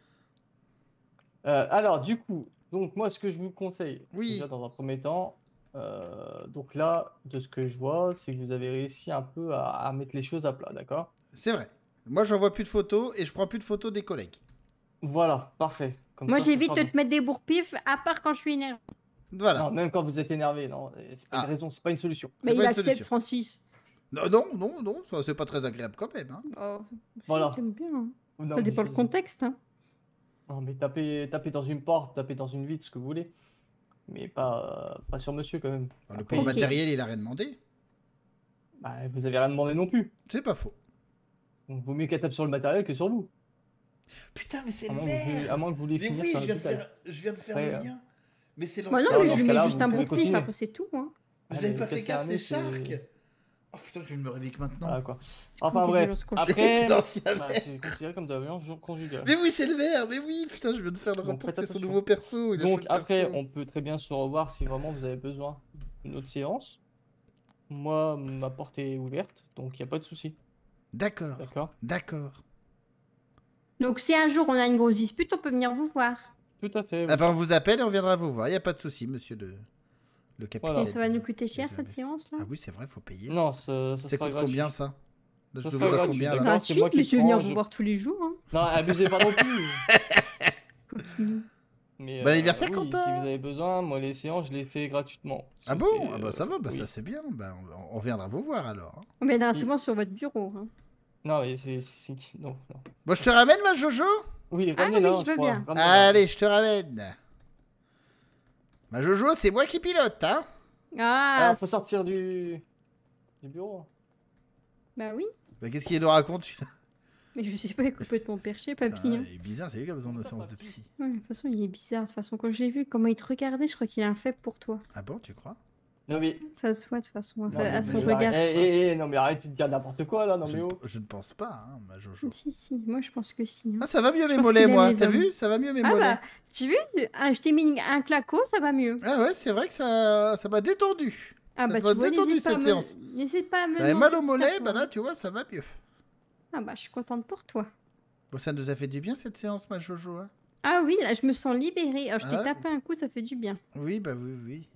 Euh, alors, du coup, donc moi, ce que je vous conseille, Oui. déjà dans un premier temps, euh, donc là, de ce que je vois, c'est que vous avez réussi un peu à, à mettre les choses à plat, d'accord? C'est vrai. Moi j'envoie plus de photos et je prends plus de photos des collègues. Voilà, parfait. Comme Moi, ça, ce j'évite sera de te mettre des bourre-pifs, à part quand je suis énervée. Voilà. Non, même quand vous êtes énervé, non, c'est pas Ah. une raison, c'est pas une solution. Mais pas il une accepte, solution. Francis. Non, non, non, non, ça, c'est pas très agréable quand même. Hein. Oh, Voilà. j'aime bien. hein. Non, Ça mais dépend je- le contexte. Hein. Non, mais taper, taper dans une porte, taper dans une vitre, ce que vous voulez. Mais pas, euh, pas sur monsieur quand même. Bah, le Après, pauvre Ok. matériel, il a rien demandé. bah, vous avez rien demandé non plus. C'est pas faux. Donc, vaut mieux qu'elle tape sur le matériel que sur vous. Putain, mais c'est À le moins, que vous, maire. à moins que vous voulez Mais finir oui, sur je viens, de l'hôpital. faire, je viens de faire Après, le euh, lien. Mais c'est Bah l'ancien. non, mais dans je ce lui mets cas-là, juste vous un pouvez bourre-pif, continuer. après c'est tout. Hein. Ah, J'avais mais pas fait casser gaffe, un c'est nez, c'est- Shark. Oh putain, je vais me réveiller que maintenant. Voilà, quoi. quand Enfin t'es bref, violence conjugale. après, C'est l'ancien bah, maire. c'est considéré comme de la violence conjugale. Mais oui, c'est le maire. Mais oui, putain, je viens de faire le Donc, rapport. faites C'est son attention. nouveau perso. Il a Donc changé de après, perso. on peut très bien se revoir si vraiment vous avez besoin d'une autre séance. Moi, ma porte est ouverte, donc il n'y a pas de souci. D'accord. D'accord. D'accord. Donc, si un jour on a une grosse dispute, on peut venir vous voir. Tout à fait. oui. Ah bah, on vous appelle et on viendra vous voir. Il n'y a pas de souci, monsieur le, le capitaine. Voilà. Et ça va nous coûter cher Désolé. cette séance là. Ah oui, c'est vrai, faut payer. Non, ça, ça Ça sera coûte gratuit. combien ça Là, Ça je sera dois gratuit, combien là d'accord. c'est Gratuit, moi qui mais je vais venir prends, vous je- voir tous les jours. Hein. Non, abusez pas non plus. Mais, Bon anniversaire, oui, Quentin. si vous avez besoin, moi les séances, je les fais gratuitement. Ah Si bon c'est, Ah bah ça va, bah oui. ça c'est bien. Bah, on, on viendra vous voir alors. hein. On viendra souvent sur votre bureau. Hein. Non, mais c'est... c'est- c'est- Non, non. Bon, je te ramène ma Jojo Oui, Ah ramenez-la, oui, je veux crois. bien. Ramenez-la. Allez, je te ramène. Ma Jojo, c'est moi qui pilote, hein Ah, Alors, faut sortir du... du bureau. bah oui. Bah qu'est-ce qu'il nous raconte celui-là Mais je sais pas, il est complètement perché, papy. Ah, hein. il est bizarre, c'est lui qui a besoin de séance de psy. Ouais, de toute façon, il est bizarre. De toute façon, quand je l'ai vu, comment il te regardait, je crois qu'il a un faible pour toi. Ah bon, tu crois Non, mais... Ça se voit de toute façon, Non, ça- mais- à mais son je- regard. Eh, eh, eh, non, mais arrêtez de dire n'importe quoi, là, non, je, mais ne- oh. je ne pense pas, hein, ma Jojo. Si, si, moi je pense que si. hein. Ah, ça va mieux Je mes pense mollets, qu'il aime moi. les T'as hommes. vu Ça va mieux mes Ah mollets. bah, tu as vu Ah, je t'ai mis un claquot, ça va mieux. Ah ouais, c'est vrai que ça ça m'a détendu. Ah Ça bah, m'a tu vois, détendu n'hésite pas, à cette me... séance. n'hésite pas à me J'avais demander mal au si mollet, t'as bah besoin. là, tu vois, ça va mieux. Ah bah, je suis contente pour toi. Bon, ça nous a fait du bien cette séance, ma Jojo. Hein Ah oui, là, je me sens libérée. Alors, je t'ai Ah. tapé un coup, ça fait du bien. oui, bah oui, oui.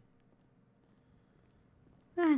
Ah là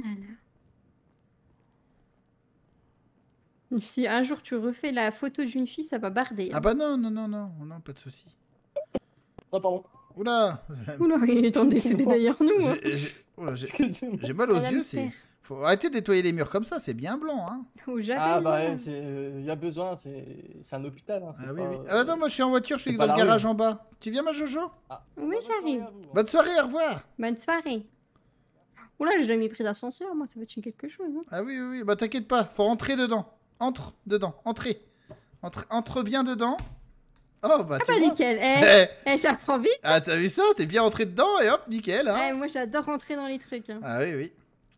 là. Si un jour tu refais la photo d'une fille, ça va barder. Ah bah non, non, non, non, non, pas de souci. Ah, pardon. Oula Oula, il est en décédé derrière nous. hein. J'ai- j'ai- oula, j'ai- Excusez-moi. J'ai mal aux Un yeux, hamster. c'est... Faut arrêter de nettoyer les murs comme ça, c'est bien blanc, hein. Au Japon. Ah, bah, ouais, c'est... Il y a besoin, c'est... C'est un hôpital, hein. c'est Ah oui, pas- oui. Ah bah non, moi je suis en voiture, je suis c'est dans pas le la rue. garage en bas. Tu viens, ma Jojo Oui, j'arrive. Bonne soirée, au revoir. Bonne soirée. Oula, j'ai jamais pris d'ascenseur, moi, ça va être une quelque chose. Hein. Ah oui, oui, oui, bah t'inquiète pas, faut rentrer dedans. Entre dedans, entrez. Entre, entre bien dedans. Oh bah Ah tu bah vois. nickel, Eh. eh, eh, j'apprends vite. Ah t'as vu ça? T'es bien entré dedans et hop, nickel, hein. Eh, moi j'adore rentrer dans les trucs. hein. Ah oui, oui.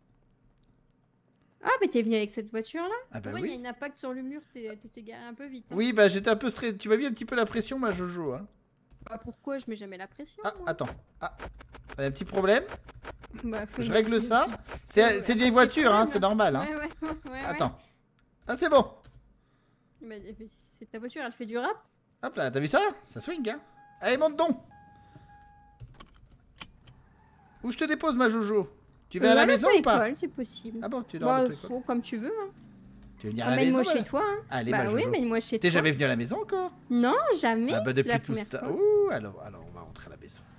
Ah mais t'es venu avec cette voiture là? Ah bah Ouais, oui. il y a un impact sur le mur, t'es t'es garé un peu vite. hein. Oui, bah j'étais un peu stressé. Tu m'as mis un petit peu la pression, ma Jojo, hein. Bah pourquoi je mets jamais la pression? Ah, moi attends. Ah, t'as un petit problème? Bah, faut Je me- règle me- ça. C'est c'est des voitures, hein, c'est normal, hein. Ouais, ouais, ouais, ouais. Attends. Ah, c'est bon. Mais, mais c'est ta voiture, elle fait du rap? Hop là, t'as vu ça? Ça swing, hein. Allez, monte donc. Où je te dépose, ma Jojo? Tu vas à la Euh, maison ou pas? l'auto-école, c'est possible. Ah bon, tu dors à Bah, l'auto-école. faut comme tu veux. Hein. Tu veux venir à la maison? Emmène-moi voilà. chez toi. Hein. Allez, bah ma oui, Jojo. emmène-moi chez T'es toi. jamais venu à la maison encore? Non, jamais. Ah bah c'est la depuis tout ce première temps. fois. Ouh, alors, alors on va rentrer à la maison.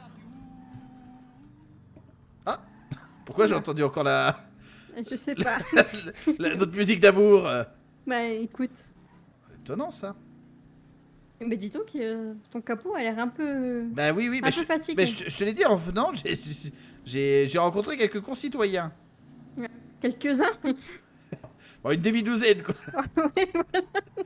Ah, pourquoi j'ai entendu encore la... Je sais pas. la- notre musique d'amour euh. Bah écoute. Étonnant ça. Mais dis donc, euh, ton capot a l'air un peu. Bah oui, oui, un mais peu je, fatigué. mais je, je te l'ai dit en venant, j'ai- j'ai j'ai rencontré quelques concitoyens. Quelques-uns. Bon, une demi-douzaine, quoi. Ouais, voilà.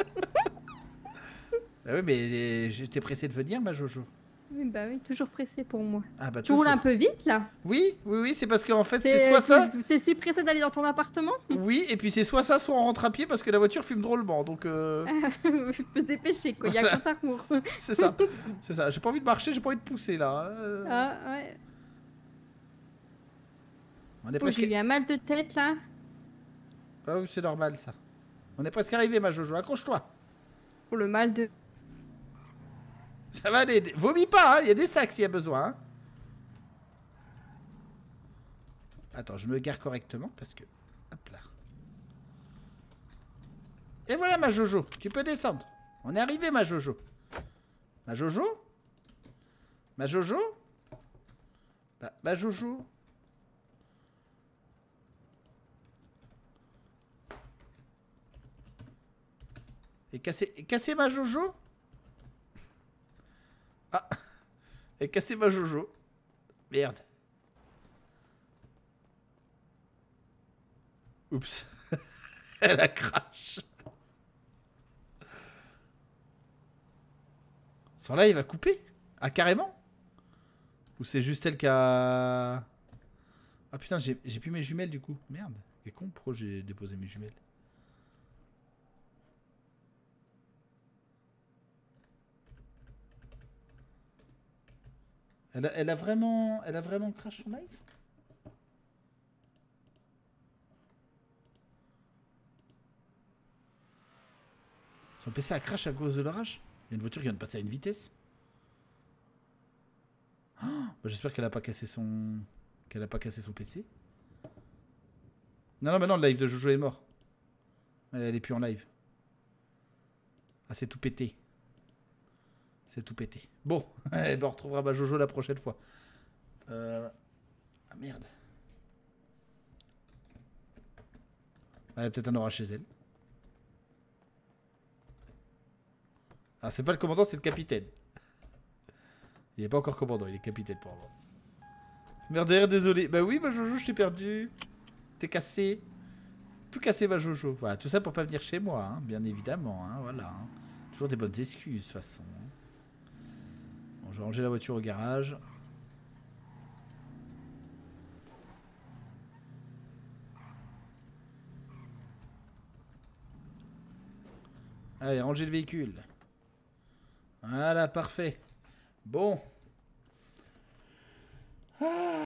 Bah oui, mais j'étais pressé de venir, ma Jojo. Oui, bah oui, toujours pressé pour moi. Ah bah Tu roules toujours. un peu vite là. Oui, oui, oui, c'est parce qu'en fait, T'es- c'est soit ça. t'es- T'es si pressé d'aller dans ton appartement. Oui, et puis c'est soit ça, soit on rentre à pied parce que la voiture fume drôlement, donc. Euh... Faut se dépêcher quoi, il y a Voilà. compte à rebours. C'est ça, c'est ça. J'ai pas envie de marcher, j'ai pas envie de pousser là. Euh, Ah ouais. On est Oh, presque. j'ai eu un mal de tête là. Ah oui, c'est normal ça. On est presque arrivé, ma Jojo. Accroche-toi. Pour le mal de. Ça va aller. Vomis pas, hein. Il y a des sacs s'il y a besoin. Hein. Attends, je me gare correctement parce que. Hop là. Et voilà, ma Jojo. Tu peux descendre. On est arrivé, ma Jojo. Ma Jojo Ma Jojo Bah, ma Jojo. Et casser, et casser ma Jojo. Ah. Et casser ma Jojo. Merde. Oups. Elle a crash. Sans là, il va couper. Ah, carrément. Ou c'est juste elle qui a... Ah putain, j'ai plus mes jumelles du coup. Merde. C'est con, pourquoi j'ai déposé mes jumelles? Elle a, elle a vraiment... Elle a vraiment crash son live? Son P C a crash à cause de l'orage? Il y a une voiture qui vient de passer à une vitesse. Oh, bah j'espère qu'elle a pas cassé son... Qu'elle a pas cassé son P C. Non, non, mais non, le live de Jojo est mort. Elle est plus en live. Ah, c'est tout pété. C'est tout pété. Bon, eh ben, on retrouvera ma Jojo la prochaine fois. Euh... Ah merde. Elle a peut-être un orage chez elle. Ah, c'est pas le commandant, c'est le capitaine. Il est pas encore commandant, il est capitaine pour avoir. Merde, désolé. Bah oui, ma Jojo, je t'ai perdu. T'es cassé. Tout cassé, ma Jojo. Voilà, tout ça pour pas venir chez moi, hein, bien évidemment. Hein, voilà. Hein. Toujours des bonnes excuses, de toute façon. Bon, je vais ranger la voiture au garage. Allez, ranger le véhicule. Voilà, parfait. Bon. Ah.